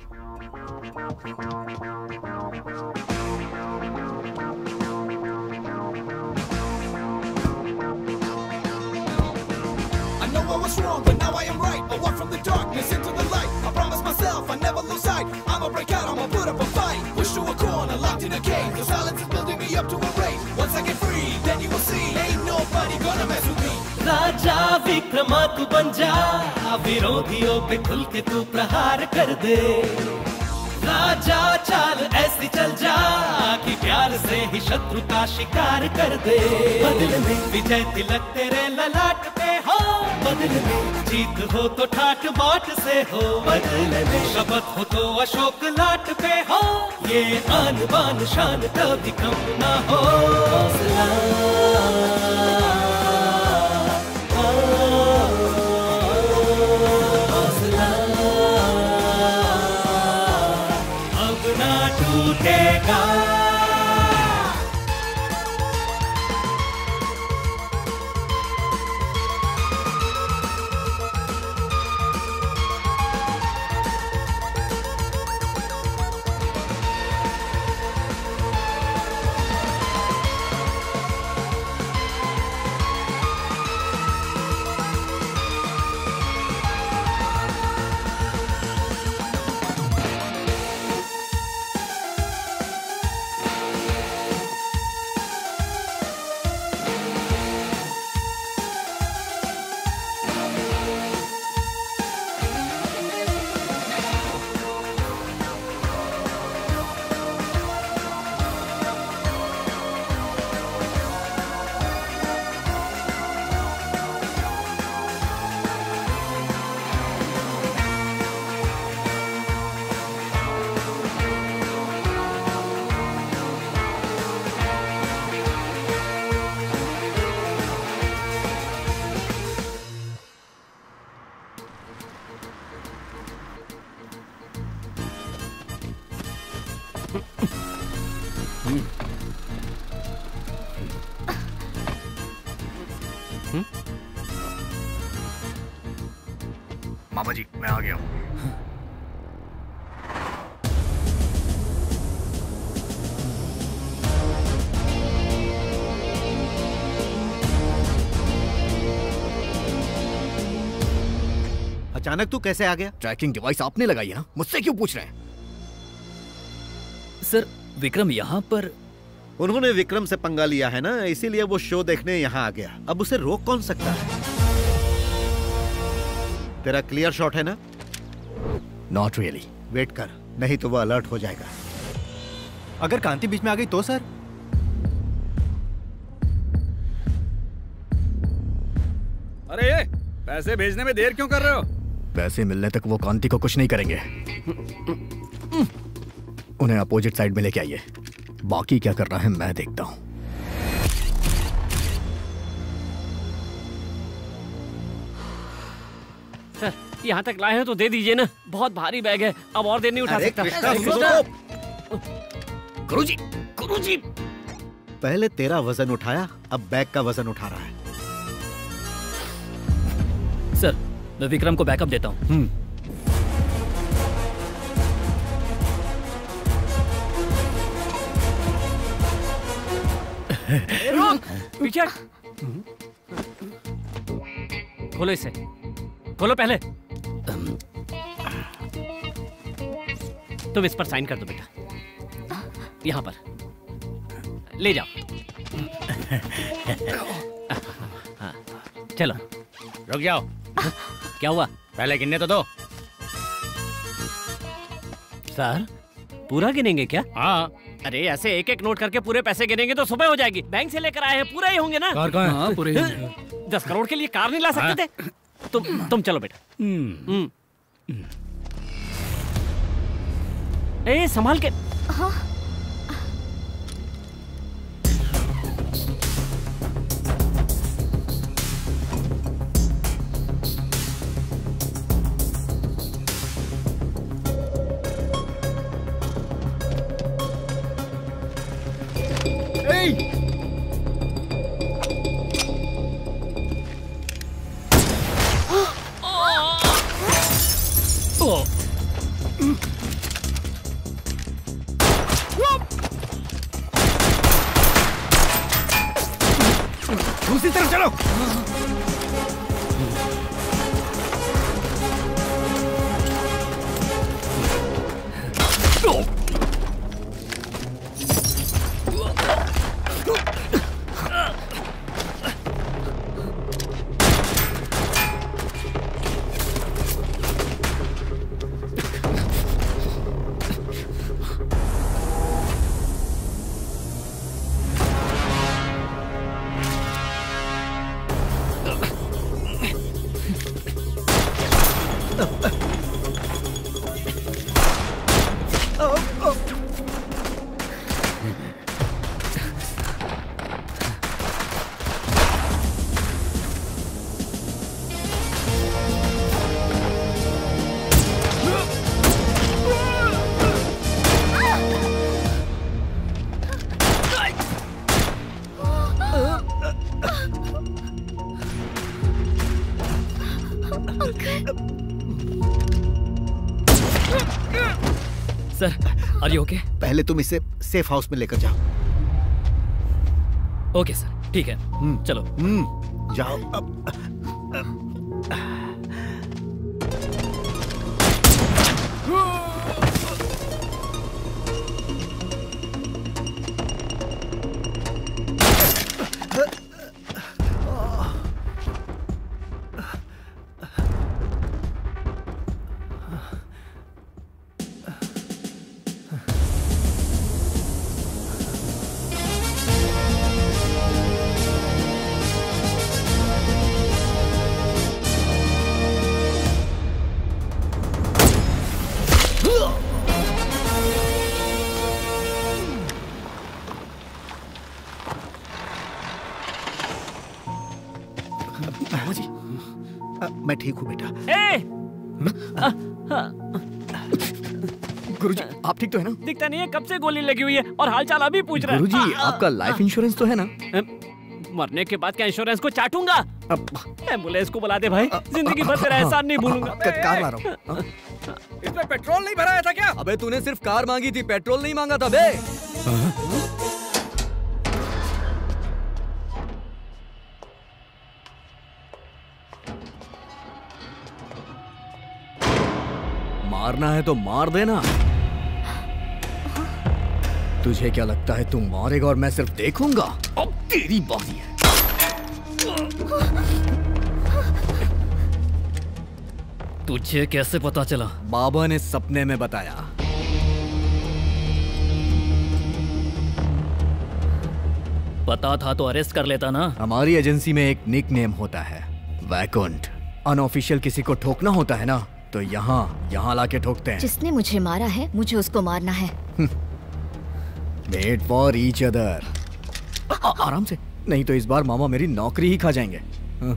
was wrong, but now I am right. I walk from the darkness into the light. I promise myself I never lose sight. I'ma break out, I'ma put up a fight. Push to a corner, locked in a cage. The silence is building me up to a rage. Once I get free, then you will see. Ain't nobody gonna mess with me. राजा विक्रमा तू बन जा, विरोधियों पे खुल के तू प्रहार कर दे। राजा चाल ऐसी चल जा कि प्यार से ही शत्रु का शिकार कर दे। बदलने विजय तिलक तेरे ललाट पे हो, बदलने जीत हो तो ठाट बाट से हो, बदलने शपथ हो तो अशोक लाट पे हो, ये आन बान शान कभी कम ना हो। हौसला टूटेगा। मामा जी मैं आ गया हूँ। अचानक तू कैसे आ गया? ट्रैकिंग डिवाइस आपने लगाई है ना, मुझसे क्यों पूछ रहे हैं? सर विक्रम यहाँ पर, उन्होंने विक्रम से पंगा लिया है ना, इसीलिए वो शो देखने यहाँ आ गया। अब उसे रोक कौन सकता है? तेरा क्लियर शॉट है ना? Not really. वेट कर, नहीं तो वो अलर्ट हो जाएगा। अगर कांति बीच में आ गई तो सर? अरे ये पैसे भेजने में देर क्यों कर रहे हो? पैसे मिलने तक वो कांति को कुछ नहीं करेंगे। उन्हें अपोजिट साइड में लेके आइए, बाकी क्या करना है मैं देखता हूं। सर यहाँ तक लाए हैं तो दे दीजिए ना, बहुत भारी बैग है, अब और देर नहीं उठा सकता। गुरुजी, गुरुजी, पहले तेरा वजन उठाया, अब बैग का वजन उठा रहा है। सर मैं विक्रम को बैकअप देता हूँ। पीछे खोलो, इसे खोलो पहले। तुम इस पर साइन कर दो बेटा, यहाँ पर ले जाओ। हाँ, चलो रुक जाओ। क्या हुआ? पहले गिनने तो दो। सर पूरा गिनेंगे क्या? हाँ। अरे ऐसे एक एक नोट करके पूरे पैसे गिनेंगे तो सुबह हो जाएगी। बैंक से लेकर आए हैं, पूरा ही होंगे ना? कार कहाँ है? हाँ, पूरे ही होंगे। दस करोड़ के लिए कार नहीं ला सकते थे? तुम तुम चलो बेटा। हम्म। ए संभाल के। हाँ। दूसरी तरफ चलो। Sir are you okay? पहले तुम इसे सेफ हाउस में लेकर जाओ। ओके सर, ठीक है। चलो जाओ अब। मैं ठीक हूँ बेटा। ए! गुरुजी आप ठीक तो है ना? दिखता नहीं है, कब से गोली लगी हुई है और हालचाल अभी पूछ रहा है। गुरुजी आपका लाइफ इंश्योरेंस तो है ना? मरने के बाद क्या इंश्योरेंस को चाटूंगा? एम्बुलेंस को बुला दे भाई, जिंदगी भर तेरा एहसान नहीं भूलूंगा। कार ला रहा हूँ। इसमें पेट्रोल नहीं भराया था क्या? अबे तूने सिर्फ कार मांगी थी, पेट्रोल नहीं मांगा था बे। मारना है तो मार देना। तुझे क्या लगता है तू मारेगा और मैं सिर्फ देखूंगा? अब तेरी बारी है। तुझे कैसे पता चला? बाबा ने सपने में बताया। पता था तो अरेस्ट कर लेता ना। हमारी एजेंसी में एक निक नेम होता है, वैकुंठ। अनऑफिशियल किसी को ठोकना होता है ना, तो यहाँ यहाँ लाके ठोकते हैं। जिसने मुझे मारा है मुझे उसको मारना है। Made for each other. आराम से, नहीं तो इस बार मामा मेरी नौकरी ही खा जाएंगे। हाँ।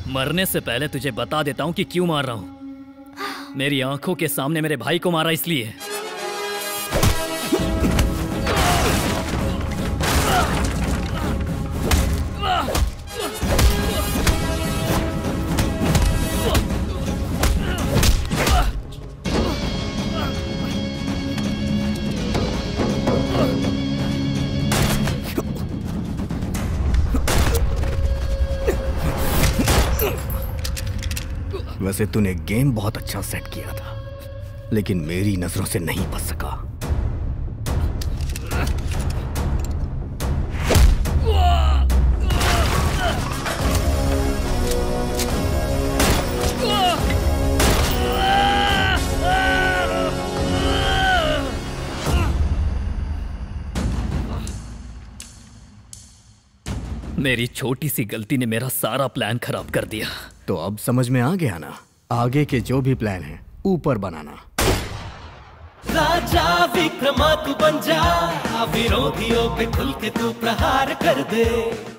मरने से पहले तुझे बता देता हूँ कि क्यों मार रहा हूँ। मेरी आंखों के सामने मेरे भाई को मारा इसलिए। वैसे तूने गेम बहुत अच्छा सेट किया था, लेकिन मेरी नजरों से नहीं बच सका। मेरी छोटी सी गलती ने मेरा सारा प्लान खराब कर दिया। तो अब समझ में आ गया ना, आगे के जो भी प्लान है ऊपर बनाना। राजा विक्रमा तू बन जा, विरोधियों पे खुल के तू प्रहार कर दे।